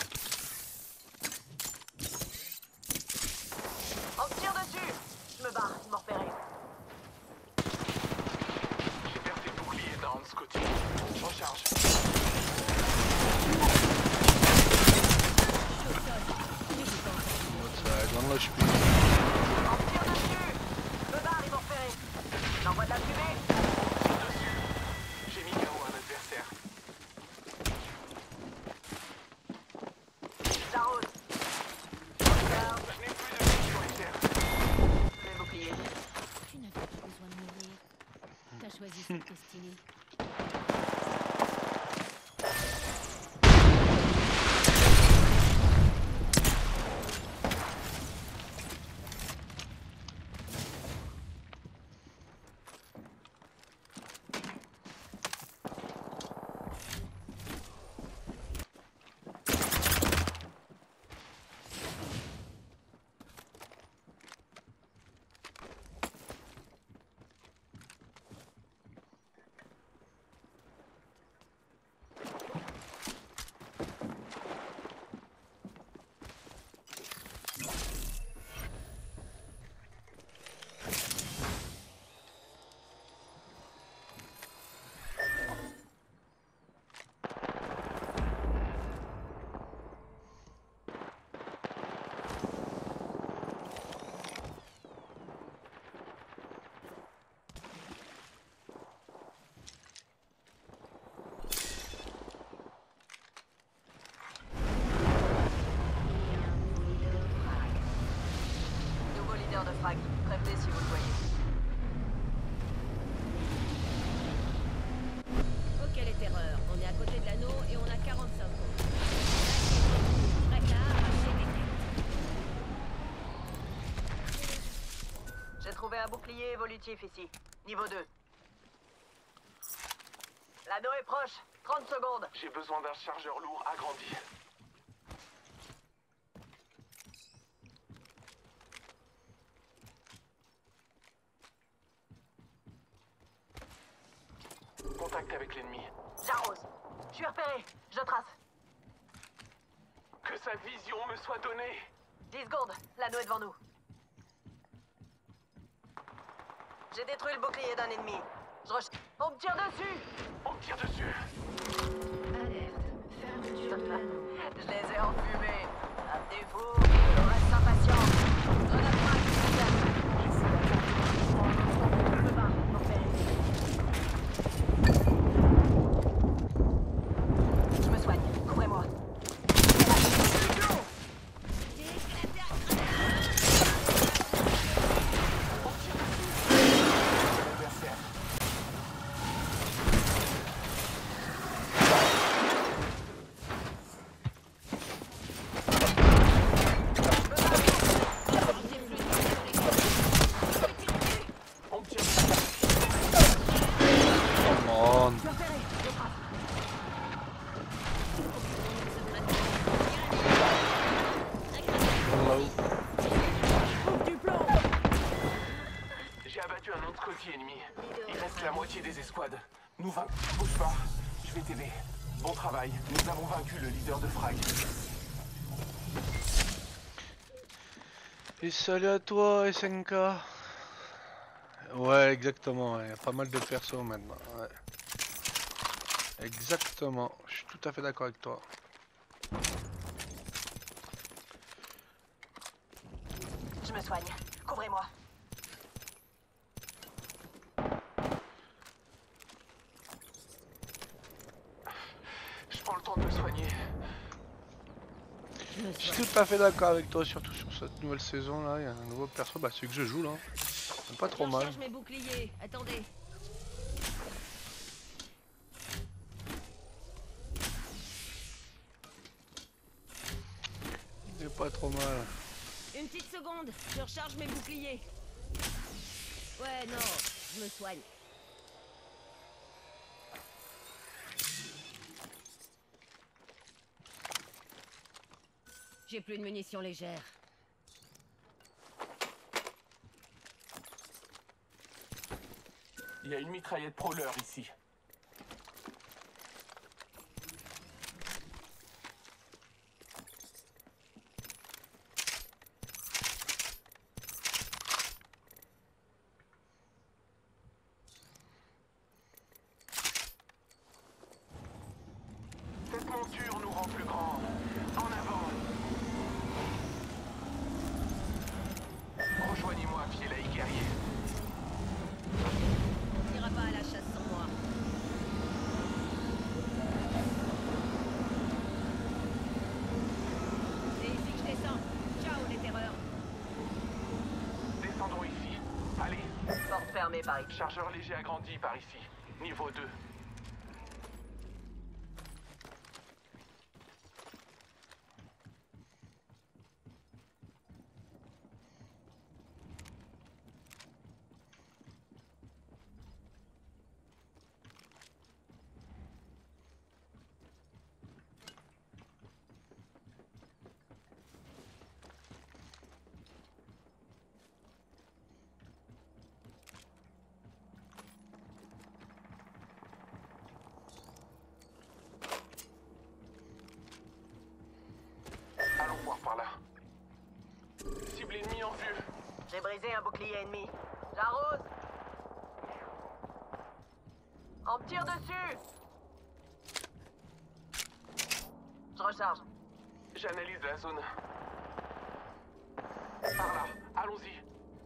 On me tire dessus. Je me barre, ils m'ont repéré. J'ai percé le bouclier d'un Hans Scotty. Je recharge. Dans le HP. On me tire dessus. Je me barre, ils m'ont repéré. J'envoie de la fumée. Dessus. J'ai mis KO un adversaire. J'arrose. Je n'ai plus de vie sur les terres. Les boucliers. Tu n'avais pas besoin de mourir. T'as choisi cette destinée. De frag. Prévenez si vous le voyez. Oh, quelle est erreur. On est à côté de l'anneau et on a 45 secondes. Prête à arracher des têtes. J'ai trouvé un bouclier évolutif ici. Niveau 2. L'anneau est proche. 30 secondes. J'ai besoin d'un chargeur lourd agrandi. Contact avec l'ennemi. J'arrose. Je suis repéré. Je trace. Que sa vision me soit donnée. 10 secondes. L'anneau est devant nous. J'ai détruit le bouclier d'un ennemi. On me tire dessus. On me tire dessus. Alerte. Fermeture de l'anneau. Je les ai enfumés. À défaut, je reste impatient. Grenade frag. Je me barre. M'en repérer. Je me soigne. Couvrez-moi. J'ai abattu un autre Scotty ennemi. Il reste la moitié des escouades. Nous vaincre. Bouge pas. Je vais t'aider. Bon travail. Nous avons vaincu le leader de Frag. Et salut à toi SNK. Ouais exactement, il y a pas mal de persos maintenant. Ouais. Exactement, je suis tout à fait d'accord avec toi. Je me soigne. Couvrez-moi. prends le temps de me soigner. Je suis tout à fait d'accord avec toi, surtout sur cette nouvelle saison là. Il y a un nouveau perso, bah celui que je joue là. C'est pas trop Je mal. recharge mes boucliers. Attendez. Il est pas trop mal. Une petite seconde. Je recharge mes boucliers. Ouais, non. Je me soigne. J'ai plus de munitions légères. Il y a une mitraillette Prowler ici. Cette monture nous rend plus grands. En avant. Rejoignez-moi, Fielaï guerrier. On n'ira pas à la chasse sans moi. C'est ici que je descends. Ciao les terreurs. Descendons ici. Allez. Porte fermée par ici. Chargeur léger agrandi par ici. Niveau 2. Allons voir par là. Cible ennemie en vue. J'ai brisé un bouclier ennemi. J'arrose. On me tire dessus. Je recharge. J'analyse la zone. Par là, allons-y.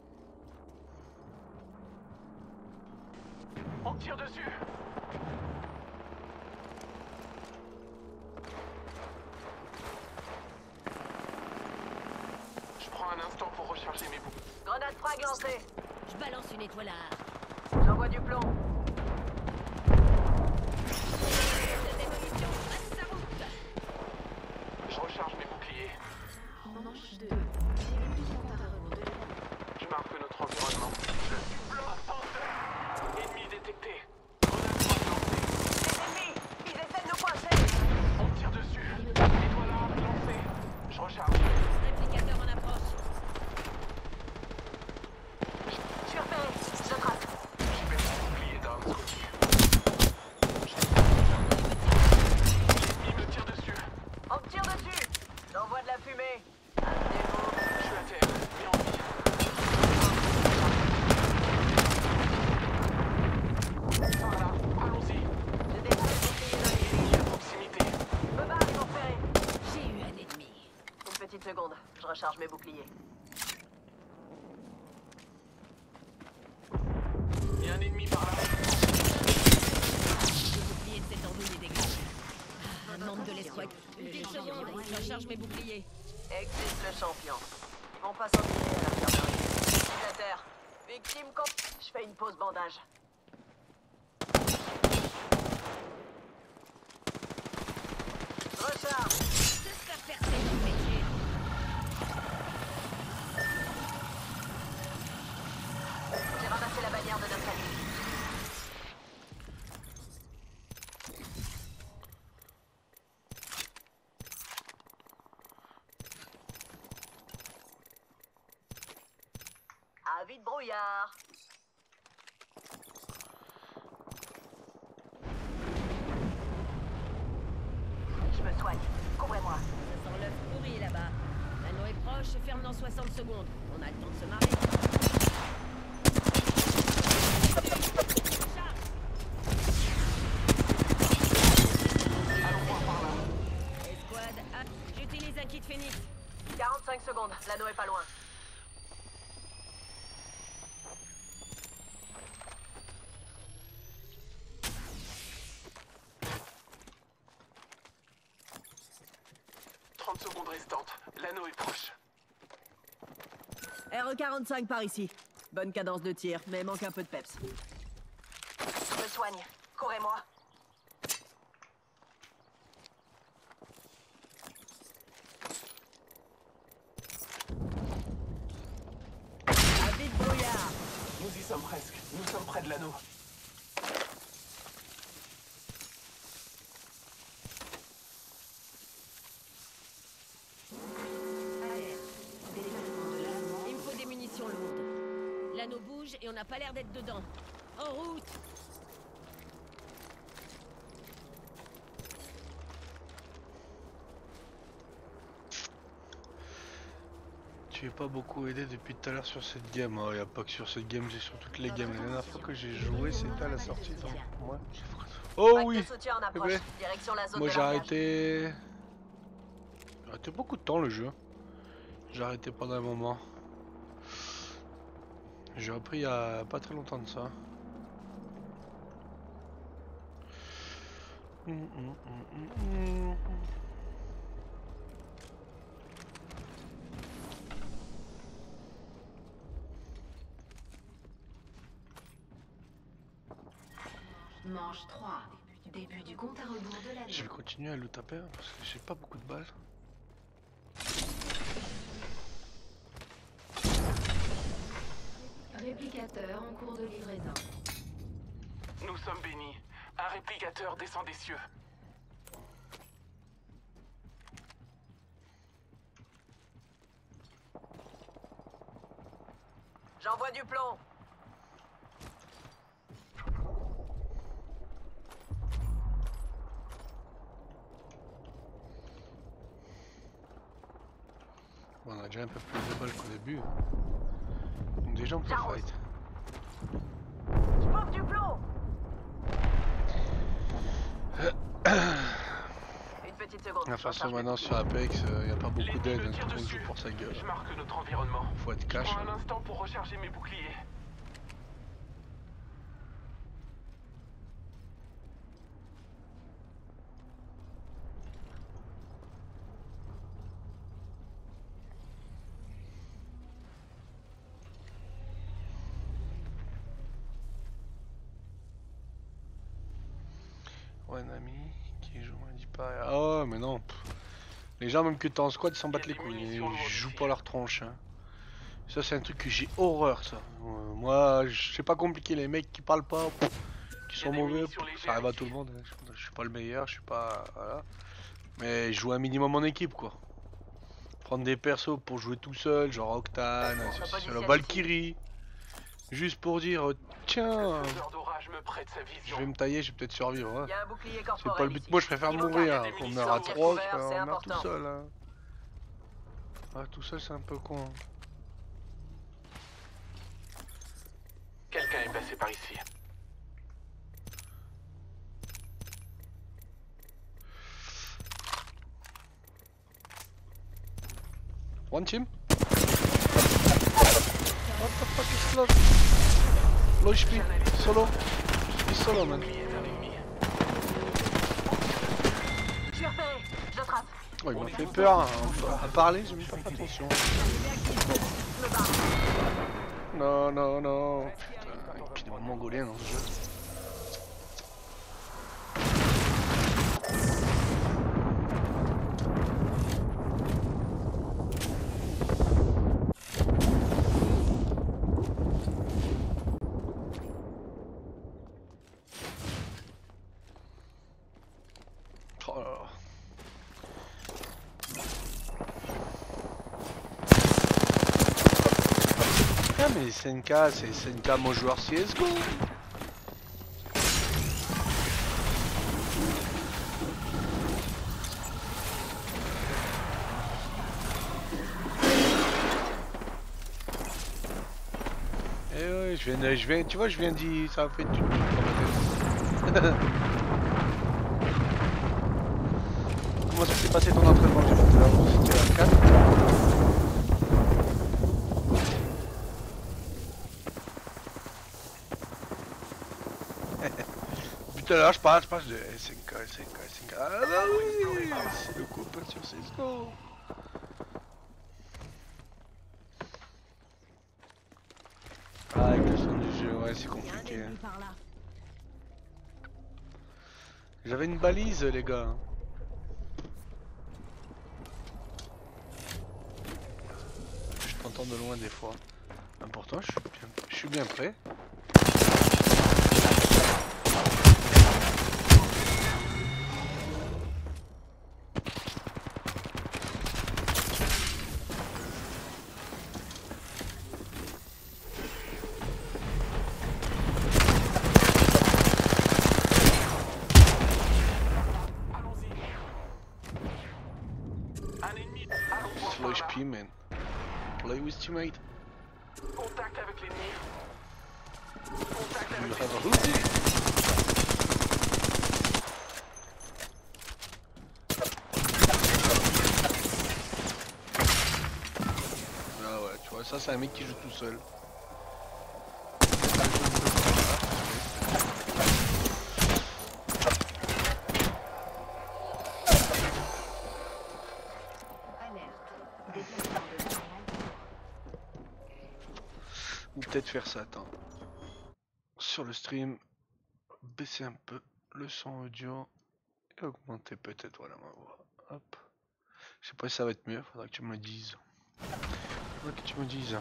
On tire dessus. Je prends un instant pour recharger mes boucles. Grenade frag lancée. Je balance une étoile à arc. J'envoie du plomb. La démolition passe sa route. Je recharge mes boucliers. Manche 2. Je marque notre environnement. Je suis blanc. Ennemi détecté. Grenade frag lancée. Les ennemis, ils essaient de nous coincer. On tire dessus. Étoile à arc lancée. Je recharge. Réplicateur en approche. Je suis repéré. Je trace. Je mets mon bouclier dans Scotty. L'ennemi me tire dessus. On me tire dessus. J'envoie de la fumée. Amenez-vous. Je suis à terre, mais en vie. Par là, allons-y. J'ai des boucliers dans les Ennemi à proximité. Me barre, ils m'ont repéré. J'ai eu un ennemi. Une petite seconde. Je recharge mes boucliers. Il y a un ennemi par là. Le bouclier de cette andouille est dégagé. Un membre de l'escouade. Une petite seconde. Je recharge mes boucliers. Existe le champion. Ils vont pas s'en tirer à l'infirmerie. Utilisateur. Victime quand... Je fais une pause bandage. Recharge. Se faire percer dans le métier. J'ai ramassé la bannière de notre ami. Avis de brouillard. Je me soigne. Couvrez-moi. Ça sent l'œuf pourri là-bas. L'anneau est proche et ferme dans 60 secondes. On a le temps de se marrer. Charge. Allons voir par là. Escouade, j'utilise un kit Phoenix. 45 secondes. L'anneau est pas loin. 30 secondes restantes. L'anneau est proche. RE45 par ici. Bonne cadence de tir, mais manque un peu de peps. Je me soigne. Courez-moi. À vite, brouillard. Nous y sommes presque. Nous sommes près de l'anneau. Il me faut des munitions lourdes. L'anneau bouge et on n'a pas l'air d'être dedans. En route! Tu n'es pas beaucoup aidé depuis tout à l'heure sur cette game. Il n'y a pas que sur cette game, c'est sur toutes les games. La dernière fois que j'ai joué, c'était à la sortie. Donc, moi, oh oui! Moi j'ai arrêté. J'ai arrêté beaucoup de temps le jeu. J'ai arrêté pendant un moment. J'ai repris il y a pas très longtemps de ça. Manche 3. Début du compte à rebours de la Je vais continuer à le taper hein, parce que j'ai pas beaucoup de balles. Réplicateur en cours de livraison. Nous sommes bénis. Un réplicateur descend des cieux. J'envoie du plomb. Bon, on a déjà un peu plus de balles qu'au début. Donc déjà on peut fight. Je pompe du plomb. Une petite seconde. De toute façon maintenant sur Apex, il n'y a pas beaucoup d'aide, tout le monde joue pour sa gueule. Je marque notre environnement. Faut être cash. Je prends un instant pour recharger mes boucliers. Ouais, un ami qui joue un dit pas. Oh, mais non. Les gens, même que t'es en squad, ils s'en battent les couilles. Ils jouent pas leur tronche. Hein. Ça, c'est un truc que j'ai horreur, ça. Moi, c'est pas compliqué. Les mecs qui parlent pas, qui sont mauvais, ça arrive à tout le monde. Hein. Je suis pas le meilleur, je suis pas. Voilà. Mais je joue un minimum en équipe, quoi. Prendre des persos pour jouer tout seul, genre Octane, sur la Valkyrie. Juste pour dire, tiens. Je vais me tailler, je vais peut-être survivre. Hein. C'est pas le but. Moi je préfère mourir. On meurt à 3, on meurt tout seul. Hein. Ah, tout seul c'est un peu con. Hein. Quelqu'un est passé par ici. One team? What the fuck is close? Low HP, solo. He's solo, man. Oh, il m'a fait peur à parler, j'ai même pas fait attention. Non, non, non. Putain, et puis des mongoliens dans ce jeu. Mais SNK, c'est SNK mon joueur CSGO. Eh ouais, je viens, tu vois, je viens d'y, ça a fait tout dans ma tête. Comment ça s'est passé ton entraînement? C'était à 4. Tout à l'heure, je passe de SNK. Ah bah oui, c'est le copain sur CSGO. Ouais, c'est Y a un compliqué. ennemi par là. J'avais une balise, les gars. Je t'entends de loin des fois. Pourtant, je suis bien prêt. Slow HP, man. Play with teammate. Contact avec l'ennemi. Contact avec You l'ennemi. have a hoodie. Ah ouais, tu vois, ça c'est un mec qui joue tout seul. Ou peut-être faire ça, attends. Sur le stream, baisser un peu le son audio et augmenter peut-être, voilà, ma voix. Hop. Je sais pas si ça va être mieux, faudra que tu me le dises. Faudra que tu me dises.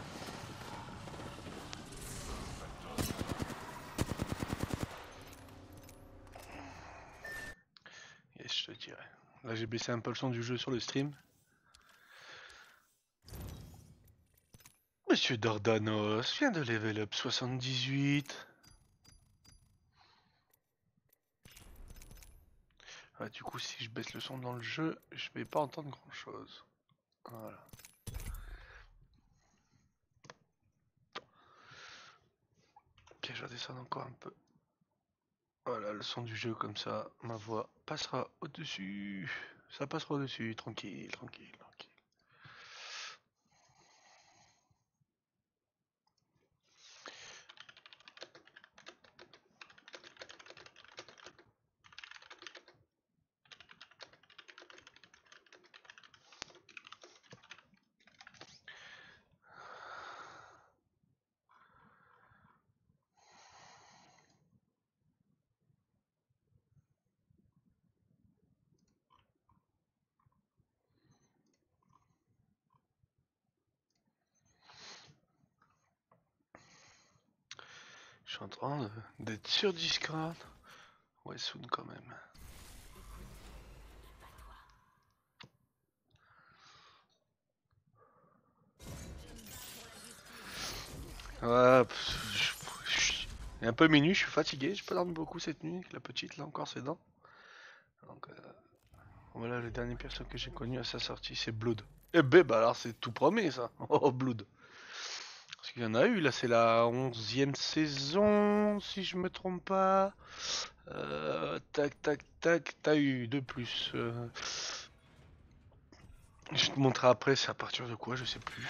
Yes, je te dirai. Là, j'ai baissé un peu le son du jeu sur le stream. Monsieur Dardanos vient de level up 78. Ouais, du coup, si je baisse le son dans le jeu, je vais pas entendre grand chose. Voilà. Ok, je vais descendre encore un peu. Voilà, le son du jeu, comme ça, ma voix passera au-dessus. Ça passera au-dessus, tranquille, tranquille, tranquille. Je suis en train d'être sur Discord. Ouais, soon quand même. Ouais, il est un peu minuit, je suis fatigué, j'ai pas dormi beaucoup cette nuit, la petite là encore ses dents. Donc voilà, les dernières personnes que j'ai connues à sa sortie, c'est Blood. Eh ben bah alors c'est tout premier ça. Oh Blood. Parce qu'il y en a eu là, c'est la 11e saison si je me trompe pas. Tac tac tac, t'as eu de plus. Je te montrerai après, c'est à partir de quoi, je sais plus.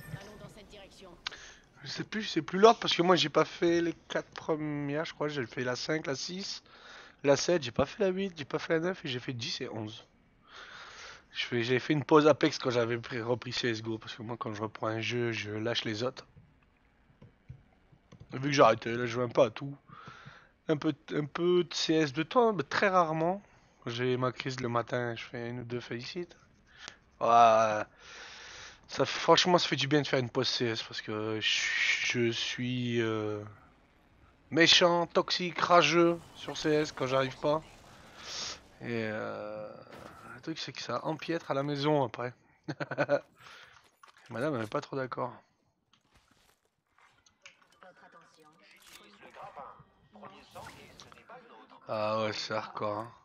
Je sais plus l'ordre parce que moi j'ai pas fait les 4 premières, je crois, j'ai fait la 5, la 6, la 7, j'ai pas fait la 8, j'ai pas fait la 9 et j'ai fait 10 et 11. J'ai fait une pause Apex quand j'avais repris CSGO parce que moi quand je reprends un jeu, je lâche les autres. Vu que j'ai arrêté, là je joue un peu à tout. Un peu de CS de temps, mais très rarement. J'ai ma crise le matin, je fais une ou deux félicite. Ouais. Ça, franchement, ça fait du bien de faire une pause CS parce que je suis méchant, toxique, rageux sur CS quand j'arrive pas. Et le truc, c'est que ça empiètre à la maison après. Madame, elle est pas trop d'accord. Ah ouais, c'est hardcore. Hein.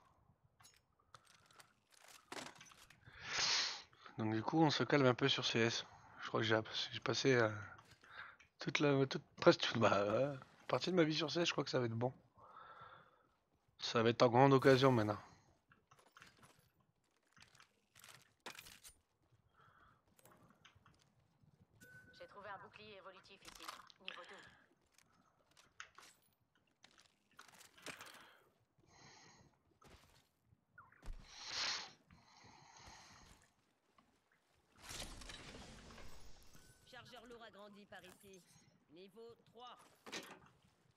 Donc du coup, on se calme un peu sur CS. Je crois que j'ai passé presque toute partie de ma vie sur CS. Je crois que ça va être bon. Ça va être en grande occasion maintenant. J'ai trouvé un bouclier évolutif ici, niveau 2. Chargeur lourd agrandi par ici. Niveau 3.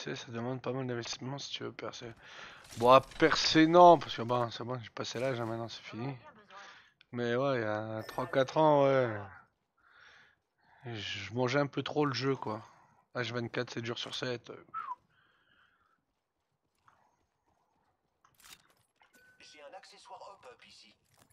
sais, ça demande pas mal d'investissement si tu veux percer. Bon, à percer non, parce que bon, c'est bon, j'ai passé l'âge, hein, maintenant c'est fini. Mais ouais, il y a 3-4 ans, ouais. Je mangeais un peu trop le jeu, quoi. H24, 7 jours sur 7. J'ai un accessoire hop-up ici.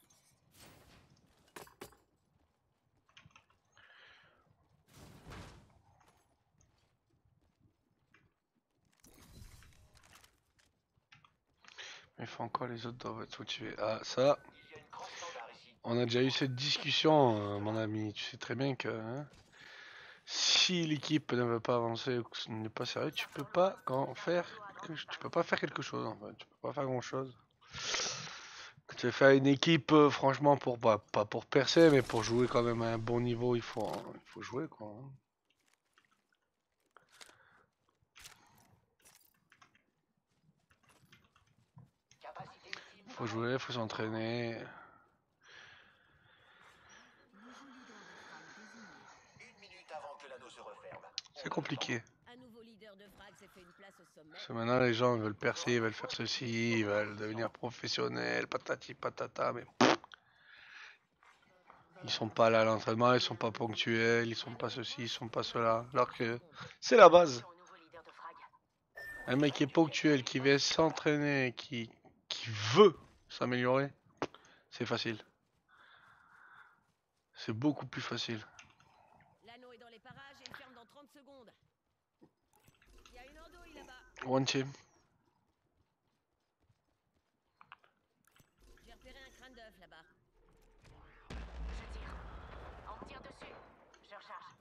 Il faut encore les autres doivent être motivés. Ah, ça. On a déjà eu cette discussion, mon ami. Tu sais très bien que hein, si l'équipe ne veut pas avancer ou que ce n'est pas sérieux, tu peux pas faire quelque chose. En fait. Tu peux pas faire grand chose. Quand tu veux faire une équipe, franchement, pour pas pour percer, mais pour jouer quand même à un bon niveau, il faut jouer quoi. Hein. Faut jouer, faut s'entraîner. C'est compliqué. Parce que maintenant les gens veulent percer, ils veulent faire ceci, ils veulent devenir professionnels, patati patata, mais ils sont pas là à l'entraînement, ils sont pas ponctuels, ils sont pas ceci, ils sont pas cela. Alors que c'est la base. Un mec qui est ponctuel, qui vient s'entraîner, qui veut s'améliorer, c'est facile. C'est beaucoup plus facile. L'anneau est dans les parages et il ferme dans 30 secondes. Il y a une andouille là-bas. One team. J'ai repéré un crâne d'œuf là-bas. Je tire. On me tire dessus. Je recharge.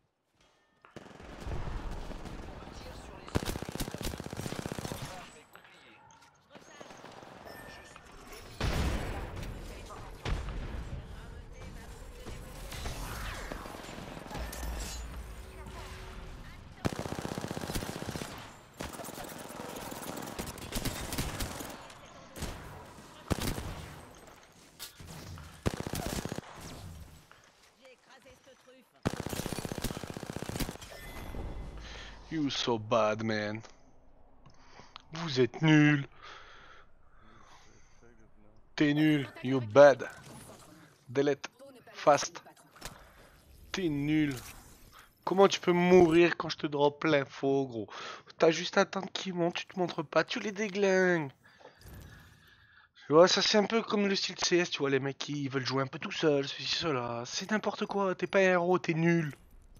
On me tire sur les cibles. Recharge mes boucliers. Je suis You so bad, man. Vous êtes nul. T'es nul. You bad. Delete. Fast. T'es nul. Comment tu peux mourir quand je te drop l'info, gros? T'as juste à attendre qu'ils montent, tu te montres pas, tu les déglingues. Tu vois, ça c'est un peu comme le style CS, tu vois, les mecs qui veulent jouer un peu tout seuls, ceci, cela. C'est n'importe quoi, t'es pas un héros, t'es nul.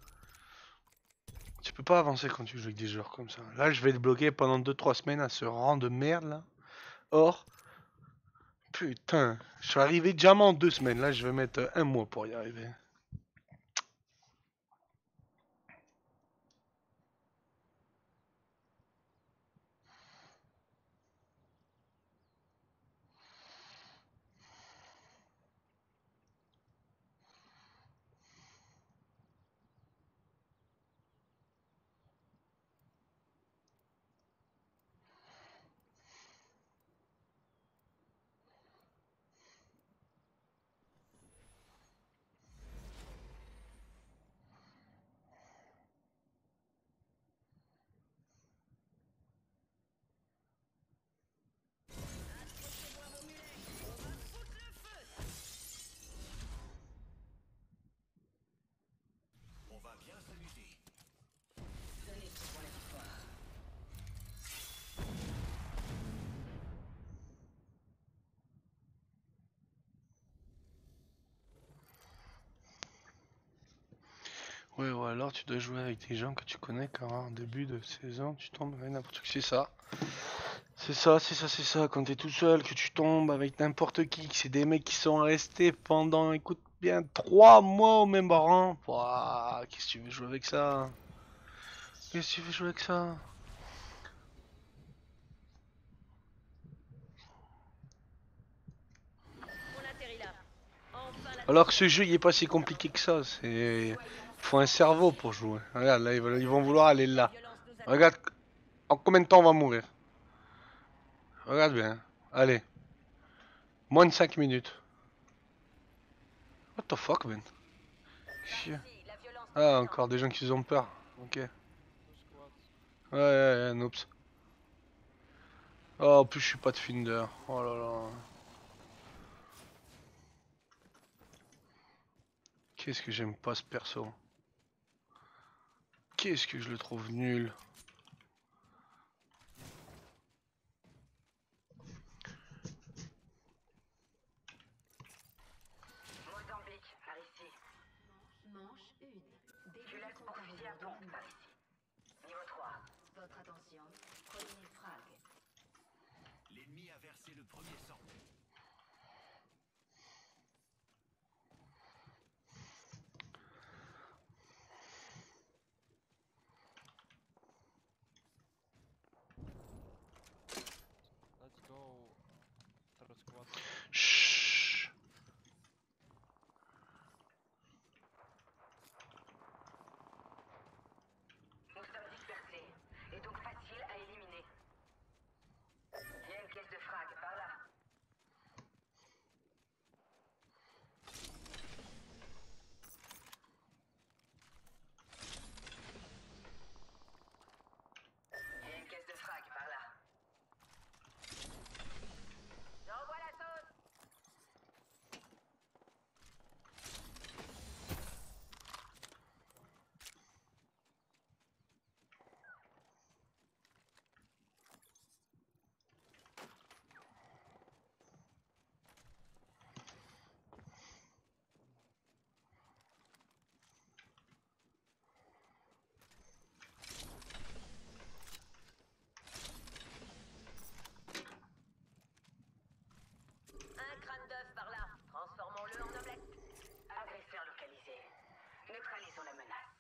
Tu peux pas avancer quand tu joues avec des joueurs comme ça. Là, je vais te bloquer pendant 2-3 semaines à ce rang de merde là. Or, putain, je suis arrivé diamant en 2 semaines. Là, je vais mettre 1 mois pour y arriver. On va bien s'amuser. Donnez tout pour la victoire. Ouais, ou alors tu dois jouer avec des gens que tu connais car en début de saison tu tombes avec n'importe qui. C'est ça. C'est ça, c'est ça, c'est ça. Quand t'es tout seul, que tu tombes avec n'importe qui, que c'est des mecs qui sont restés pendant, écoute bien, 3 mois au même rang. Ouah, qu'est-ce que tu veux jouer avec ça? Qu'est-ce que tu veux jouer avec ça? On atterrit là. Enfin la... Alors que ce jeu il est pas si compliqué que ça. C'est, faut un cerveau pour jouer. Regarde là, ils vont vouloir aller là. Regarde, en combien de temps on va mourir? Regarde bien. Allez. Moins de 5 minutes. What the fuck, man? Chier. Ah, encore des gens qui ont peur. Ok. Ouais, nops. Oh, en plus, je suis pas de Finder. Oh là là. Qu'est-ce que j'aime pas ce perso. Qu'est-ce que je le trouve nul. Mozambique, par ici. Manche 1. Tu laisses pour fusil à pompe, par ici. Niveau 3. Votre attention. Premier frag. L'ennemi a versé le premier sang. Let's go. Third squad. Chut. Nous sommes dispersés, et donc facile à éliminer. Il y a une caisse de frag, par là. Il y a une caisse de frag, par là. J'envoie la sauce. Un crâne d'œuf par là. Transformons-le en omelette. Agresseur localisé. Neutralisons la menace.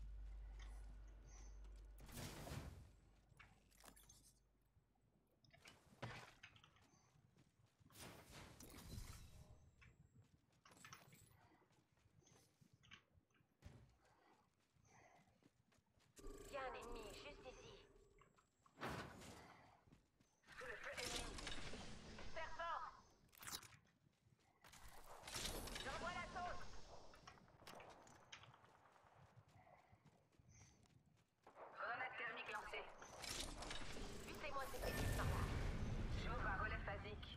Il y a un ennemi juste ici. Sous le feu ennemi. Super fort. J'envoie la sauce. Grenade thermique lancée. Vissez-moi cette équipe par là. J'ouvre un relais phasique.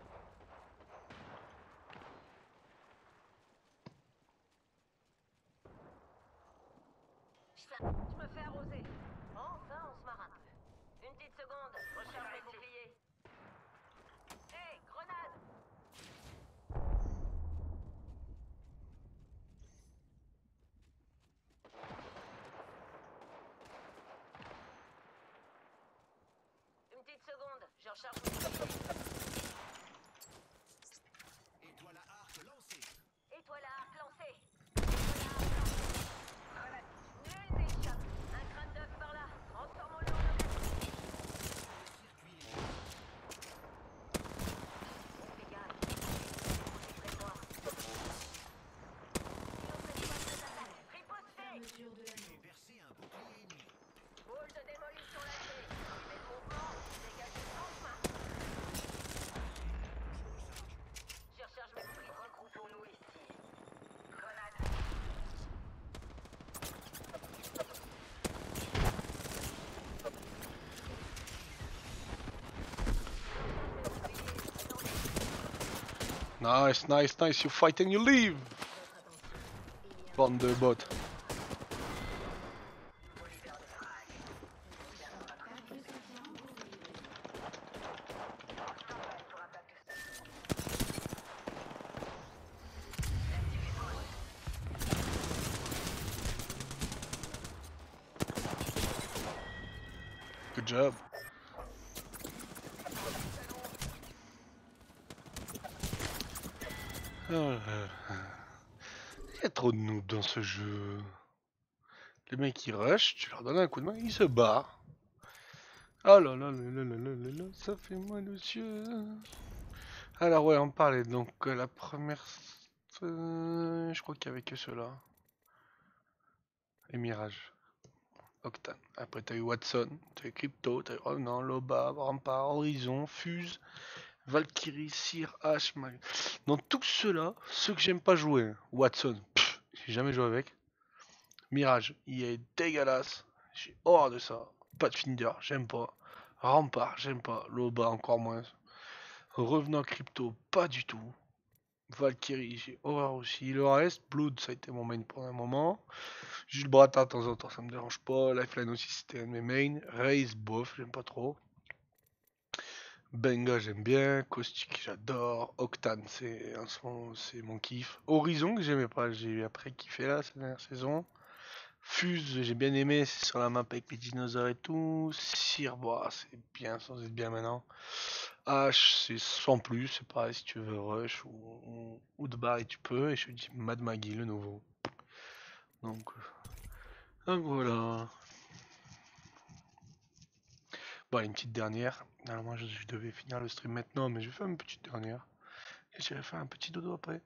Je me fais arroser. Enfin, on se marre un peu. Une petite seconde. Recharge mes boucliers. Hé, grenade! Une petite seconde. Je recharge mes boucliers. Étoile à arc lancée. Étoile à arc lancée. Grenade. Nul n'échappe. Un crâne d'œuf par là. Transformons-le en omelette. Fais gaffe. C'est près de moi. Riposté. J'ai versé un bouclier ennemi. Boule de démolition lâchée. Les mouvements, dégagez sans chemin. Je recharge mes boucliers. Regroupons-nous ici. Grenade. Nice, nice, nice. You fight and you leave. Bande de bots. Good job. Il y a trop de noobs dans ce jeu. Les mecs ils rushent, tu leur donnes un coup de main, ils se barrent. Oh là là là là là là là là, ça fait mal aux yeux. Alors ouais, on parlait donc la première... je crois qu'il y avait que ceux-là. Et Mirage. Octane. Après t'as eu Watson, t'as eu Crypto, t'as eu Revenant, Loba, Rampart, Horizon, Fuse, Valkyrie, Seer, H, Mag... Dans tous ceux-là, ceux que j'aime pas jouer, Watson, j'ai jamais joué avec. Mirage, il est dégueulasse, j'ai horreur de ça. Pas de Finder, j'aime pas. Rampart, j'aime pas. Loba, encore moins. Revenant Crypto, pas du tout. Valkyrie, j'ai horreur aussi. Le reste, Blood, ça a été mon main pour un moment. Jules Brata, de temps en temps, ça me dérange pas. Lifeline aussi, c'était un de mes mains. Raze, bof, j'aime pas trop. Benga, j'aime bien. Caustic, j'adore. Octane, c'est mon kiff. Horizon, que j'aimais pas, j'ai après kiffé là, cette dernière saison. Fuse, j'ai bien aimé, c'est sur la map avec les dinosaures et tout. Cyr, bah, c'est bien, sans être bien maintenant. H, c'est sans plus, c'est pareil, si tu veux rush ou de barre et tu peux. Et je te dis Mad Maggie, le nouveau. Donc voilà. Bon, allez, une petite dernière. Normalement, je devais finir le stream maintenant, mais je vais faire une petite dernière. Et je vais faire un petit dodo après.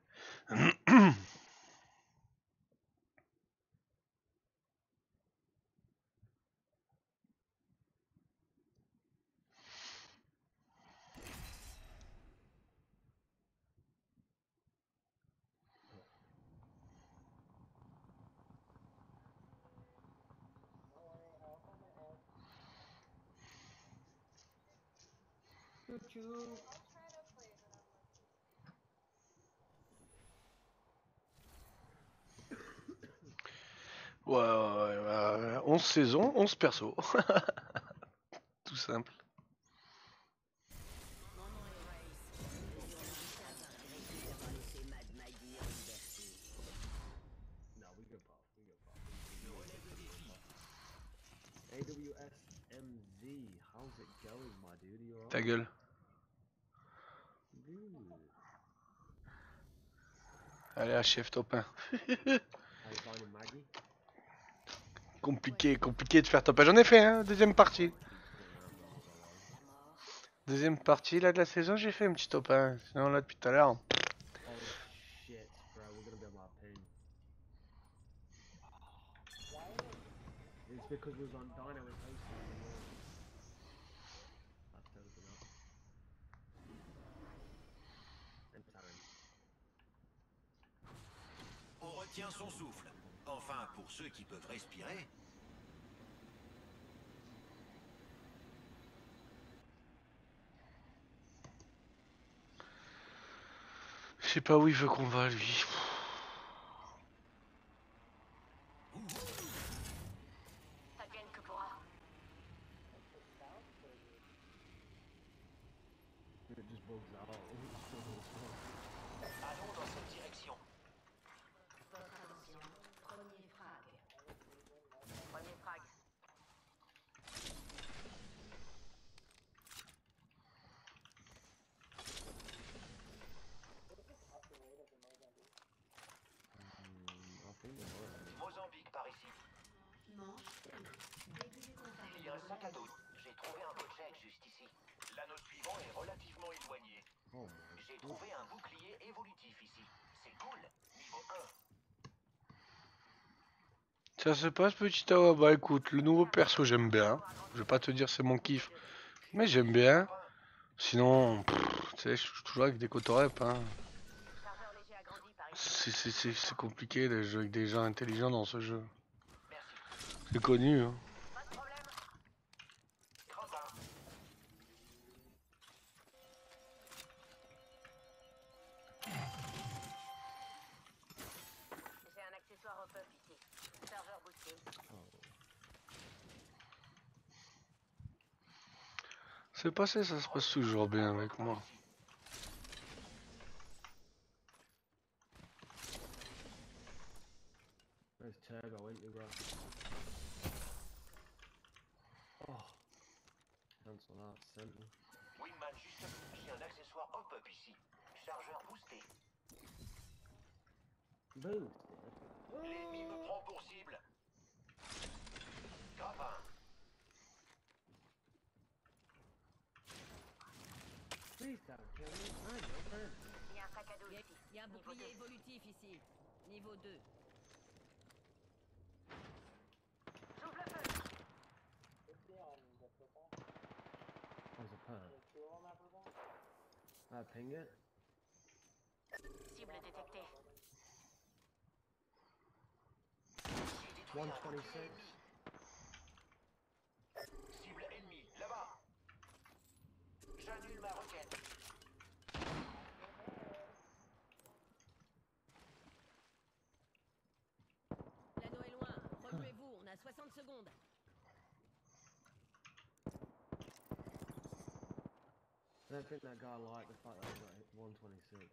Ouais, 11 saisons, 11 persos. Tout simple. AWSMZ, how's it going, my dude? You alright? Ta gueule. Allez, chef top 1. Compliqué de faire top 1. J'en ai fait, hein, deuxième partie. Deuxième partie là de la saison, j'ai fait un petit top 1. Sinon là depuis tout à l'heure. On retient son souffle. Enfin, pour ceux qui peuvent respirer. Je sais pas où il veut qu'on va lui. T'advienne que pourra. Allons dans cette direction. Votre attention, premier frag. Premier frag. Mozambique par ici. Il y a un sac à dos. J'ai trouvé un check juste ici. L'anneau suivant est relativement éloigné. J'ai trouvé un bouclier évolutif ici. C'est cool. Niveau 1. Ça se passe petit à bah écoute, le nouveau perso j'aime bien. Je vais pas te dire c'est mon kiff, mais j'aime bien. Sinon, tu sais, je suis toujours avec des cotorep, hein. C'est compliqué de jouer avec des gens intelligents dans ce jeu. C'est connu, hein. J'ai un accessoire hop-up ici. Serveur boosté. C'est passé, ça se passe toujours bien avec moi. Where's Turbo? Ain't you, bro? Oh. Cancel that, sent me. Winman, juste, j'ai un accessoire hop-up ici. Chargeur boosté. Boom. L'ennemi me prend pour cible. Grappin. Please don't kill me. I'm your friend. Il y a un sac à dos ici. Il y a un bouclier évolutif ici. Niveau 2. J'ouvre le feu. There's a perk. Ping it. Cible détectée. 126. secondes. I don't think that guy liked the fact that I got hit 126.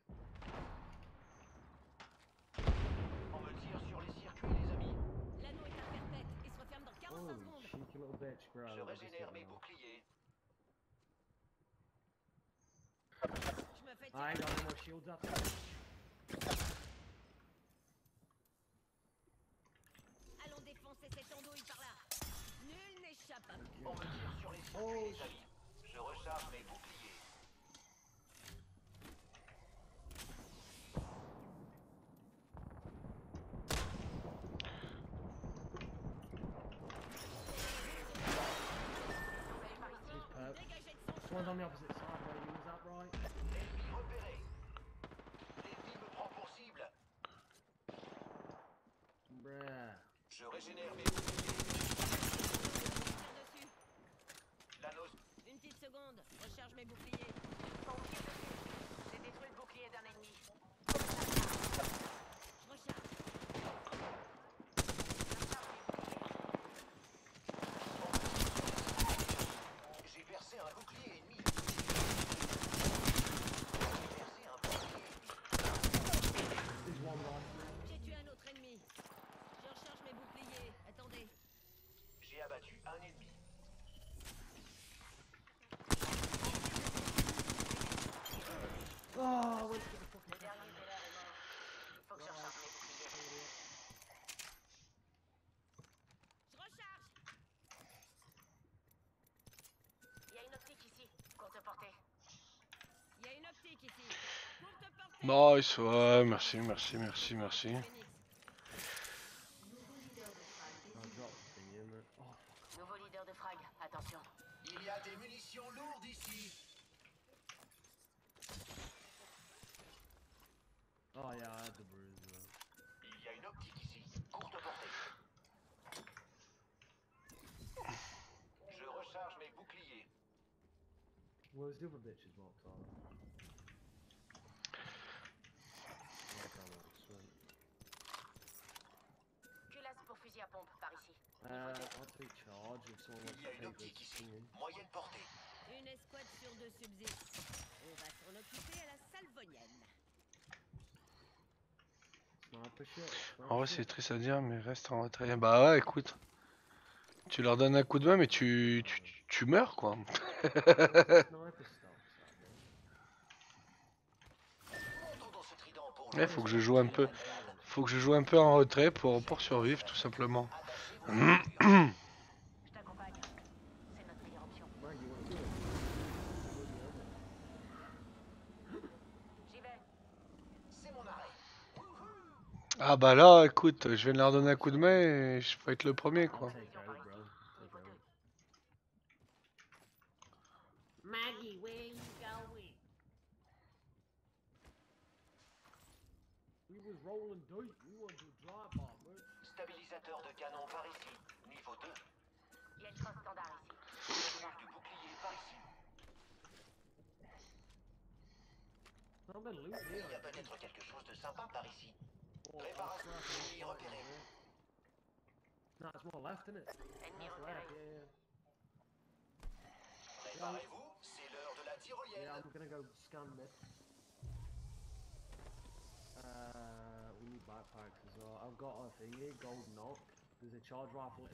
On me tire sur les circuits, les amis. L'anneau est imperfect et se referme dans 45 secondes. Cheeky little bitch, bro. Je régénère mes boucliers. Je me fais tirer. I ain't got no more shields up. Allons défoncer cette andouille par là. Nul n'échappe à moi. On me tire sur les circuits, les amis. Je recharge mes boucliers. One's on the opposite side where you was at, right? Ennemi repéré. L'ennemi me prend pour cible. Bruh. Je régénère mes boucliers. Dessus. L'anneau. Une petite seconde. Recharge mes boucliers. Pompier dessus. J'ai détruit le bouclier d'un ennemi. Je recharge. J'ai percé un bouclier ennemi. J'ai percé un bouclier ennemi. J'ai tué un autre ennemi. Je recharge mes boucliers. Attendez. J'ai abattu un ennemi. Oh, Le dernier zéleur est mort. Il faut que je recharge mes boucliers. Je recharge. Il y a une optique ici. Courte portée. Il y a une optique ici. Courte portée. Nice, ouais, merci, merci, merci, merci. Nouveau leader de frag. Attention. Il y a des munitions lourdes ici. Oh yeah, I had the bruise. Il y a une optique ici. Courte portée. Je recharge mes boucliers. Where's the other bitches marked on? Culasse pour fusil à pompe par ici. I'll take charge if someone wants Il y a to une take optique this ici. thing. Moyenne portée. Une escouade sur 2 subsiste. On va s'en occuper à la salvonienne. Sniper shit. En vrai, c'est triste à dire, mais reste en retrait. Bah ouais, écoute. Tu leur donnes un coup de main, mais tu meurs, quoi. Ouais, faut que je joue un peu. Faut que je joue un peu en retrait pour survivre, tout simplement. Je t'accompagne. C'est notre meilleure option. J'y vais. C'est mon arrêt. Ah bah là, écoute, je viens de leur donner un coup de main et je peux être le premier, quoi. Maggie, where you going? We was rolling deep. We wanted to drive by, bro. Stabilisateur de canon par ici. Niveau 2. Il y a une crosse standard ici. Défense du bouclier par ici. I'm gonna loot Il y here. a peut-être quelque chose de sympa par ici. Réparation ennemi repéré. No, it's more left, isn't it? Ennemi That's repéré. left, yeah. Préparez-vous, c'est l'heure de la tyrolienne. Yeah, I'm gonna go scan this. We need backpacks as well. I've got a thingy, gold knock. There's a charge rifle.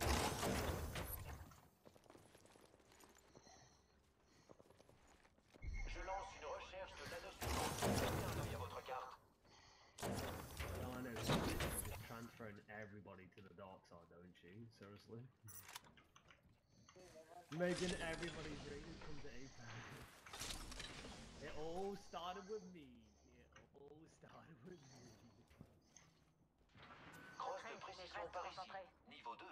Je lance une recherche de l'anneau suivant. Mettez un œil à votre carte. No, I know. You're just transferring everybody to the dark side, don't you? Seriously? Making everybody's rating come to Apex. It all started with me. It all started with me. Crosse de précision par ici. Niveau 2.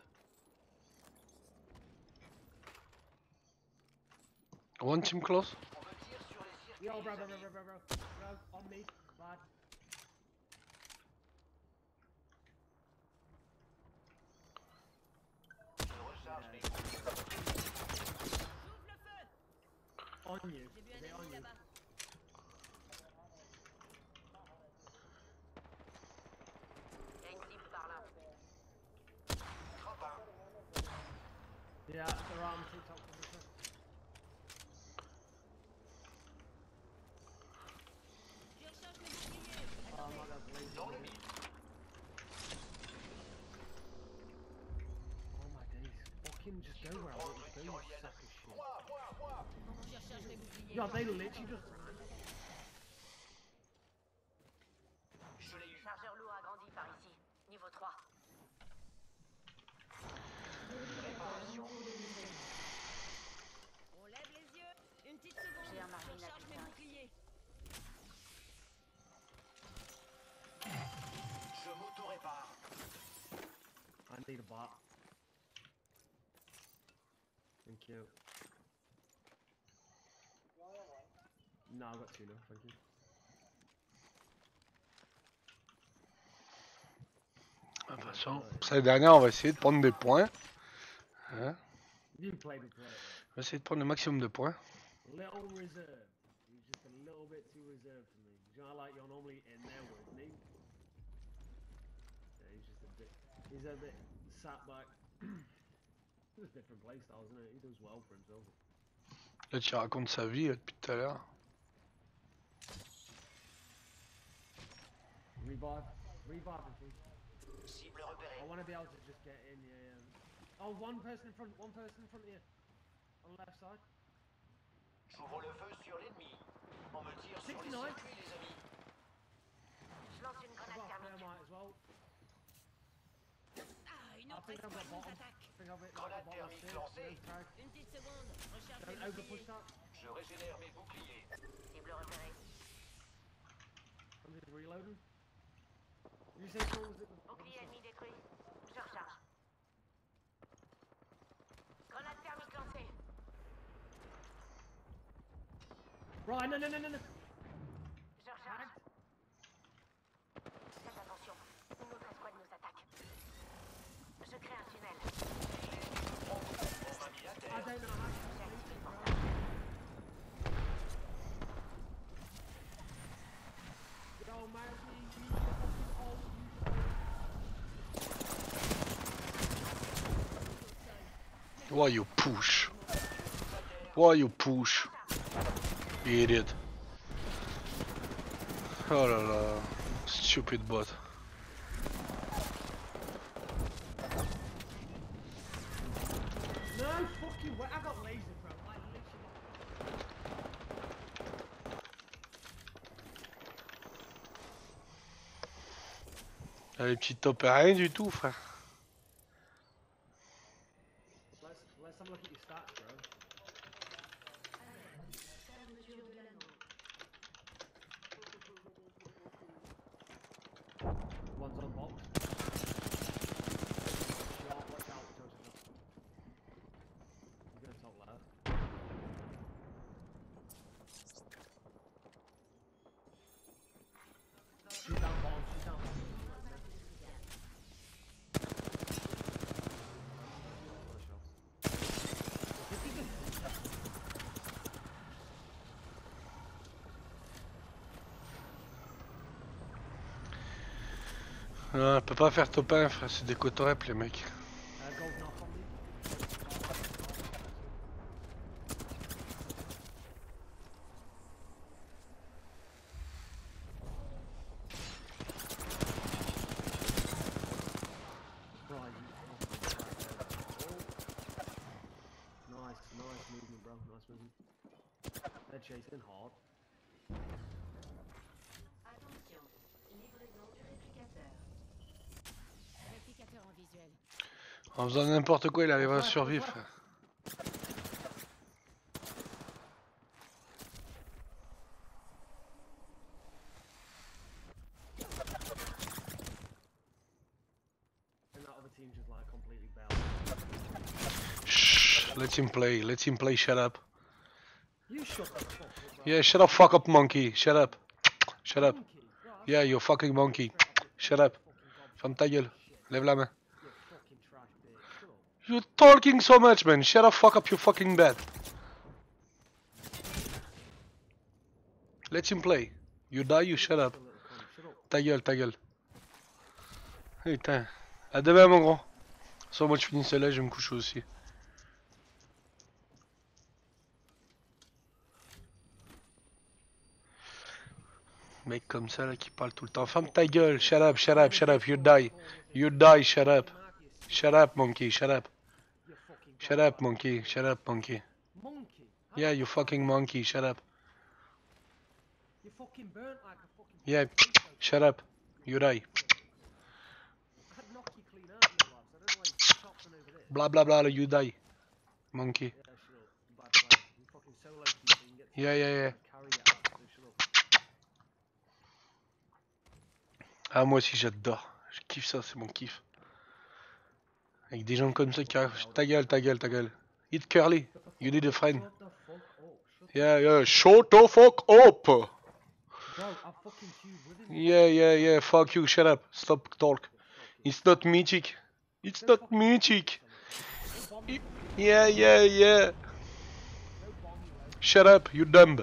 One team close. On me tire sur les circuits. Yo, bro, les bro, amis. bro, bro, bro, bro. Bro, on me. Bad. Je recharge mes boucliers. J'ouvre le feu. On you. J'ai vu Is un it on ennemi you? là-bas. Il y a une cible par là. Crapin. Yeah, they're on TikTok. Oh my god, laser. Oh my days. Fucking just go where I want you to go, you sack of shit. Yeah, they literally just... Chargeur lourd agrandi par ici. Niveau 3. On lève les yeux. Une petite seconde. J'ai un marine Je recharge mes boucliers. Je m'auto-répare. I need a bot. Thank you. No, I've got two now, thank you. De toute façon, cette dernière, on va essayer de prendre des points. Hein? You played with play. On va essayer de prendre le maximum de points. Little reserve. He's just a little bit too reserved for me. You know, like you're normally in there with me. Yeah, he's just a bit. He's a bit sat back. There's different playstyles, isn't it? He does well for himself. Là, tu racontes sa vie depuis tout à l'heure. Revive. Revive, please. Cible repérée. I want to be able to just get in here. Oh, one person in front of you. On the left side. J'ouvre le feu sur l'ennemi. On me tire sur les 69. circuits, les amis. Je lance une I've grenade got thermique. Fairmite as well. Une I autre think I've got escouade nous bottom. attaque. I think I've got Grenade bottom thermique upstairs. lancée. No tag. Une petite seconde. Recharge Don't mes overpush boucliers. that. Je régénère mes boucliers. Cible repérée. I'm just reloading. You say someone was at the... Bouclier ennemi détruit. Je recharge. Grenade thermique lancée. Right, no. Je recharge. Faites attention. Une autre escouade nous attaque. Je crée un tunnel. On m'a mis à I terre. don't know how to... J'ai activé le portail. Yo, Maggie, Why you push? Why you push? Idiot. Oh là là. Stupid bot. No fucking way. I got laser, bro. I literally Ah, les petits top rien du tout, frère. Let's have a look at your stats, bro. One's on box. Shot, watch out, Joseph. I'm gonna talk loud. She's down bottom, she's down bottom. Non, on peut pas faire top 1, frère, c'est des cotorep les mecs. Gold knock on me. Right, nice movement, bro. Nice movement. They're chasing hard. Attention. Livraison du réplicateur. Réplicateur en visuel. En faisant n'importe quoi, il arrivera à survivre, frère. And that other team just like completely bailed. Shh, let him play, shut up. You shut the fuck up, bro. Yeah, shut up, fuck up, monkey, shut up. Shut up. Yeah, you fucking monkey. Shut up. Ferme ta gueule, lève la main. You're talking so much, man. Shut up, fuck up your fucking bed. Let him play. You die, you shut up. Ta gueule, ta gueule. Putain. À demain, mon grand. Soit moi, je finis celle-là, je vais me coucher aussi. Mec comme ça là qui parle tout le temps. Ferme ta gueule. Shut up, shut up, shut up. You die. You die, shut up. Shut up, monkey, shut up. Shut up, monkey, shut up, monkey. Yeah, you fucking monkey, shut up. You fucking burnt like a fucking... Yeah, shut up. You die. I'd knock you clean out, you lads. I don't know why you're chopping over there. Blah blah blah, you die. Monkey. Yeah, shut up. Bad plan. You fucking solo keep so you can get to Yeah, yeah, yeah. carry it out, so shut up. Ah, moi aussi j'adore. Je kiffe ça, c'est mon kiff. Avec des gens comme ça qui arrivent. Ta gueule, ta gueule, ta gueule. Eat curly. You need a friend. Yeah, yeah. Shut the fuck up. Bro, I'll fucking tube with him. Yeah, yeah, yeah. Fuck you. Shut up. Stop talk. It's not magic. It's not magic. Yeah, yeah, yeah. Shut up, you dumb.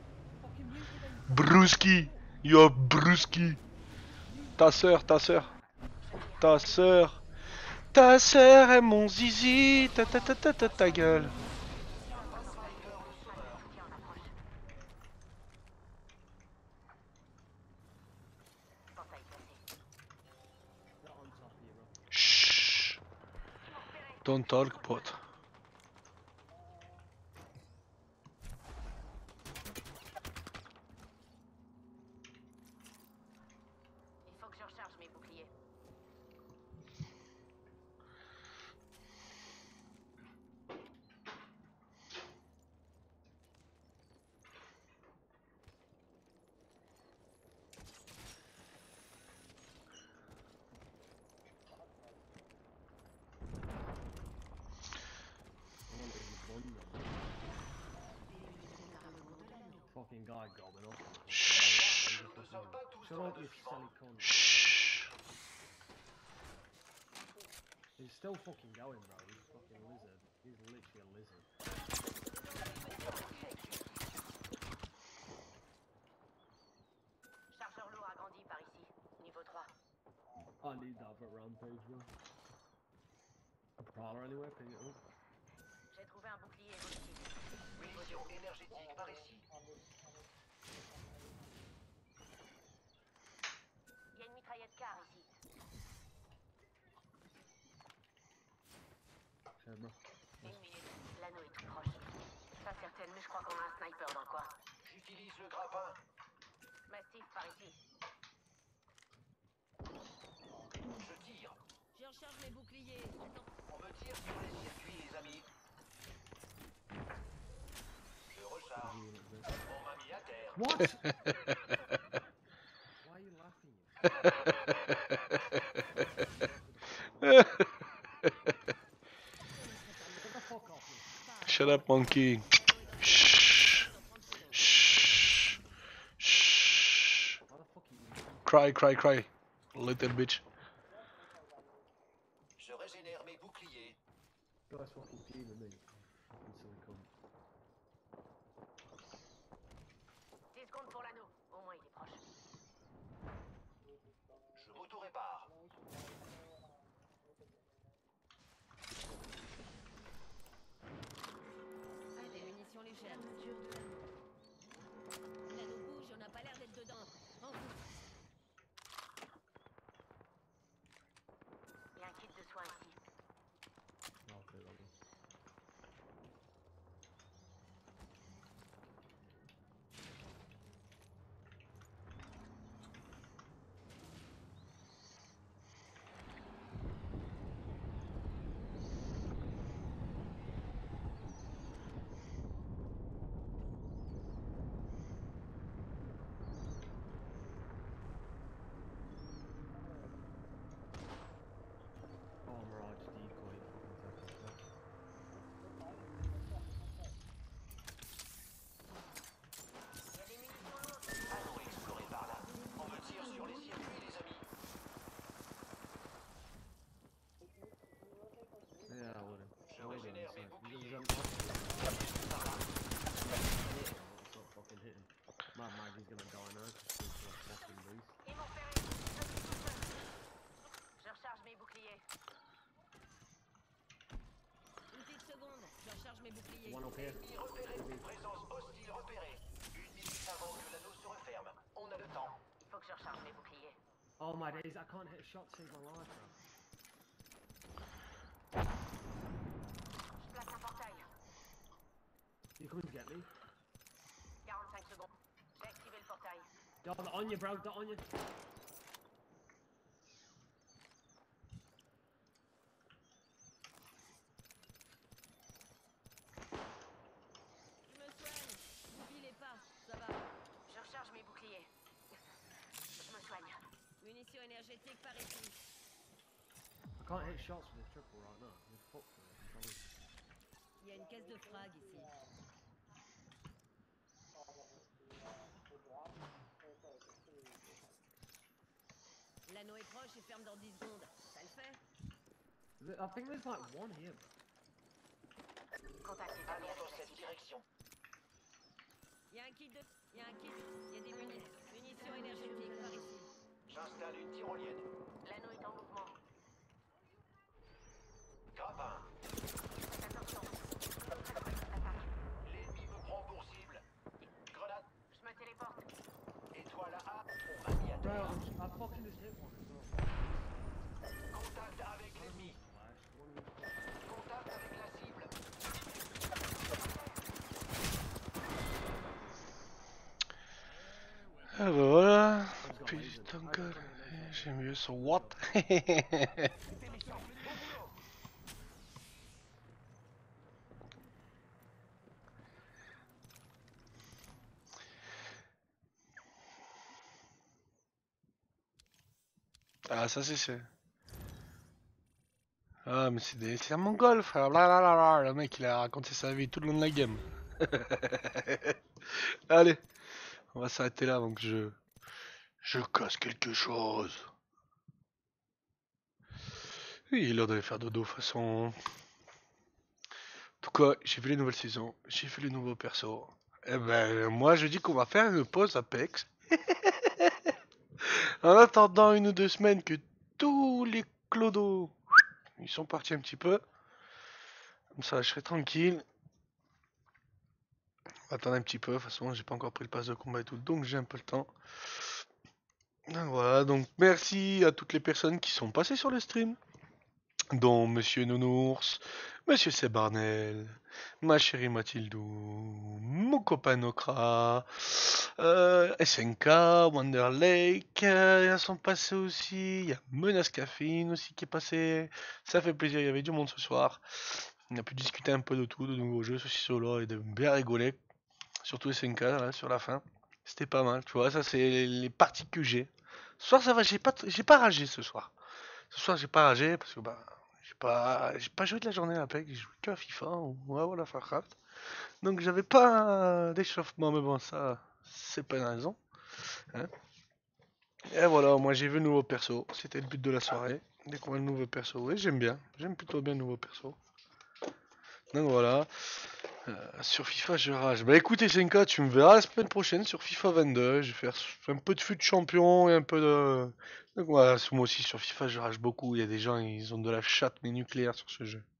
Brusky. You're brusky. Ta sœur, ta sœur. Ta sœur. Ta sœur est mon zizi. Ta gueule. Shh. Don't talk, pot. Il faut que je recharge mes boucliers. Fucking guy gobbing off. Shh. Shut up, you silly cunt. Shh. He's still fucking going, bro. He's a fucking lizard. He's literally a lizard. Chargeur lourd agrandi par ici. Niveau 3. I need that for rampage, bro. A prowler anywhere, ping it up. J'ai trouvé un bouclier évolutif. Munitions énergétiques par ici. Il y a une mitraillette car ici. Shit, bro. Une minute. L'anneau est tout proche. Pas certaine, mais je crois qu'on a un sniper dans le coin. J'utilise le grappin. Mastiff par ici. Je tire. Je recharge mes boucliers. On me tire sur les circuits, les amis. Je recharge. On m'a mis à terre. What? Why are you laughing? Get the fuck off me. Shut up, monkey. Shh. Shh. Shh. Cry, cry, cry. Little bitch. Je régénère mes boucliers. Guys fucking teaming me. Fucking silly cunt. 10 secondes pour l'anneau. Au moins il est proche. Je m'auto-répare. Ah, des munitions légères. L'anneau bouge, on n'a pas l'air d'être dedans. En route. Il y a un kit de soins ici. Okay, lovely. Oh, Mirage decoy. Anneau exploré par là. On me tire sur les circuits, les amis. Yeah, I would've. Je régénère mes boucliers. Stop fucking hitting. My Maggie's gonna die now. She's a fucking beast. Ils m'ont fait Je recharge mes boucliers. Une petite seconde. Je recharge mes boucliers. One up here. Ennemi repéré. Présence hostile repérée. Une minute avant que l'anneau se referme. On a le temps. Je recharge mes boucliers. Oh my days, I can't hit a shot to save my life, bro. Je place un portail. You coming to get me? 45 secondes. J'ai activé le portail. Yo, they're on you, bro. They're on you. Je me soigne. N'oubliez pas, ça va. Je recharge mes boucliers. Je me soigne. Munitions énergétiques par ici. I can't hit shots with this triple right now. I'm fucked with it. I'm sorry. Il y a une caisse de frag ici. L'anneau est proche et ferme dans 10 secondes. Ça le fait? I think there's like one here, bro. Contact est Allons dans cette direction. Il y a un kit de... Il y a un kit. Il y a des munitions énergétiques par ici. J'installe une tyrolienne. L'anneau est en mouvement. Grappin. Attention. L'ennemi me prend pour cible. Grenade. Je me téléporte. Étoile A. On m'a mis à Bro, terre. I fucking just hit one as well. Contact avec l'ennemi. Contact avec la cible. Ah bah voilà. Putain que... J'ai mieux ce what. Ah ça c'est... Ah mais c'est un mongol frère, blablabla. Le mec il a raconté sa vie tout le long de la game. Allez, on va s'arrêter là avant que je casse quelque chose. Oui, il est l'heure d'aller faire dodo de toute façon. En tout cas, j'ai vu les nouvelles saisons, j'ai vu les nouveaux persos. Eh ben moi je dis qu'on va faire une pause Apex. En attendant 1 ou 2 semaines que tous les clodos ils sont partis un petit peu. Comme ça je serai tranquille. On va attendre un petit peu, de toute façon j'ai pas encore pris le pass de combat et tout, donc j'ai un peu le temps. Donc voilà, donc merci à toutes les personnes qui sont passées sur le stream. Dont Monsieur Nounours, Monsieur Sebarnel, ma chérie Mathildou, mon copain Nokra, SNK, Wonder Lake, ils sont passés aussi, il y a Menace Caffeine aussi qui est passé, ça fait plaisir, il y avait du monde ce soir, on a pu discuter un peu de tout, de nouveaux jeux, ceci solo, et de bien rigoler, surtout SNK là, sur la fin, c'était pas mal, tu vois, ça c'est les parties que j'ai. Ce soir ça va, j'ai pas ragé ce soir. Ce soir j'ai pas ragé parce que bah j'ai pas joué de la journée à Apex, j'ai joué que à FIFA ou à World of Warcraft. Donc j'avais pas d'échauffement, mais bon ça c'est pas une raison. Hein. Et voilà, moi j'ai vu le nouveau perso, c'était le but de la soirée. Découvrir le nouveau perso, et j'aime plutôt bien le nouveau perso. Donc voilà. Sur FIFA je rage. Bah écoutez SNK, tu me verras la semaine prochaine sur FIFA 22. Je vais faire un peu de fut champion et un peu de... Donc voilà, moi aussi sur FIFA je rage beaucoup. Il y a des gens, ils ont de la chatte mais nucléaire sur ce jeu.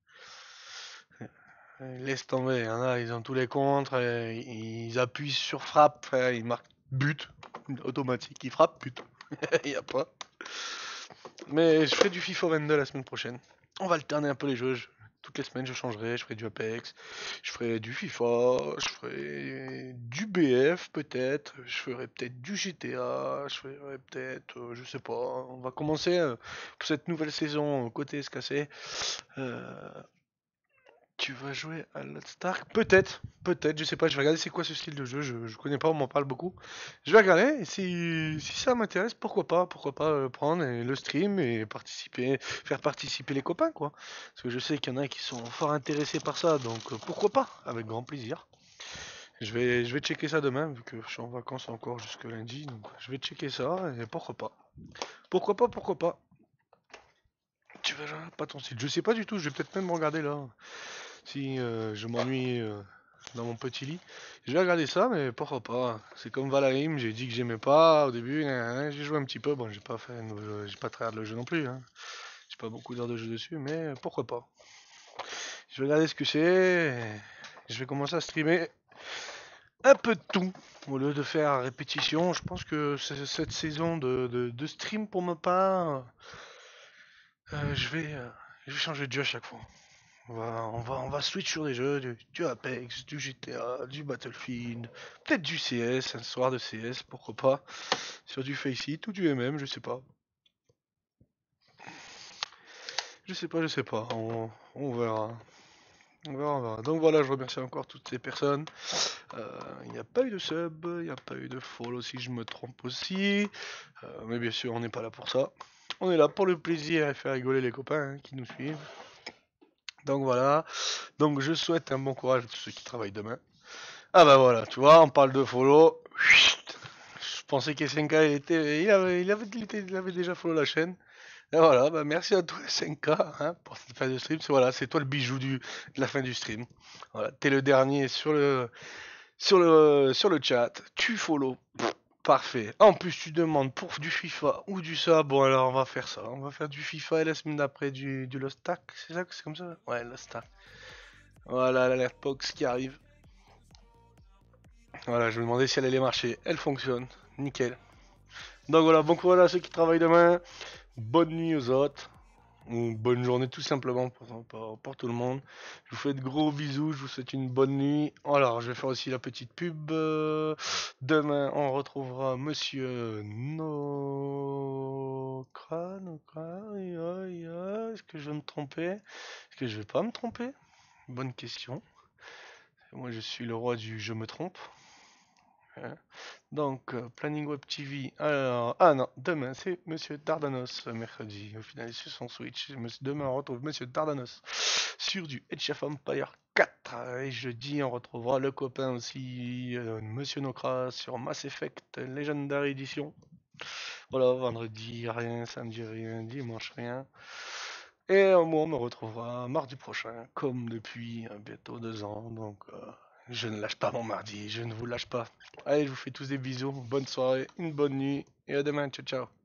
Laisse tomber, il y en a, ils ont tous les contres, ils appuient sur frappe, frère, ils marquent but, automatique, ils frappent but. Il y a pas. Mais je ferai du FIFA 22 la semaine prochaine. On va alterner un peu les jeux. Toutes les semaines je changerai, je ferai du Apex, je ferai du FIFA, je ferai du BF peut-être, je ferai peut-être du GTA, je ferai peut-être, je sais pas, on va commencer pour cette nouvelle saison côté SKC. Tu vas jouer à Lost Ark? Peut-être, je sais pas, je vais regarder c'est quoi ce style de jeu, je connais pas, on m'en parle beaucoup. Je vais regarder, et si ça m'intéresse, pourquoi pas prendre le stream et faire participer les copains quoi. Parce que je sais qu'il y en a qui sont fort intéressés par ça, donc pourquoi pas, avec grand plaisir. Je vais checker ça demain, vu que je suis en vacances encore jusque lundi, donc je vais checker ça, et pourquoi pas. Pourquoi pas. Tu vas pas ton style, je sais pas du tout, je vais peut-être même regarder là. Si je m'ennuie dans mon petit lit, je vais regarder ça, mais pourquoi pas. C'est comme Valheim, j'ai dit que j'aimais pas au début, j'ai joué un petit peu, bon j'ai pas tryhard le jeu non plus, hein. J'ai pas beaucoup d'heures de jeu dessus, mais pourquoi pas. Je vais regarder ce que c'est, je vais commencer à streamer un peu de tout au lieu de faire répétition. Je pense que cette saison de stream pour ma part, je vais changer de jeu à chaque fois. On va switch sur des jeux, du Apex, du GTA, du Battlefield, peut-être du CS, un soir de CS, pourquoi pas, sur du Faceit ou du MM, je sais pas. Je sais pas, on verra. On verra. Donc voilà, je remercie encore toutes ces personnes. Il n'y a pas eu de sub, il n'y a pas eu de follow si je me trompe aussi. Mais bien sûr, on n'est pas là pour ça. On est là pour le plaisir et faire rigoler les copains qui nous suivent. Donc voilà. Donc je souhaite un bon courage à tous ceux qui travaillent demain. Ah bah voilà, tu vois, on parle de follow. Je pensais qu'SNK il avait déjà follow la chaîne. Et voilà, bah merci à toi SNK pour cette fin de stream. Voilà, c'est toi le bijou de la fin du stream. Voilà, t'es le dernier sur le chat. Tu follow. Parfait. En plus, tu demandes pour du FIFA ou du ça. Bon, alors on va faire ça. On va faire du FIFA et la semaine d'après du Lost Ark. C'est ça que c'est comme ça? Ouais, Lost Ark. Voilà, l'alert box qui arrive. Voilà, je me demandais si elle allait marcher. Elle fonctionne. Nickel. Donc voilà, bon courage à ceux qui travaillent demain. Bonne nuit aux autres. Ou bonne journée tout simplement pour tout le monde. Je vous fais de gros bisous, je vous souhaite une bonne nuit. Alors, je vais faire aussi la petite pub. Demain, on retrouvera Monsieur Nokra. Est-ce que je vais me tromper? Est-ce que je vais pas me tromper? Bonne question. Moi, je suis le roi du je me trompe. Donc, Planning Web TV. Alors, ah non, demain c'est Monsieur Dardanos, mercredi. Au final, c'est son Switch. Demain, on retrouve Monsieur Dardanos sur du Age of Empire 4. Et jeudi, on retrouvera le copain aussi, Monsieur Nokra, sur Mass Effect Legendary Edition. Voilà, vendredi rien, samedi rien, dimanche rien. Et moi, on me retrouvera mardi prochain, comme depuis bientôt 2 ans. Donc, je ne lâche pas mon mardi, je ne vous lâche pas. Allez, je vous fais tous des bisous, bonne soirée, une bonne nuit, et à demain, ciao ciao.